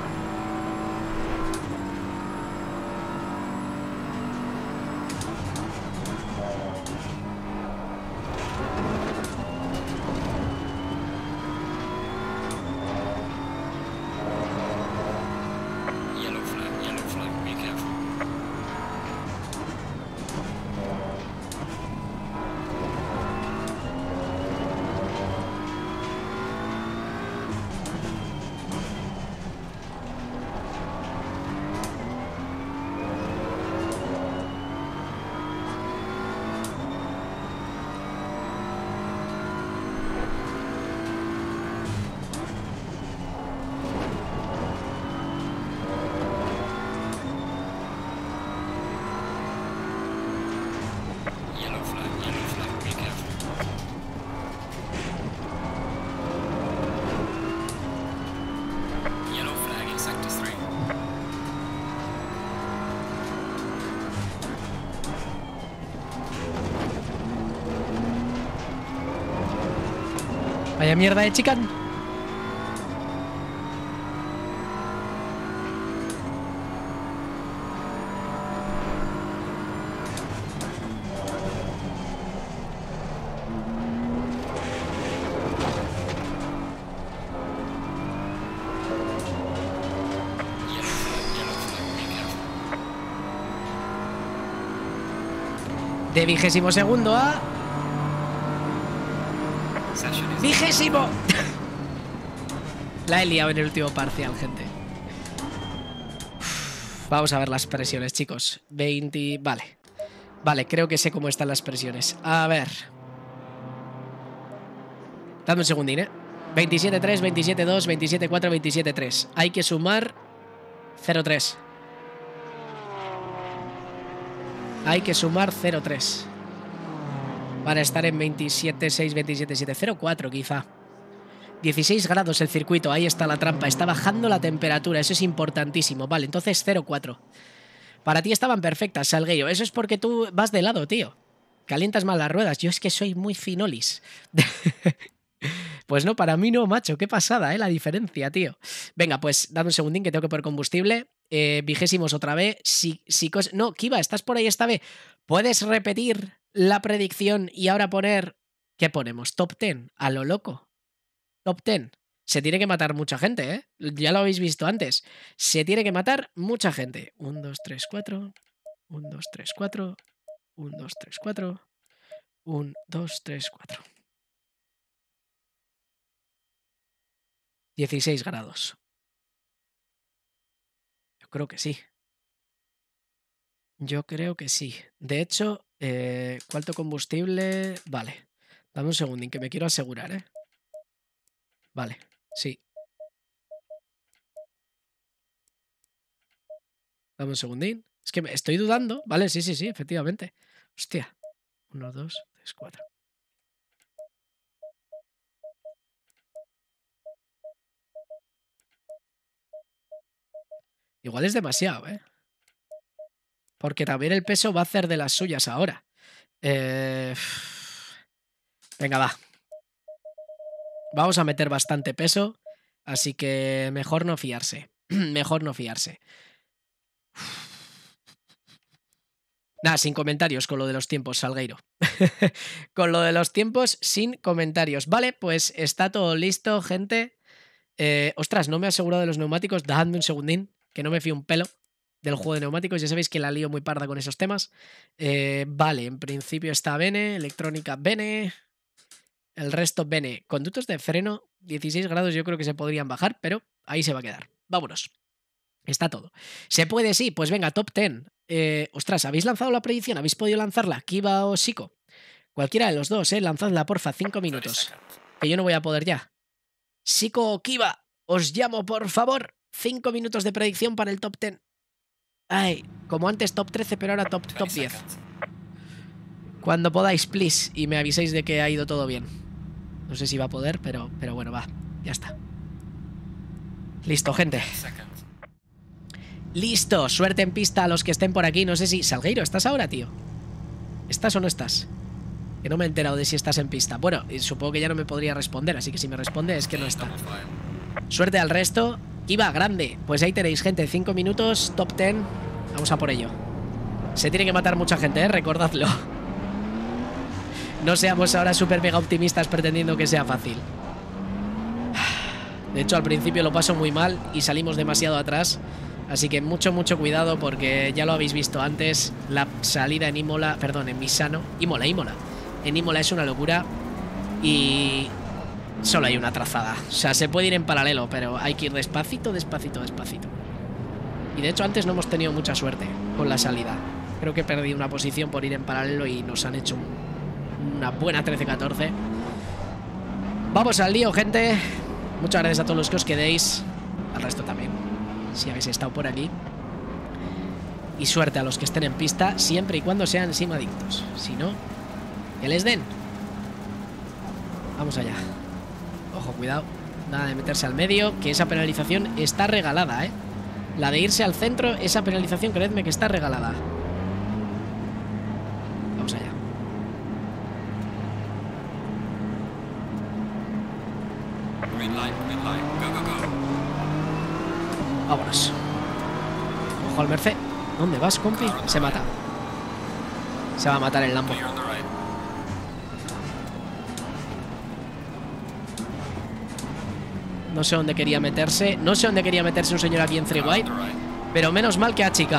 Vaya mierda de chicán. De vigésimo segundo a... ¡Vigésimo! La he liado en el último parcial, gente. Vamos a ver las presiones, chicos. veinte... Vale. Vale, creo que sé cómo están las presiones. A ver. Dame un segundín, ¿eh? veintisiete tres, veintisiete dos, veintisiete cuatro, veintisiete tres. Hay que sumar cero tres. Hay que sumar cero tres. Para estar en veintisiete seis, veintisiete siete, cero cuatro quizá. dieciséis grados el circuito, ahí está la trampa. Está bajando la temperatura, eso es importantísimo. Vale, entonces cero cuatro. Para ti estaban perfectas, Salgueiro. Eso es porque tú vas de lado, tío. Calientas mal las ruedas. Yo es que soy muy finolis. Pues no, para mí no, macho. Qué pasada, ¿eh? La diferencia, tío. Venga, pues dame un segundín que tengo que poner combustible. Eh, vigésimos otra vez. Si, si cos... No, Kiva, ¿estás por ahí esta vez? ¿Puedes repetir la predicción y ahora poner... ¿Qué ponemos? Top diez, a lo loco. Top diez. Se tiene que matar mucha gente, ¿eh? Ya lo habéis visto antes. Se tiene que matar mucha gente. uno, dos, tres, cuatro. uno, dos, tres, cuatro. uno, dos, tres, cuatro. uno, dos, tres, cuatro. dieciséis grados. Yo creo que sí. Yo creo que sí. De hecho, eh, ¿cuánto combustible? Vale. Dame un segundín que me quiero asegurar, ¿eh? Vale, sí. Dame un segundín. Es que me estoy dudando. Vale, sí, sí, sí, efectivamente. Hostia. uno, dos, tres, cuatro. Igual es demasiado, ¿eh? Porque también el peso va a hacer de las suyas ahora. Eh... Venga, va. Vamos a meter bastante peso. Así que mejor no fiarse. Mejor no fiarse. Nada, sin comentarios con lo de los tiempos, Salgueiro. Con lo de los tiempos, sin comentarios. Vale, pues está todo listo, gente. Eh, ostras, no me he asegurado de los neumáticos. Dejadme un segundín, que no me fío un pelo del juego de neumáticos. Ya sabéis que la lío muy parda con esos temas. Eh, vale, en principio está bene. Electrónica bene. El resto bene. Conductos de freno, dieciséis grados yo creo que se podrían bajar, pero ahí se va a quedar. Vámonos. Está todo. ¿Se puede? Sí. Pues venga, top diez. Eh, ostras, ¿habéis lanzado la predicción? ¿Habéis podido lanzarla? Kiva o Siko. Cualquiera de los dos, ¿eh? Lanzadla, porfa. Cinco minutos. Que yo no voy a poder ya. Siko o Kiva, os llamo, por favor. Cinco minutos de predicción para el top diez. Ay, como antes top trece, pero ahora top, top diez. Cuando podáis, please. Y me aviséis de que ha ido todo bien. No sé si va a poder, pero, pero bueno, va. Ya está. Listo, gente. Listo, suerte en pista a los que estén por aquí. No sé si... Salgueiro, ¿estás ahora, tío? ¿Estás o no estás? Que no me he enterado de si estás en pista. Bueno, supongo que ya no me podría responder, así que si me responde es que no está. Suerte al resto. Kiva, grande. Pues ahí tenéis, gente. Cinco minutos, top diez. Vamos a por ello. Se tiene que matar mucha gente, ¿eh? Recordadlo. No seamos ahora súper mega optimistas pretendiendo que sea fácil. De hecho, al principio lo paso muy mal y salimos demasiado atrás. Así que mucho, mucho cuidado porque ya lo habéis visto antes. La salida en Imola, perdón, en Misano. Imola, Imola. En Imola es una locura y solo hay una trazada. O sea, se puede ir en paralelo, pero hay que ir despacito, despacito, despacito. Y de hecho antes no hemos tenido mucha suerte con la salida. Creo que he perdido una posición por ir en paralelo y nos han hecho una buena trece catorce. Vamos al lío, gente. Muchas gracias a todos los que os quedéis. Al resto también, si habéis estado por aquí. Y suerte a los que estén en pista, siempre y cuando sean simadictos. Si no, que les den. Vamos allá. Ojo, cuidado. Nada de meterse al medio, que esa penalización está regalada, ¿eh? La de irse al centro, esa penalización, creedme que está regalada. Vamos allá. Vámonos. Ojo al Merced. ¿Dónde vas, compi? Se mata. Se va a matar el Lambo. No sé dónde quería meterse. No sé dónde quería meterse un señor aquí en Three White. Pero menos mal que ha achicado.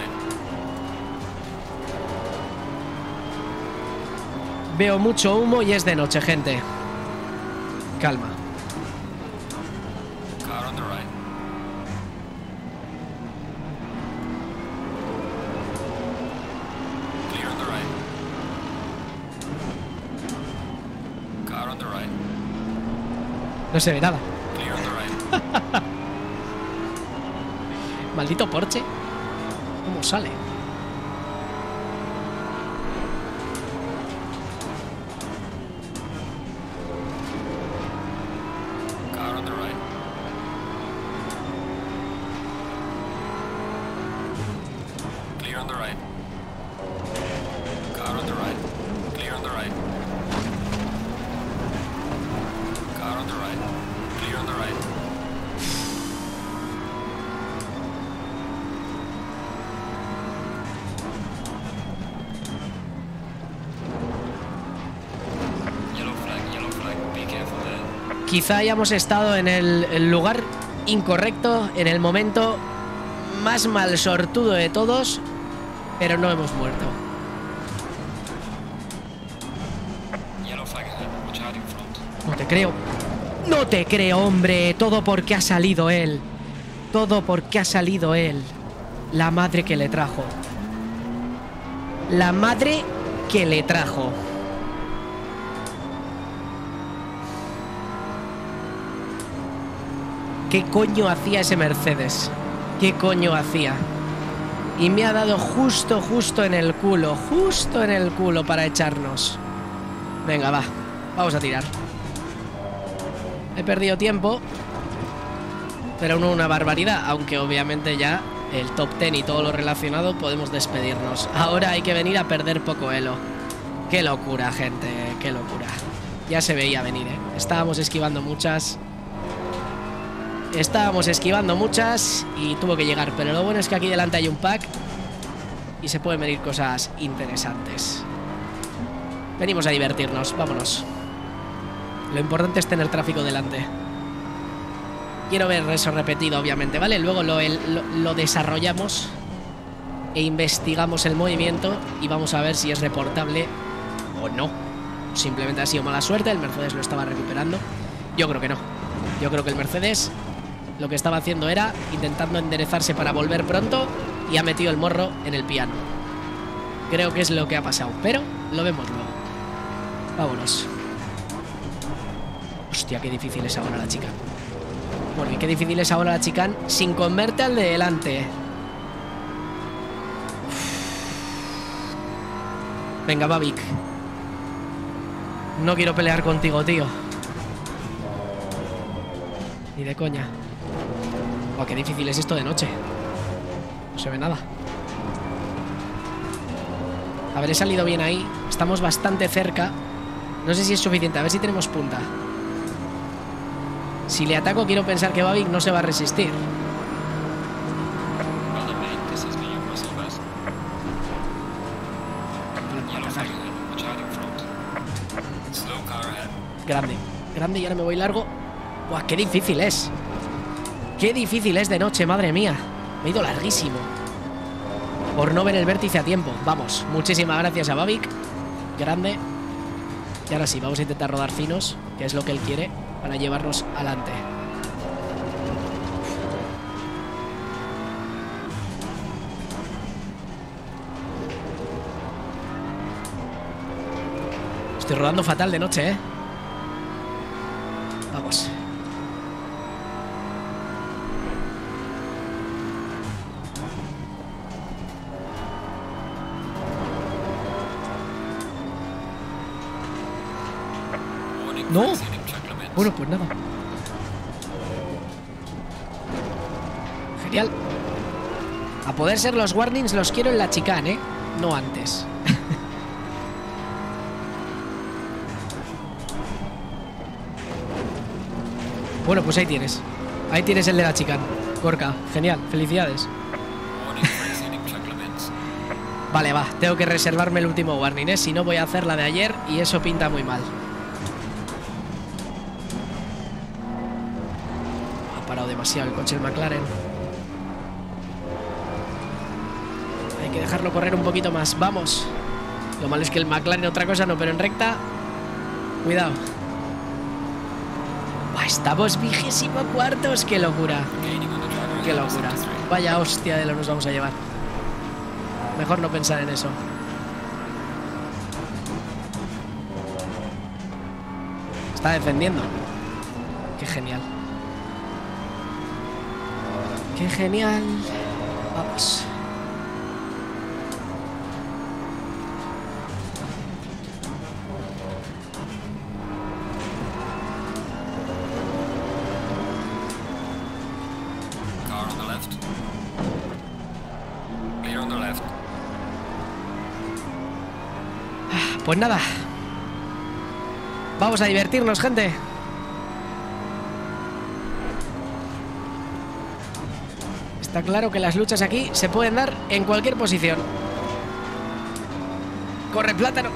Veo mucho humo y es de noche, gente. Calma. No se ve nada. Maldito Porsche. ¿Cómo sale? Quizá hayamos estado en el, el lugar incorrecto, en el momento más mal sortudo de todos, pero no hemos muerto. No te creo. No te creo, hombre. Todo porque ha salido él. Todo porque ha salido él. La madre que le trajo. La madre que le trajo. ¿Qué coño hacía ese Mercedes? ¿Qué coño hacía? Y me ha dado justo, justo en el culo. Justo en el culo para echarnos. Venga, va. Vamos a tirar. He perdido tiempo, pero no una barbaridad. Aunque obviamente ya el top ten y todo lo relacionado podemos despedirnos. Ahora hay que venir a perder poco elo. Qué locura, gente. Qué locura. Ya se veía venir, ¿eh? Estábamos esquivando muchas... Estábamos esquivando muchas y tuvo que llegar. Pero lo bueno es que aquí delante hay un pack y se pueden venir cosas interesantes. Venimos a divertirnos, vámonos. Lo importante es tener tráfico delante. Quiero ver eso repetido, obviamente, ¿vale? Luego lo, el, lo, lo desarrollamos e investigamos el movimiento y vamos a ver si es reportable o no. Simplemente ha sido mala suerte, el Mercedes lo estaba recuperando. Yo creo que no. Yo creo que el Mercedes lo que estaba haciendo era intentando enderezarse para volver pronto y ha metido el morro en el piano. Creo que es lo que ha pasado, pero lo vemos luego. Vámonos. Hostia, qué difícil es ahora la chica. Bueno, y qué difícil es ahora la chica sin comerte al de delante. Venga, Babik. No quiero pelear contigo, tío. Ni de coña. Oh, qué difícil es esto de noche. No se ve nada. A ver, he salido bien ahí. Estamos bastante cerca. No sé si es suficiente. A ver si tenemos punta. Si le ataco, quiero pensar que Babik no se va a resistir. Grande. Grande y ahora me voy largo. Buah, qué difícil es. Qué difícil es de noche, madre mía. Me he ido larguísimo por no ver el vértice a tiempo. Vamos, muchísimas gracias a Babik. Grande. Y ahora sí, vamos a intentar rodar finos, que es lo que él quiere, para llevarnos adelante. Estoy rodando fatal de noche, ¿eh? Vamos. No. Bueno, pues nada. Genial. A poder ser los warnings los quiero en la chicane, ¿eh? No antes. Bueno, pues ahí tienes. Ahí tienes el de la chicane. Gorka, genial, felicidades. Vale, va, tengo que reservarme el último warning, ¿eh? Si no voy a hacer la de ayer y eso pinta muy mal. Ha parado demasiado el coche el McLaren. Hay que dejarlo correr un poquito más, vamos. Lo malo es que el McLaren otra cosa no, pero en recta... Cuidado. Estamos vigésimo cuartos. Qué locura. Qué locura. Vaya hostia de lo nos vamos a llevar. Mejor no pensar en eso. Está defendiendo. Qué genial. Qué genial. Vamos. Pues nada. Vamos a divertirnos, gente. Está claro que las luchas aquí se pueden dar en cualquier posición. Corre, plátano.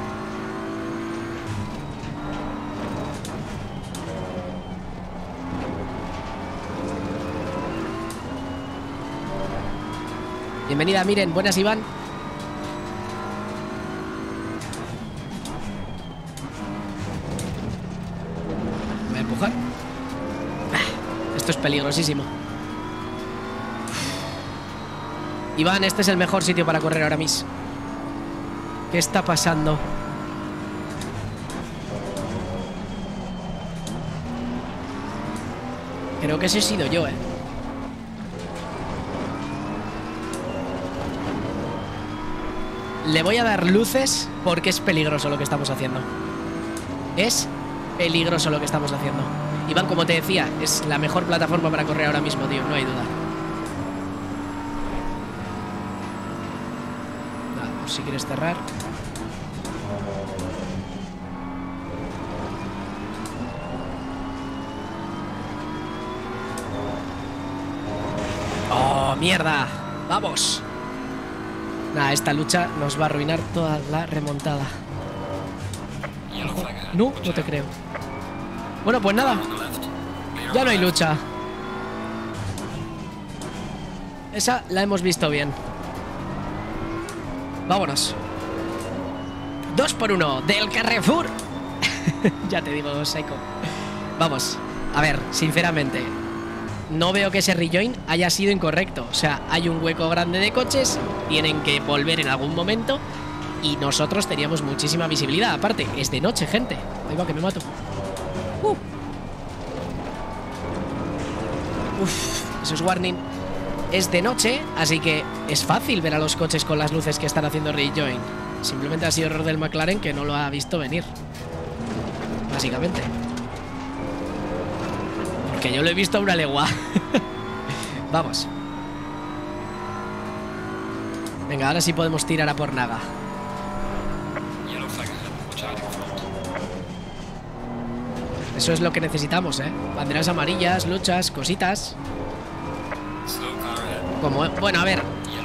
Bienvenida, miren, buenas, Iván. Voy a empujar. Esto es peligrosísimo. Iván, este es el mejor sitio para correr ahora mismo. ¿Qué está pasando? Creo que ese he sido yo, eh. Le voy a dar luces porque es peligroso lo que estamos haciendo. Es peligroso lo que estamos haciendo. Iván, como te decía, es la mejor plataforma para correr ahora mismo, tío, no hay duda. Si quieres cerrar. ¡Oh, mierda! ¡Vamos! Nada, esta lucha nos va a arruinar toda la remontada. No, no te creo. Bueno, pues nada. Ya no hay lucha. Esa la hemos visto bien. Vámonos. Dos por uno del Carrefour. Ya te digo, Psycho. Vamos. A ver, sinceramente, no veo que ese rejoin haya sido incorrecto. O sea, hay un hueco grande de coches, tienen que volver en algún momento y nosotros teníamos muchísima visibilidad. Aparte, es de noche, gente. Ahí va, que me mato. Uh. Uf, eso es warning. Es de noche, así que es fácil ver a los coches con las luces que están haciendo rejoin. Simplemente ha sido error del McLaren que no lo ha visto venir. Básicamente. Porque yo lo he visto a una legua. Vamos. Venga, ahora sí podemos tirar a por Naga. Eso es lo que necesitamos, ¿eh? Banderas amarillas, luchas, cositas. Como, bueno, a ver.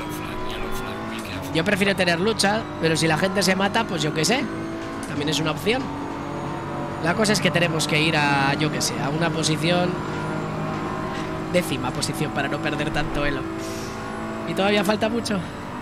Yo prefiero tener lucha, pero si la gente se mata, pues yo qué sé. También es una opción. La cosa es que tenemos que ir a, yo qué sé, a una posición... Décima posición para no perder tanto elo. Y todavía falta mucho.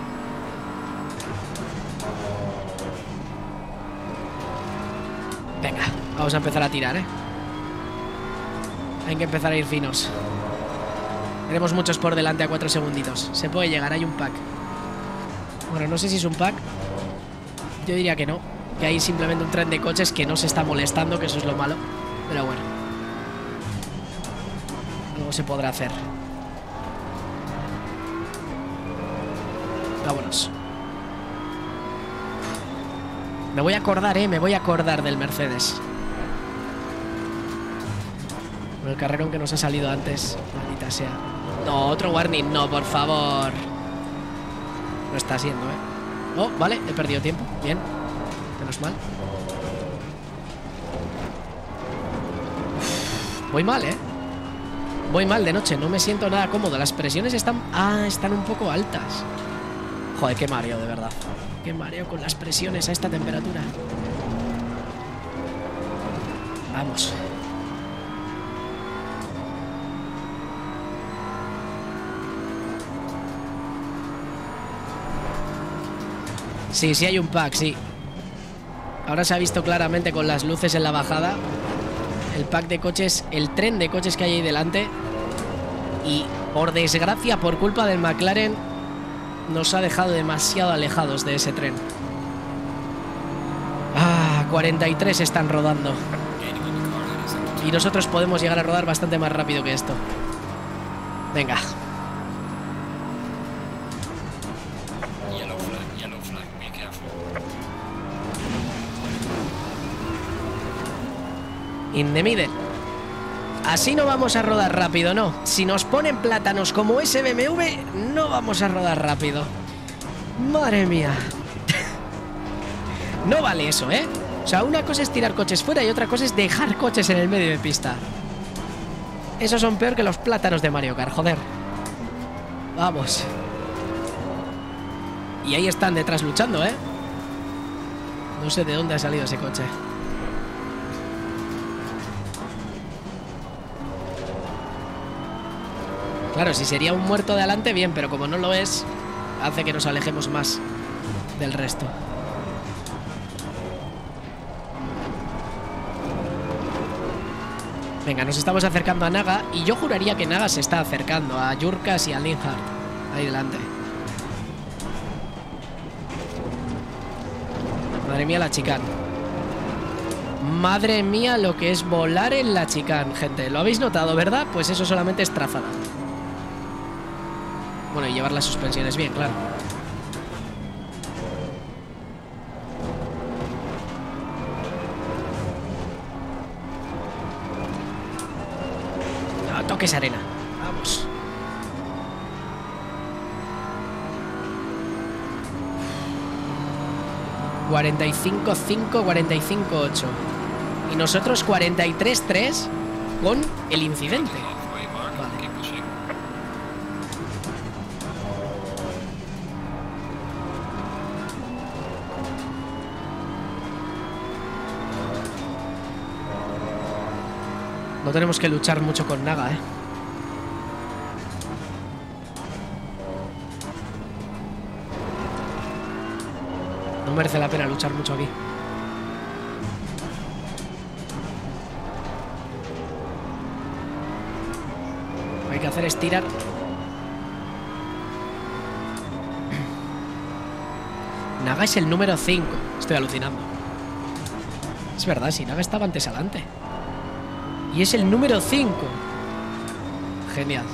Venga, vamos a empezar a tirar, ¿eh? Hay que empezar a ir finos. Tenemos muchos por delante a cuatro segunditos. Se puede llegar, hay un pack. Bueno, no sé si es un pack. Yo diría que no. Que hay simplemente un tren de coches que no se está molestando, que eso es lo malo. Pero bueno. Luego se podrá hacer. Vámonos. Me voy a acordar, eh. Me voy a acordar del Mercedes. Con el carrerón que nos ha salido antes. Maldita sea. No, otro warning, no, por favor. No está siendo, eh. Oh, vale, he perdido tiempo. Bien. Menos mal. Uf, voy mal, eh. Voy mal de noche, no me siento nada cómodo. Las presiones están... Ah, están un poco altas. Joder, qué mareo, de verdad. Qué mareo con las presiones a esta temperatura. Vamos. Sí, sí hay un pack, sí. Ahora se ha visto claramente con las luces en la bajada. El pack de coches, el tren de coches que hay ahí delante. Y por desgracia, por culpa del McLaren, nos ha dejado demasiado alejados de ese tren. Ah, cuarenta y tres están rodando. Y nosotros podemos llegar a rodar bastante más rápido que esto. Venga. Yellow flag, yellow flag, be careful. In the middle. Así no vamos a rodar rápido, no. Si nos ponen plátanos como ese B M W, no vamos a rodar rápido. Madre mía. No vale eso, ¿eh? O sea, una cosa es tirar coches fuera y otra cosa es dejar coches en el medio de pista. Esos son peor que los plátanos de Mario Kart, joder. Vamos. Y ahí están detrás luchando, ¿eh? No sé de dónde ha salido ese coche. Claro, si sería un muerto de adelante, bien, pero como no lo es, hace que nos alejemos más del resto. Venga, nos estamos acercando a Naga y yo juraría que Naga se está acercando a Jurkas y a Linhardt. Ahí delante. Madre mía la chicane. Madre mía lo que es volar en la chicane, gente. ¿Lo habéis notado, verdad? Pues eso solamente es tráfala. Bueno, y llevar las suspensiones bien, claro. No toques arena. Vamos. cuarenta y cinco cinco, cuarenta y cinco ocho. Y nosotros cuarenta y tres tres con el incidente. Halfway mark, Vale. keep pushing. No tenemos que luchar mucho con Naga, ¿eh? No merece la pena luchar mucho aquí. Lo que hay que hacer es tirar. Naga es el número cinco. Estoy alucinando. Es verdad, si Naga estaba antes adelante. Y es el número cinco. Genial.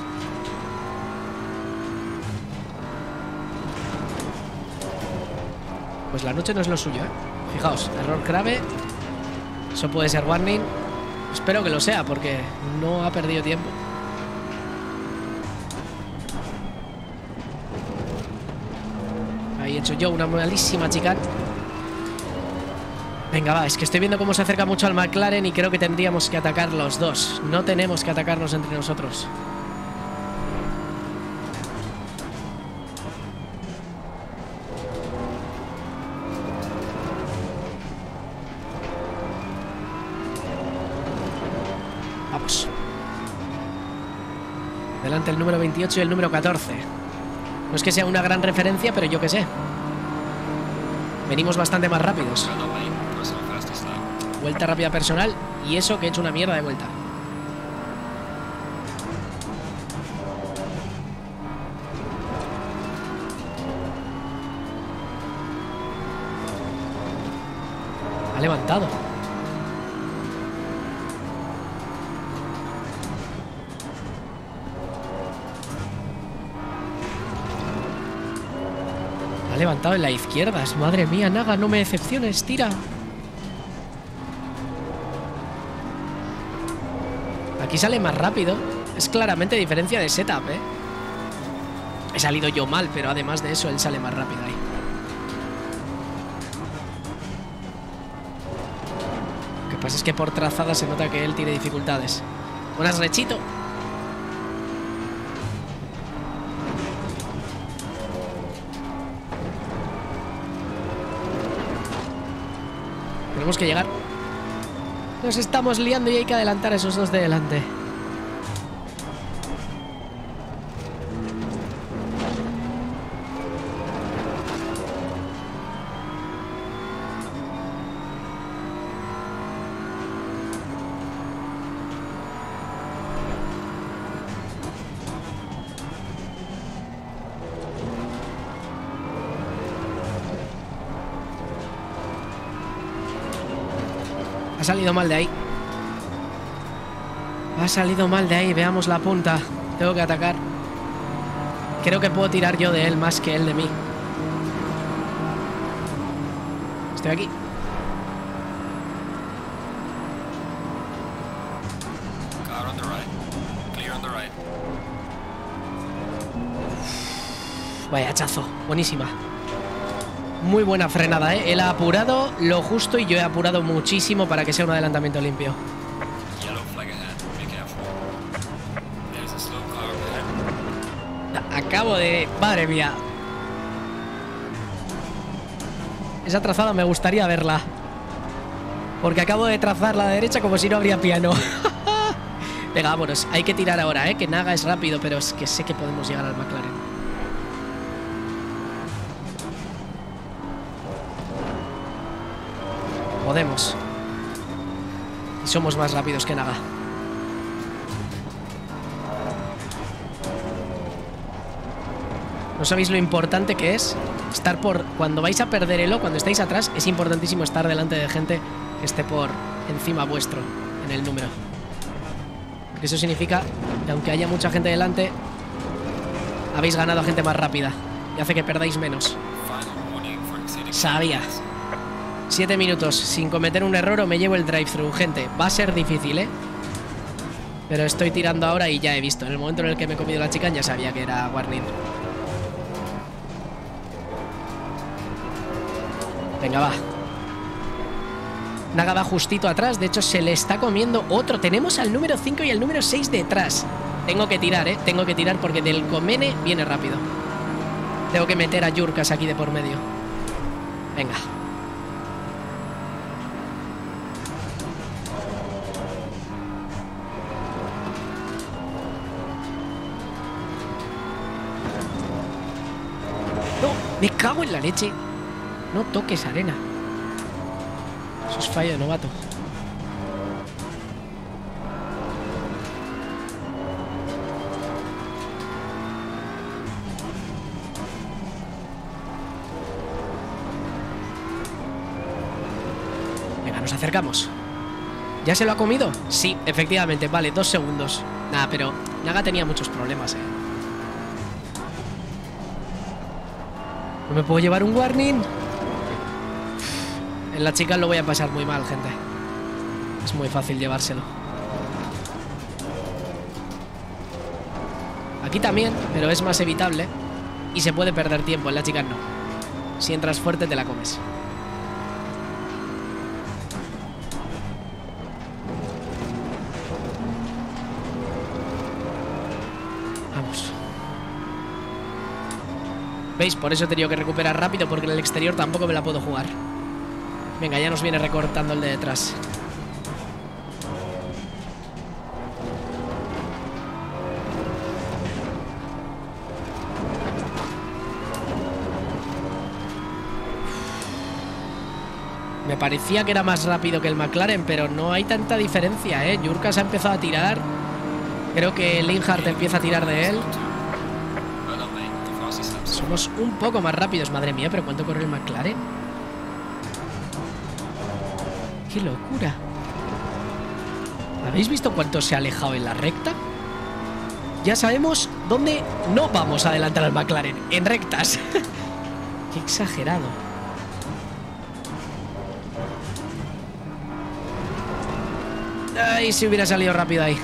Pues la noche no es lo suyo, ¿eh? Fijaos, error grave. Eso puede ser warning. Espero que lo sea, porque no ha perdido tiempo. Ahí he hecho yo una malísima chicane. Venga, va, es que estoy viendo cómo se acerca mucho al McLaren y creo que tendríamos que atacar los dos. No tenemos que atacarnos entre nosotros. Vamos. Delante el número veintiocho y el número catorce. No es que sea una gran referencia, pero yo qué sé. Venimos bastante más rápidos. Run away, personal fastest now. Vuelta rápida personal. Y eso que he hecho una mierda de vuelta. Ha levantado. Ha levantado en la izquierda. Madre mía, Naga, no me decepciones, tira. Aquí sale más rápido. Es claramente diferencia de setup, ¿eh? He salido yo mal, pero además de eso, él sale más rápido ahí. Lo que pasa es que por trazada se nota que él tiene dificultades. Buenas, Rechito. Tenemos que llegar. Nos estamos liando y hay que adelantar a esos dos de delante. Ha salido mal de ahí. Ha salido mal de ahí, veamos la punta. Tengo que atacar. Creo que puedo tirar yo de él más que él de mí. Estoy aquí. Car on the right. Clear on the right. Vaya hachazo, buenísima. Muy buena frenada, ¿eh? Él ha apurado lo justo y yo he apurado muchísimo para que sea un adelantamiento limpio. Yellow flag ahead. Be careful. There's a slow car ahead. Acabo de... Madre mía. Esa trazada me gustaría verla. Porque acabo de trazar la derecha como si no habría piano. Venga, vámonos. Hay que tirar ahora, ¿eh? Que Naga es rápido, pero es que sé que podemos llegar al McLaren. Podemos. Y somos más rápidos que Naga. ¿No sabéis lo importante que es estar por... Cuando vais a perder elo, cuando estáis atrás, es importantísimo estar delante de gente que esté por encima vuestro en el número? Porque eso significa que aunque haya mucha gente delante, habéis ganado a gente más rápida y hace que perdáis menos. Sabía. Siete minutos sin cometer un error o me llevo el drive-thru. Gente, va a ser difícil, ¿eh? Pero estoy tirando ahora y ya he visto. En el momento en el que me he comido la chica ya sabía que era Warning. Venga, va. Naga va justito atrás. De hecho, se le está comiendo otro. Tenemos al número cinco y al número seis detrás. Tengo que tirar, ¿eh? Tengo que tirar porque del Comene viene rápido. Tengo que meter a Yurkas aquí de por medio. Venga. ¡No! ¡Me cago en la leche! No toques arena. Eso es fallo de novato. Venga, nos acercamos. ¿Ya se lo ha comido? Sí, efectivamente. Vale, dos segundos. Nada, pero Naga tenía muchos problemas, eh. ¿No me puedo llevar un warning? En la chica lo voy a pasar muy mal, gente. Es muy fácil llevárselo. Aquí también, pero es más evitable. Y se puede perder tiempo, en la chica no. Si entras fuerte te la comes. Vamos. ¿Veis? Por eso he tenido que recuperar rápido, porque en el exterior tampoco me la puedo jugar. Venga, ya nos viene recortando el de detrás. Me parecía que era más rápido que el McLaren, pero no hay tanta diferencia, ¿eh? Yurkas ha empezado a tirar. Creo que Linhart empieza a tirar de él. Somos un poco más rápidos, madre mía, pero ¿cuánto corre el McLaren? ¡Qué locura! ¿Habéis visto cuánto se ha alejado en la recta? Ya sabemos dónde no vamos a adelantar al McLaren. En rectas. ¡Qué exagerado! ¡Ay, si hubiera salido rápido ahí!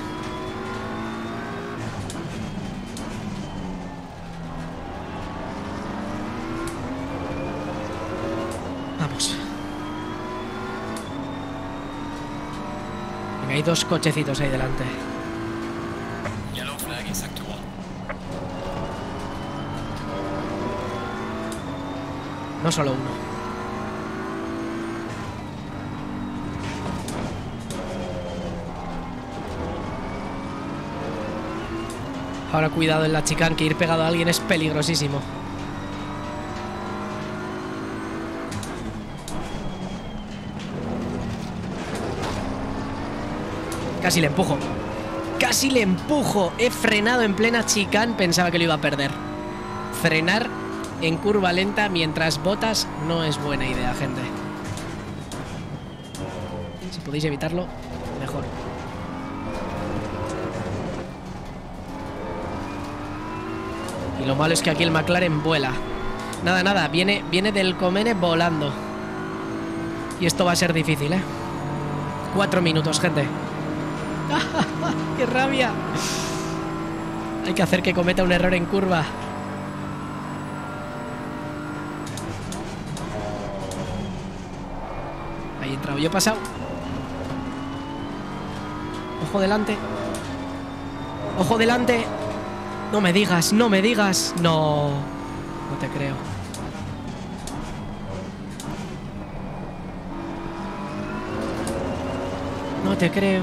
Vamos. Venga, hay dos cochecitos ahí delante. Yellow flag in sector one. No solo uno. Ahora cuidado en la chicane, que ir pegado a alguien es peligrosísimo. Casi le empujo. Casi le empujo. He frenado en plena chicane. Pensaba que lo iba a perder. Frenar en curva lenta mientras botas no es buena idea, gente. Si podéis evitarlo, mejor. Y lo malo es que aquí el McLaren vuela. Nada, nada, viene, viene del Comene volando. Y esto va a ser difícil, ¿eh? Cuatro minutos, gente. ¡Qué rabia! Hay que hacer que cometa un error en curva. Ahí he entrado, yo he pasado. Ojo delante. Ojo delante. No me digas, no me digas. No, no te creo. No te creo.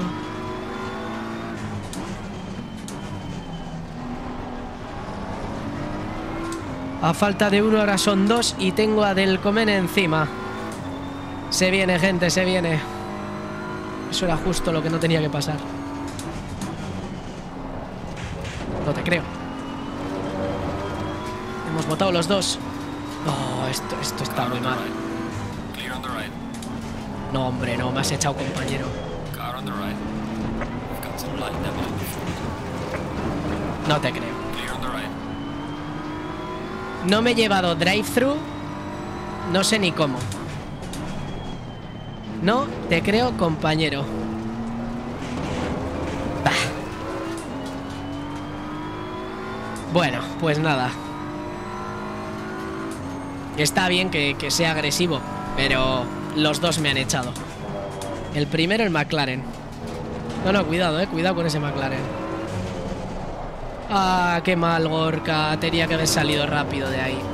A falta de uno ahora son dos y tengo a Del Comene encima. Se viene, gente, se viene. Eso era justo lo que no tenía que pasar. No te creo. Hemos votado los dos. Oh, esto, esto está muy mal. No, hombre, no, me has echado, compañero. No te creo. No me he llevado drive-thru. No sé ni cómo. No te creo, compañero. Bah. Bueno, pues nada. Está bien que, que sea agresivo, pero los dos me han echado. El primero, el McLaren. No, no, cuidado, eh, cuidado con ese McLaren. Ah, qué mal, Gorka. Tenía que haber salido rápido de ahí.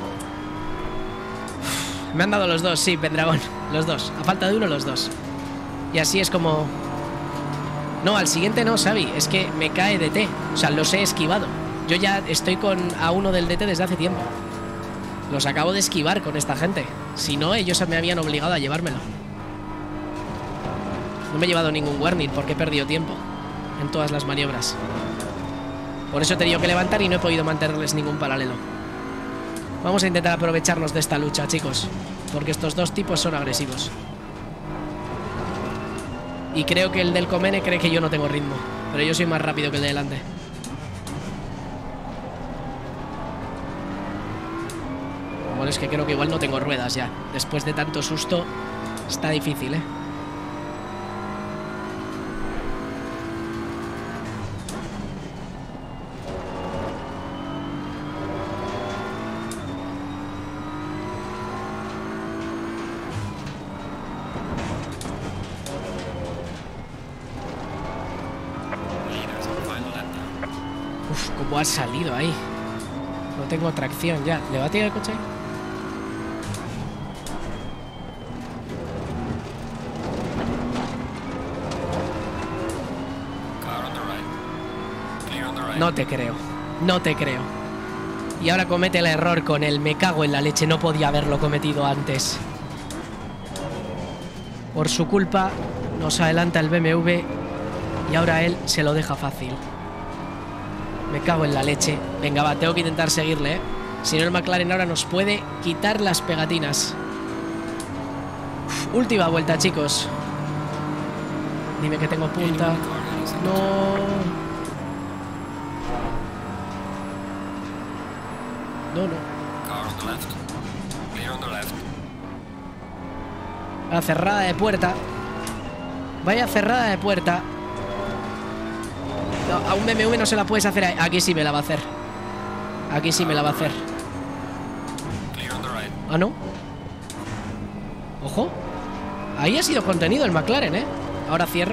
Uf, me han dado los dos, sí, Pendragón. Los dos, a falta de uno, los dos. Y así es como... No, al siguiente no, Xavi. Es que me cae D T. O sea, los he esquivado. Yo ya estoy con a uno del D T desde hace tiempo. Los acabo de esquivar con esta gente. Si no, ellos me habían obligado a llevármelo. No me he llevado ningún warning porque he perdido tiempo en todas las maniobras. Por eso he tenido que levantar y no he podido mantenerles ningún paralelo. Vamos a intentar aprovecharnos de esta lucha, chicos, porque estos dos tipos son agresivos. Y creo que el del Comene cree que yo no tengo ritmo, pero yo soy más rápido que el de delante. Bueno, es que creo que igual no tengo ruedas ya. Después de tanto susto, está difícil, ¿eh? Uf, cómo ha salido ahí. No tengo tracción ya. ¿Le va a tirar el coche ahí? No te creo. No te creo. Y ahora comete el error con el me cago en la leche. No podía haberlo cometido antes. Por su culpa nos adelanta el B M W y ahora él se lo deja fácil. Me cago en la leche. Venga, va, tengo que intentar seguirle, ¿eh? Si no, el McLaren ahora nos puede quitar las pegatinas. Uf, última vuelta, chicos. Dime que tengo punta. No. No, no. Vaya cerrada de puerta. Vaya cerrada de puerta. No, a un B M W no se la puedes hacer. Aquí sí me la va a hacer. Aquí sí me la va a hacer. Ah, no. Ojo. Ahí ha sido contenido el McLaren, ¿eh? Ahora cierro.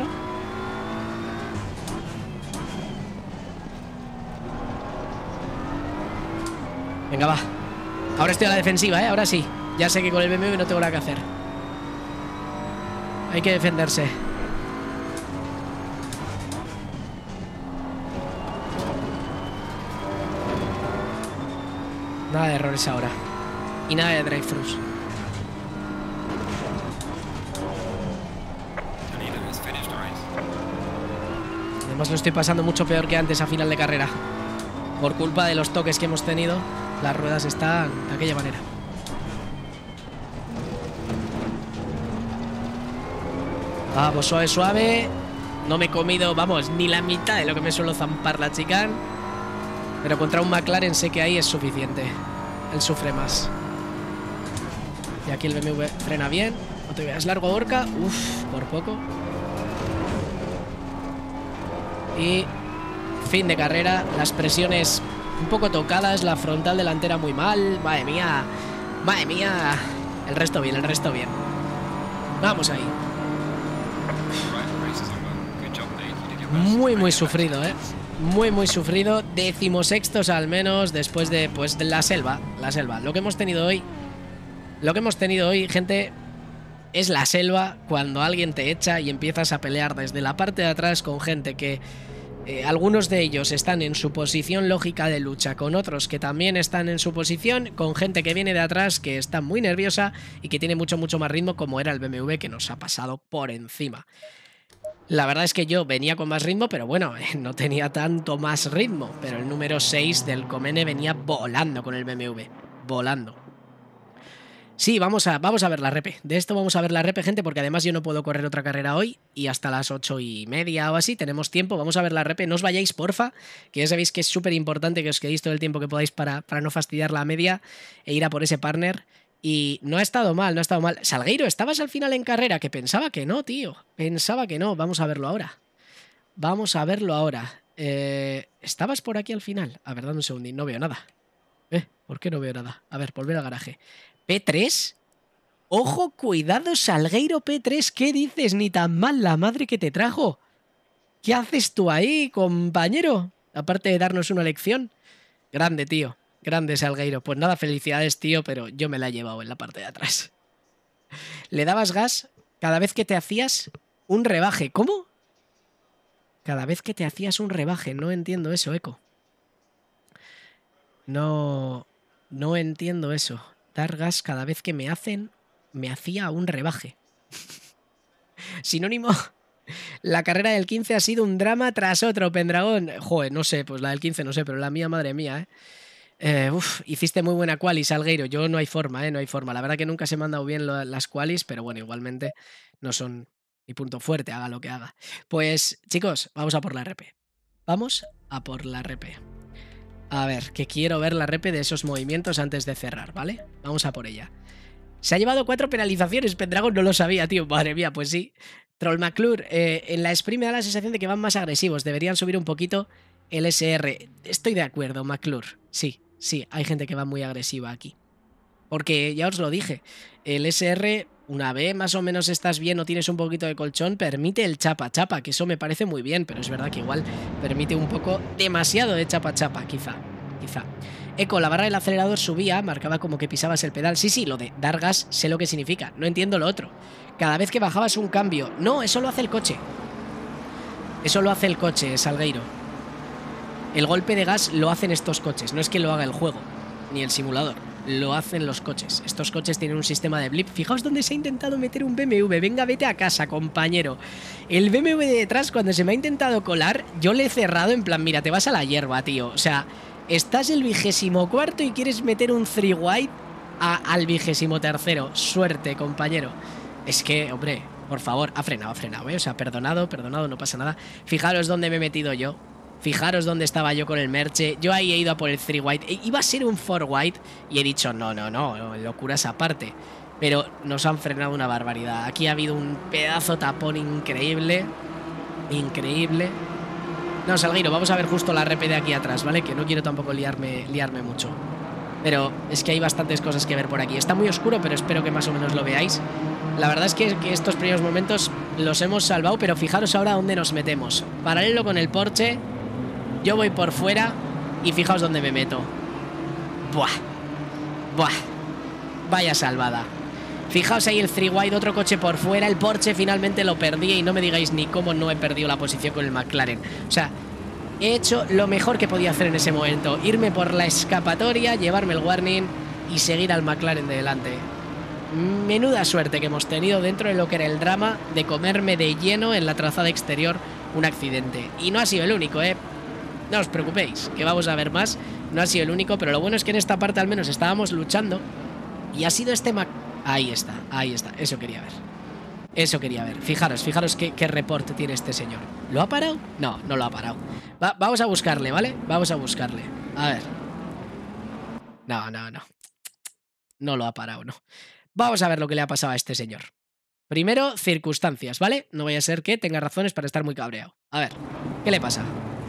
Venga, va. Ahora estoy a la defensiva, ¿eh? Ahora sí. Ya sé que con el B M W no tengo nada que hacer. Hay que defenderse. Nada de errores ahora. Y nada de drive-thrus. Además lo estoy pasando mucho peor que antes a final de carrera. Por culpa de los toques que hemos tenido, las ruedas están de aquella manera. Vamos, suave, suave. No me he comido, vamos, ni la mitad de lo que me suelo zampar la chicane. Pero contra un McLaren sé que ahí es suficiente. Él sufre más. Y aquí el B M W frena bien. No te veas largo, Gorka. Uf, por poco. Y fin de carrera. Las presiones un poco tocadas. La frontal delantera muy mal. Madre mía. Madre mía. El resto bien, el resto bien. Vamos ahí. Muy, muy sufrido, ¿eh? Muy, muy sufrido. Decimosextos al menos después de, pues, de la selva. La selva. Lo que hemos tenido hoy... Lo que hemos tenido hoy, gente, es la selva cuando alguien te echa y empiezas a pelear desde la parte de atrás con gente que... Eh, algunos de ellos están en su posición lógica de lucha, con otros que también están en su posición, con gente que viene de atrás que está muy nerviosa y que tiene mucho, mucho más ritmo, como era el B M W que nos ha pasado por encima. La verdad es que yo venía con más ritmo, pero bueno, eh, no tenía tanto más ritmo. Pero el número seis del Comene venía volando con el B M W. Volando. Sí, vamos a, vamos a ver la repe. De esto vamos a ver la repe, gente, porque además yo no puedo correr otra carrera hoy y hasta las ocho y media o así tenemos tiempo. Vamos a ver la repe. No os vayáis, porfa, que ya sabéis que es súper importante que os quedéis todo el tiempo que podáis para, para no fastidiar la media e ir a por ese partner. Y no ha estado mal, no ha estado mal. Salgueiro, ¿estabas al final en carrera? Que pensaba que no, tío. Pensaba que no. Vamos a verlo ahora. Vamos a verlo ahora. Eh, ¿Estabas por aquí al final? A ver, dame un segundín. No veo nada. Eh, ¿por qué no veo nada? A ver, volver al garaje. ¿P tres? ¡Ojo, cuidado, Salgueiro P tres! ¿Qué dices? Ni tan mal, la madre que te trajo. ¿Qué haces tú ahí, compañero? Aparte de darnos una lección. Grande, tío. Grande, Salgueiro. Pues nada, felicidades, tío, pero yo me la he llevado en la parte de atrás. Le dabas gas cada vez que te hacías un rebaje. ¿Cómo? Cada vez que te hacías un rebaje. No entiendo eso, Eco. No... No entiendo eso. Dar gas cada vez que me hacen, me hacía un rebaje. Sinónimo, la carrera del quince ha sido un drama tras otro, Pendragón. Joder, no sé, pues la del quince no sé, pero la mía, madre mía, ¿eh? eh uf, hiciste muy buena quali, Salgueiro. Yo no hay forma, ¿eh? No hay forma. La verdad que nunca se me han dado bien lo, las qualis, pero bueno, igualmente no son mi punto fuerte, haga lo que haga. Pues, chicos, vamos a por la repe. Vamos a por la repe. A ver, que quiero ver la repe de esos movimientos antes de cerrar, ¿vale? Vamos a por ella. Se ha llevado cuatro penalizaciones, Pendragon, no lo sabía, tío. Madre mía, pues sí. Troll McClure, eh, en la Sprint me da la sensación de que van más agresivos. Deberían subir un poquito el S R. Estoy de acuerdo, McClure. Sí, sí, hay gente que va muy agresiva aquí. Porque ya os lo dije, el S R, una vez más o menos estás bien o tienes un poquito de colchón, permite el chapa-chapa, que eso me parece muy bien, pero es verdad que igual permite un poco demasiado de chapa-chapa, quizá, quizá. Eco, la barra del acelerador subía, marcaba como que pisabas el pedal. Sí, sí, lo de dar gas sé lo que significa, no entiendo lo otro. Cada vez que bajabas un cambio. No, eso lo hace el coche. Eso lo hace el coche, Salgueiro. El golpe de gas lo hacen estos coches, no es que lo haga el juego, ni el simulador. Lo hacen los coches. Estos coches tienen un sistema de blip. Fijaos dónde se ha intentado meter un B M W. Venga, vete a casa, compañero. El B M W de detrás, cuando se me ha intentado colar, yo le he cerrado en plan, mira, te vas a la hierba, tío. O sea, estás el vigésimo cuarto y quieres meter un three wide a, al vigésimo tercero. Suerte, compañero. Es que, hombre, por favor, ha frenado, ha frenado, ¿eh? O sea, perdonado, perdonado, no pasa nada. Fijaros dónde me he metido yo. Fijaros dónde estaba yo con el merche. Yo ahí he ido a por el three wide. Iba a ser un four wide y he dicho, no, no, no, locuras aparte. Pero nos han frenado una barbaridad. Aquí ha habido un pedazo tapón increíble. Increíble. No, Salgueiro, vamos a ver justo la repe de aquí atrás, ¿vale? Que no quiero tampoco liarme, liarme mucho. Pero es que hay bastantes cosas que ver por aquí. Está muy oscuro, pero espero que más o menos lo veáis. La verdad es que, que estos primeros momentos los hemos salvado, pero fijaros ahora dónde nos metemos. Paralelo con el Porsche. Yo voy por fuera y fijaos dónde me meto. Buah. Buah. Vaya salvada. Fijaos ahí el three wide, otro coche por fuera. El Porsche finalmente lo perdí y no me digáis ni cómo no he perdido la posición con el McLaren. O sea, he hecho lo mejor que podía hacer en ese momento. Irme por la escapatoria, llevarme el warning y seguir al McLaren de delante. Menuda suerte que hemos tenido dentro de lo que era el drama de comerme de lleno en la trazada exterior un accidente. Y no ha sido el único, ¿eh? No os preocupéis, que vamos a ver más. No ha sido el único, pero lo bueno es que en esta parte al menos estábamos luchando. Y ha sido este Mac... Ahí está, ahí está, eso quería ver. Eso quería ver, fijaros, fijaros qué, qué reporte tiene este señor. ¿Lo ha parado? No, no lo ha parado. Va, vamos a buscarle, ¿vale? Vamos a buscarle. A ver. No, no, no. No lo ha parado, no. Vamos a ver lo que le ha pasado a este señor. Primero, circunstancias, ¿vale? No vaya a ser que tenga razones para estar muy cabreado. A ver, ¿qué le pasa?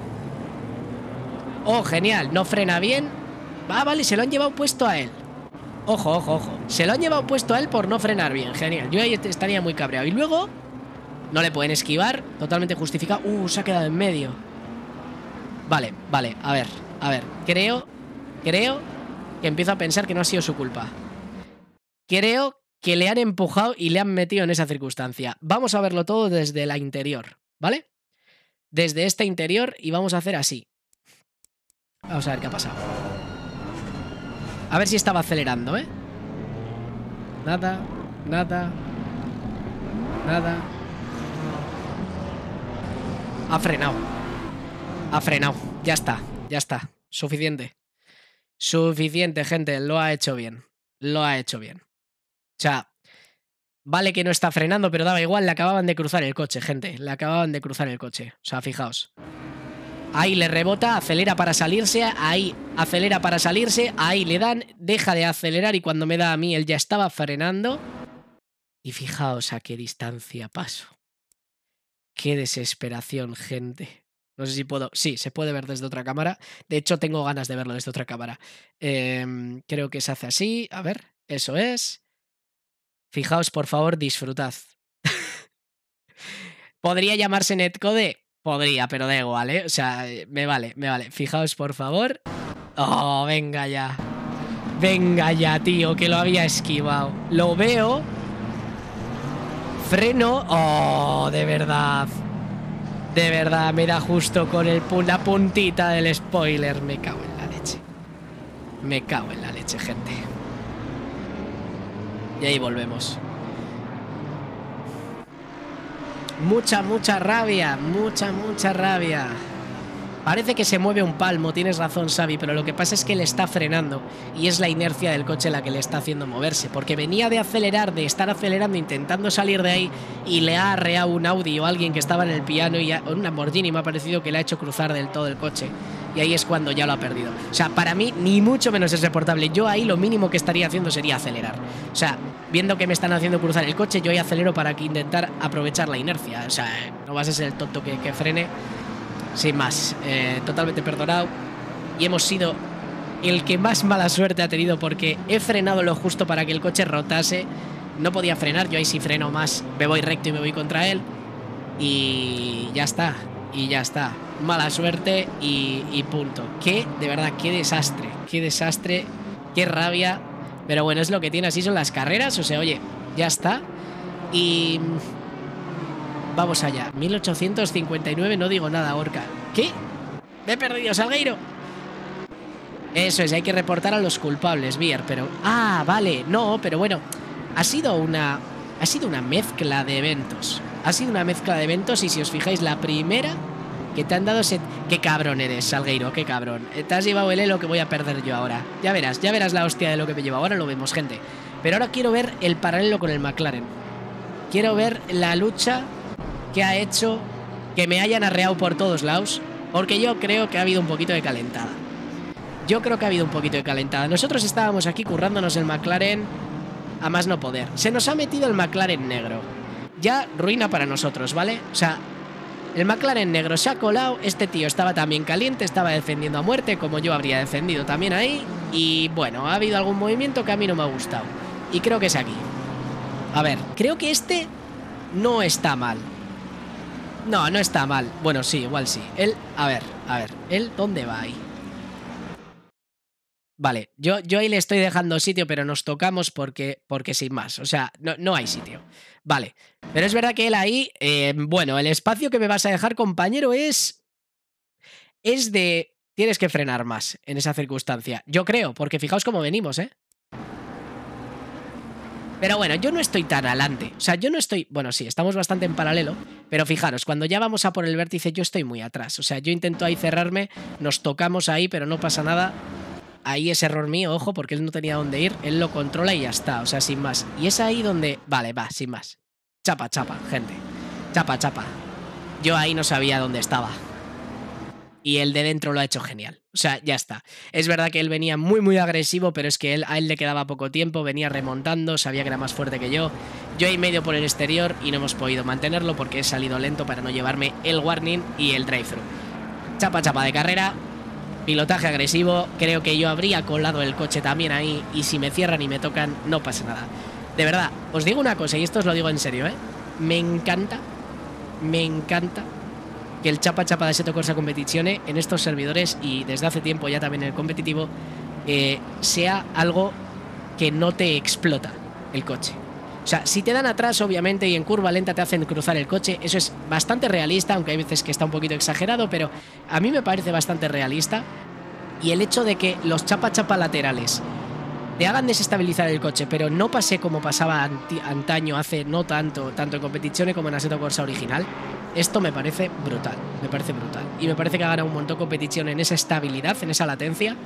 Oh, genial, no frena bien. Ah, vale, se lo han llevado puesto a él. Ojo, ojo, ojo. Se lo han llevado puesto a él por no frenar bien. Genial, yo ahí estaría muy cabreado. Y luego, no le pueden esquivar. Totalmente justificado. Uh, se ha quedado en medio. Vale, vale, a ver, a ver. Creo, creo que empiezo a pensar que no ha sido su culpa. Creo que le han empujado y le han metido en esa circunstancia. Vamos a verlo todo desde la interior, ¿vale? Desde este interior y vamos a hacer así. Vamos a ver qué ha pasado. A ver si estaba acelerando, ¿eh? Nada, nada, nada. Ha frenado. Ha frenado. Ya está, ya está. Suficiente. Suficiente, gente. Lo ha hecho bien. Lo ha hecho bien. O sea, vale que no está frenando, pero daba igual, le acababan de cruzar el coche, gente. Le acababan de cruzar el coche. O sea, fijaos. Ahí le rebota, acelera para salirse, ahí acelera para salirse, ahí le dan, deja de acelerar y cuando me da a mí él ya estaba frenando. Y fijaos a qué distancia paso. Qué desesperación, gente. No sé si puedo... Sí, se puede ver desde otra cámara. De hecho, tengo ganas de verlo desde otra cámara. Eh, creo que se hace así. A ver, eso es... Fijaos, por favor, disfrutad. ¿Podría llamarse netcode? Podría, pero da igual, ¿eh? O sea, me vale, me vale. Fijaos, por favor. Oh, venga ya. Venga ya, tío, que lo había esquivado. Lo veo. Freno. Oh, de verdad. De verdad, me da justo con el, la puntita del spoiler. Me cago en la leche. Me cago en la leche, gente. Y ahí volvemos. Mucha, mucha rabia. Mucha, mucha rabia. Parece que se mueve un palmo, tienes razón, Xavi, pero lo que pasa es que le está frenando y es la inercia del coche la que le está haciendo moverse, porque venía de acelerar, de estar acelerando, intentando salir de ahí y le ha arreado un Audi o alguien que estaba en el piano y un Lamborghini me ha parecido que le ha hecho cruzar del todo el coche y ahí es cuando ya lo ha perdido. O sea, para mí ni mucho menos es reportable. Yo ahí lo mínimo que estaría haciendo sería acelerar. O sea, viendo que me están haciendo cruzar el coche, yo ahí acelero para que intentar aprovechar la inercia. O sea, no vas a ser el tonto que, que frene. Sin más, eh, totalmente perdonado. Y hemos sido el que más mala suerte ha tenido porque he frenado lo justo para que el coche rotase. No podía frenar, yo ahí sí freno más, me voy recto y me voy contra él. Y ya está, y ya está. Mala suerte y, y punto. Qué, de verdad, qué desastre, qué desastre, qué rabia. Pero bueno, es lo que tiene, así son las carreras. O sea, oye, ya está. Y... vamos allá, mil ochocientos cincuenta y nueve, no digo nada, Orca. ¿Qué? Me he perdido, Salgueiro. Eso es, hay que reportar a los culpables, Bier, pero... Ah, vale, no, pero bueno, ha sido una... Ha sido una mezcla de eventos. Ha sido una mezcla de eventos y si os fijáis, la primera que te han dado... Set... Qué cabrón eres, Salgueiro, qué cabrón. Te has llevado el elo que voy a perder yo ahora. Ya verás, ya verás la hostia de lo que me llevo. Ahora lo vemos, gente. Pero ahora quiero ver el paralelo con el McLaren. Quiero ver la lucha... que ha hecho que me hayan arreado por todos lados, porque yo creo que ha habido un poquito de calentada. Yo creo que ha habido un poquito de calentada. Nosotros estábamos aquí currándonos el McLaren a más no poder. Se nos ha metido el McLaren negro. Ya ruina para nosotros, ¿vale? O sea, el McLaren negro se ha colado, este tío estaba también caliente, estaba defendiendo a muerte, como yo habría defendido también ahí, y bueno, ha habido algún movimiento que a mí no me ha gustado. Y creo que es aquí. A ver, creo que este no está mal. No, no está mal. Bueno, sí, igual sí. Él, a ver, a ver. ¿Él dónde va ahí? Vale, yo, yo ahí le estoy dejando sitio, pero nos tocamos porque, porque sin más. O sea, no, no hay sitio. Vale, pero es verdad que él ahí... Eh, bueno, el espacio que me vas a dejar, compañero, es... Es de... Tienes que frenar más en esa circunstancia. Yo creo, porque fijaos cómo venimos, ¿eh? Pero bueno, yo no estoy tan adelante. O sea, yo no estoy... Bueno, sí, estamos bastante en paralelo. Pero fijaros, cuando ya vamos a por el vértice, yo estoy muy atrás. O sea, yo intento ahí cerrarme. Nos tocamos ahí, pero no pasa nada. Ahí es error mío, ojo, porque él no tenía dónde ir. Él lo controla y ya está. O sea, sin más. Y es ahí donde... Vale, va, sin más. Chapa, chapa, gente. Chapa, chapa. Yo ahí no sabía dónde estaba. y el de dentro lo ha hecho genial. O sea, ya está. Es verdad que él venía muy muy agresivo, pero es que él, a él le quedaba poco tiempo, venía remontando, sabía que era más fuerte que yo. Yo he medio por el exterior y no hemos podido mantenerlo porque he salido lento para no llevarme el warning y el drive-thru. Chapa chapa de carrera, pilotaje agresivo, creo que yo habría colado el coche también ahí y si me cierran y me tocan no pasa nada. De verdad, os digo una cosa y esto os lo digo en serio, ¿eh? Me encanta, me encanta que el chapa chapa de Assetto Corsa Competizione en estos servidores y desde hace tiempo ya también en el competitivo eh, sea algo que no te explota el coche. O sea, si te dan atrás obviamente y en curva lenta te hacen cruzar el coche, eso es bastante realista, aunque hay veces que está un poquito exagerado, pero a mí me parece bastante realista. Y el hecho de que los chapa chapa laterales te hagan desestabilizar el coche, pero no pase como pasaba antaño, hace no tanto, tanto en Competizione como en Assetto Corsa original, esto me parece brutal, me parece brutal. Y me parece que ha ganado un montón Competizione en esa estabilidad, en esa latencia,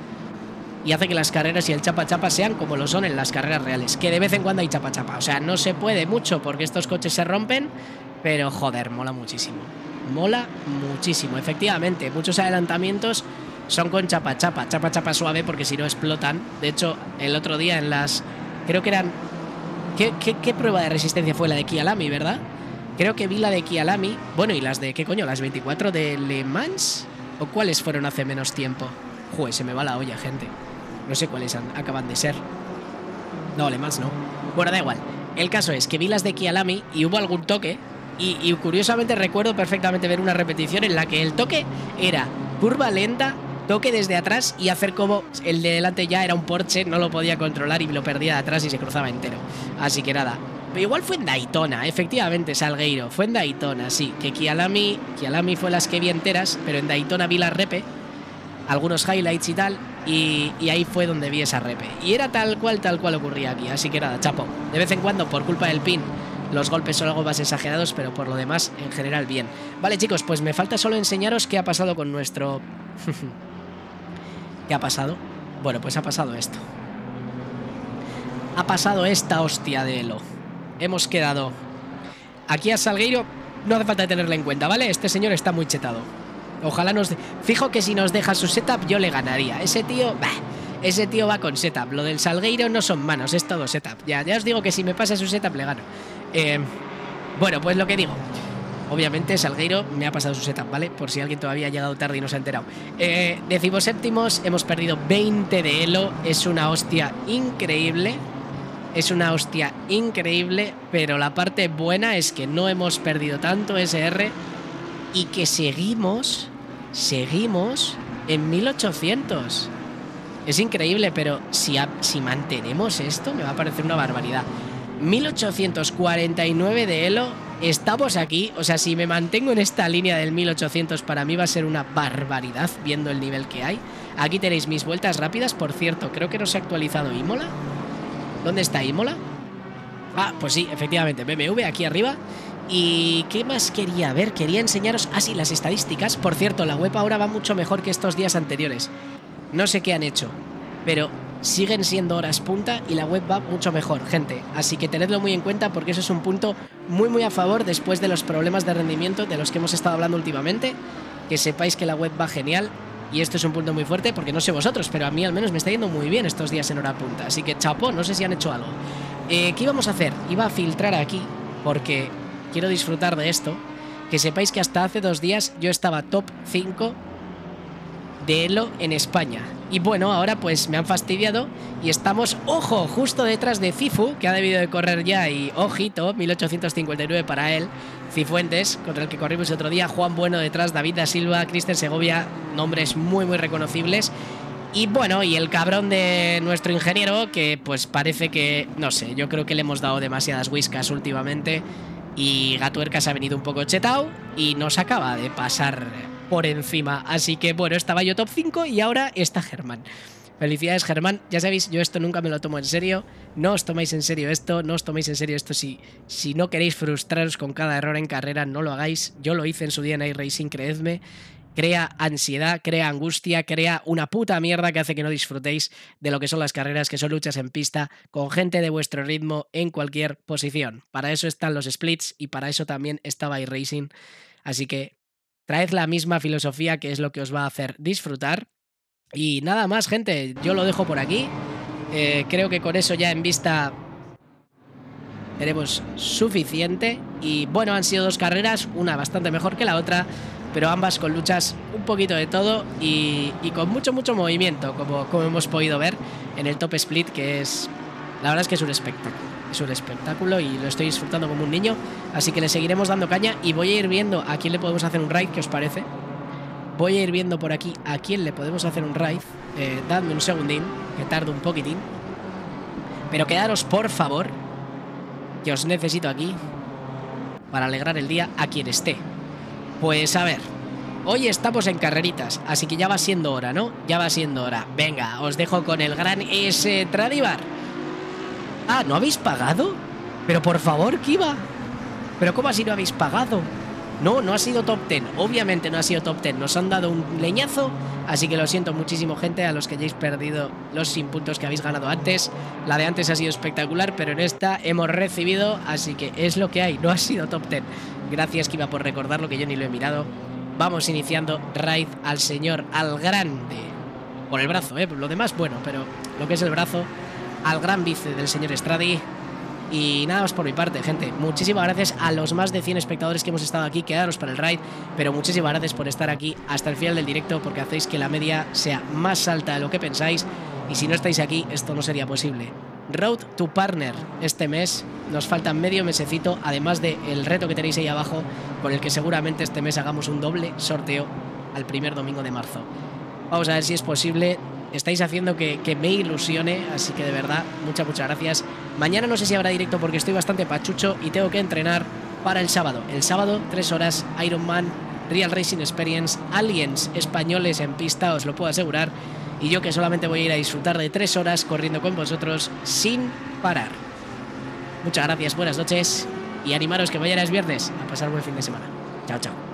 y hace que las carreras y el chapa chapa sean como lo son en las carreras reales, que de vez en cuando hay chapa chapa. O sea, no se puede mucho porque estos coches se rompen, pero joder, mola muchísimo. Mola muchísimo, efectivamente, muchos adelantamientos son con chapa chapa, chapa chapa suave porque si no explotan. De hecho, el otro día en las... Creo que eran... ¿Qué, qué, qué prueba de resistencia fue la de Kyalami, verdad? Creo que vi la de Kyalami. Bueno, ¿y las de qué coño? ¿Las veinticuatro de Le Mans? ¿O cuáles fueron hace menos tiempo? Joder, se me va la olla, gente. No sé cuáles han, acaban de ser. No, Le Mans no. Bueno, da igual. El caso es que vi las de Kyalami y hubo algún toque. Y, y curiosamente recuerdo perfectamente ver una repetición en la que el toque era curva lenta, toque desde atrás y hacer como el de delante ya era un Porsche, no lo podía controlar y me lo perdía de atrás y se cruzaba entero. Así que nada. Pero igual fue en Daytona, efectivamente, Salgueiro. Fue en Daytona, sí. Que Kyalami, Kyalami fue las que vi enteras, pero en Daytona vi la repe, algunos highlights y tal, y, y ahí fue donde vi esa repe. Y era tal cual, tal cual ocurría aquí. Así que nada, chapo. De vez en cuando, por culpa del pin, los golpes son algo más exagerados, pero por lo demás, en general, bien. Vale, chicos, pues me falta solo enseñaros qué ha pasado con nuestro... ¿Qué ha pasado? Bueno, pues ha pasado esto. Ha pasado esta hostia de Elo. Hemos quedado aquí a Salgueiro. No hace falta tenerla en cuenta, ¿vale? Este señor está muy chetado. Ojalá nos... Fijo que si nos deja su setup yo le ganaría. Ese tío... Bah, ese tío va con setup. Lo del Salgueiro no son manos, es todo setup. Ya, ya os digo que si me pasa su setup le gano. Eh, bueno, pues lo que digo. Obviamente Salgueiro me ha pasado su setup, ¿vale? Por si alguien todavía ha llegado tarde y no se ha enterado. Eh, decimoséptimos, hemos perdido veinte de Elo. Es una hostia increíble. Es una hostia increíble. Pero la parte buena es que no hemos perdido tanto S R. Y que seguimos, seguimos en mil ochocientos. Es increíble, pero si, a, si mantenemos esto, me va a parecer una barbaridad. mil ochocientos cuarenta y nueve de Elo. Estamos aquí, o sea, si me mantengo en esta línea del mil ochocientos, para mí va a ser una barbaridad, viendo el nivel que hay. Aquí tenéis mis vueltas rápidas, por cierto, creo que no se ha actualizado Imola. ¿Dónde está Imola? Ah, pues sí, efectivamente, B M W aquí arriba. ¿Y qué más quería ver? Quería enseñaros... Ah, sí, las estadísticas. Por cierto, la web ahora va mucho mejor que estos días anteriores. No sé qué han hecho, pero siguen siendo horas punta y la web va mucho mejor, gente. Así que tenedlo muy en cuenta porque eso es un punto muy muy a favor después de los problemas de rendimiento de los que hemos estado hablando últimamente. Que sepáis que la web va genial y esto es un punto muy fuerte porque no sé vosotros, pero a mí al menos me está yendo muy bien estos días en hora punta. Así que chapo, no sé si han hecho algo. Eh, ¿Qué íbamos a hacer? Iba a filtrar aquí porque quiero disfrutar de esto. Que sepáis que hasta hace dos días yo estaba top cinco de Elo en España. Y bueno, ahora pues me han fastidiado y estamos, ojo, justo detrás de Cifu, que ha debido de correr ya y ojito, mil ochocientos cincuenta y nueve para él. Cifuentes, contra el que corrimos el otro día, Juan Bueno detrás, David da Silva, Cristian Segovia, nombres muy muy reconocibles. Y bueno, y el cabrón de nuestro ingeniero, que pues parece que, no sé, yo creo que le hemos dado demasiadas whiskas últimamente y Gatuercas ha venido un poco chetao y nos acaba de pasar por encima. Así que bueno, estaba yo top cinco y ahora está Germán. Felicidades, Germán. Ya sabéis, yo esto nunca me lo tomo en serio. No os toméis en serio esto, no os toméis en serio esto. Si, si no queréis frustraros con cada error en carrera, no lo hagáis. Yo lo hice en su día en iRacing, creedme. Crea ansiedad, crea angustia, crea una puta mierda que hace que no disfrutéis de lo que son las carreras, que son luchas en pista, con gente de vuestro ritmo en cualquier posición. Para eso están los splits y para eso también estaba iRacing. Así que traed la misma filosofía, que es lo que os va a hacer disfrutar. Y nada más, gente, yo lo dejo por aquí. Eh, creo que con eso ya en vista tenemos suficiente. Y bueno, han sido dos carreras, una bastante mejor que la otra, pero ambas con luchas un poquito de todo y, y con mucho, mucho movimiento, como, como hemos podido ver en el Top Split, que es... La verdad es que es un espectáculo, es un espectáculo y lo estoy disfrutando como un niño, así que le seguiremos dando caña y voy a ir viendo a quién le podemos hacer un raid, ¿qué os parece? Voy a ir viendo por aquí a quién le podemos hacer un raid, eh, dadme un segundín, que tardo un poquitín, pero quedaros por favor, que os necesito aquí para alegrar el día a quien esté. Pues a ver, hoy estamos en carreritas, así que ya va siendo hora, ¿no? Ya va siendo hora. Venga, os dejo con el gran S. Tradivar. Ah, ¿no habéis pagado? Pero por favor, Kiva. ¿Pero cómo así no habéis pagado? No, no ha sido top diez. Obviamente no ha sido top diez. Nos han dado un leñazo. Así que lo siento muchísimo, gente, a los que hayáis perdido los sin puntos que habéis ganado antes. La de antes ha sido espectacular, pero en esta hemos recibido. Así que es lo que hay. No ha sido top diez. Gracias, Kiva, por recordarlo, que yo ni lo he mirado. Vamos iniciando raid al señor, al grande. Por el brazo, ¿eh? Lo demás, bueno, pero lo que es el brazo... al gran vice del señor Stradi. Y nada más por mi parte, gente. Muchísimas gracias a los más de cien espectadores que hemos estado aquí. Quedaros para el raid, pero muchísimas gracias por estar aquí hasta el final del directo, porque hacéis que la media sea más alta de lo que pensáis. Y si no estáis aquí, esto no sería posible. Road to Partner este mes. Nos falta medio mesecito, además del reto que tenéis ahí abajo, con el que seguramente este mes hagamos un doble sorteo al primer domingo de marzo. Vamos a ver si es posible. Estáis haciendo que, que me ilusione, así que de verdad, muchas, muchas gracias. Mañana no sé si habrá directo porque estoy bastante pachucho y tengo que entrenar para el sábado. El sábado, tres horas, Ironman, Real Racing Experience, aliens españoles en pista, os lo puedo asegurar. Y yo que solamente voy a ir a disfrutar de tres horas corriendo con vosotros sin parar. Muchas gracias, buenas noches y animaros que mañana es viernes a pasar buen fin de semana. Chao, chao.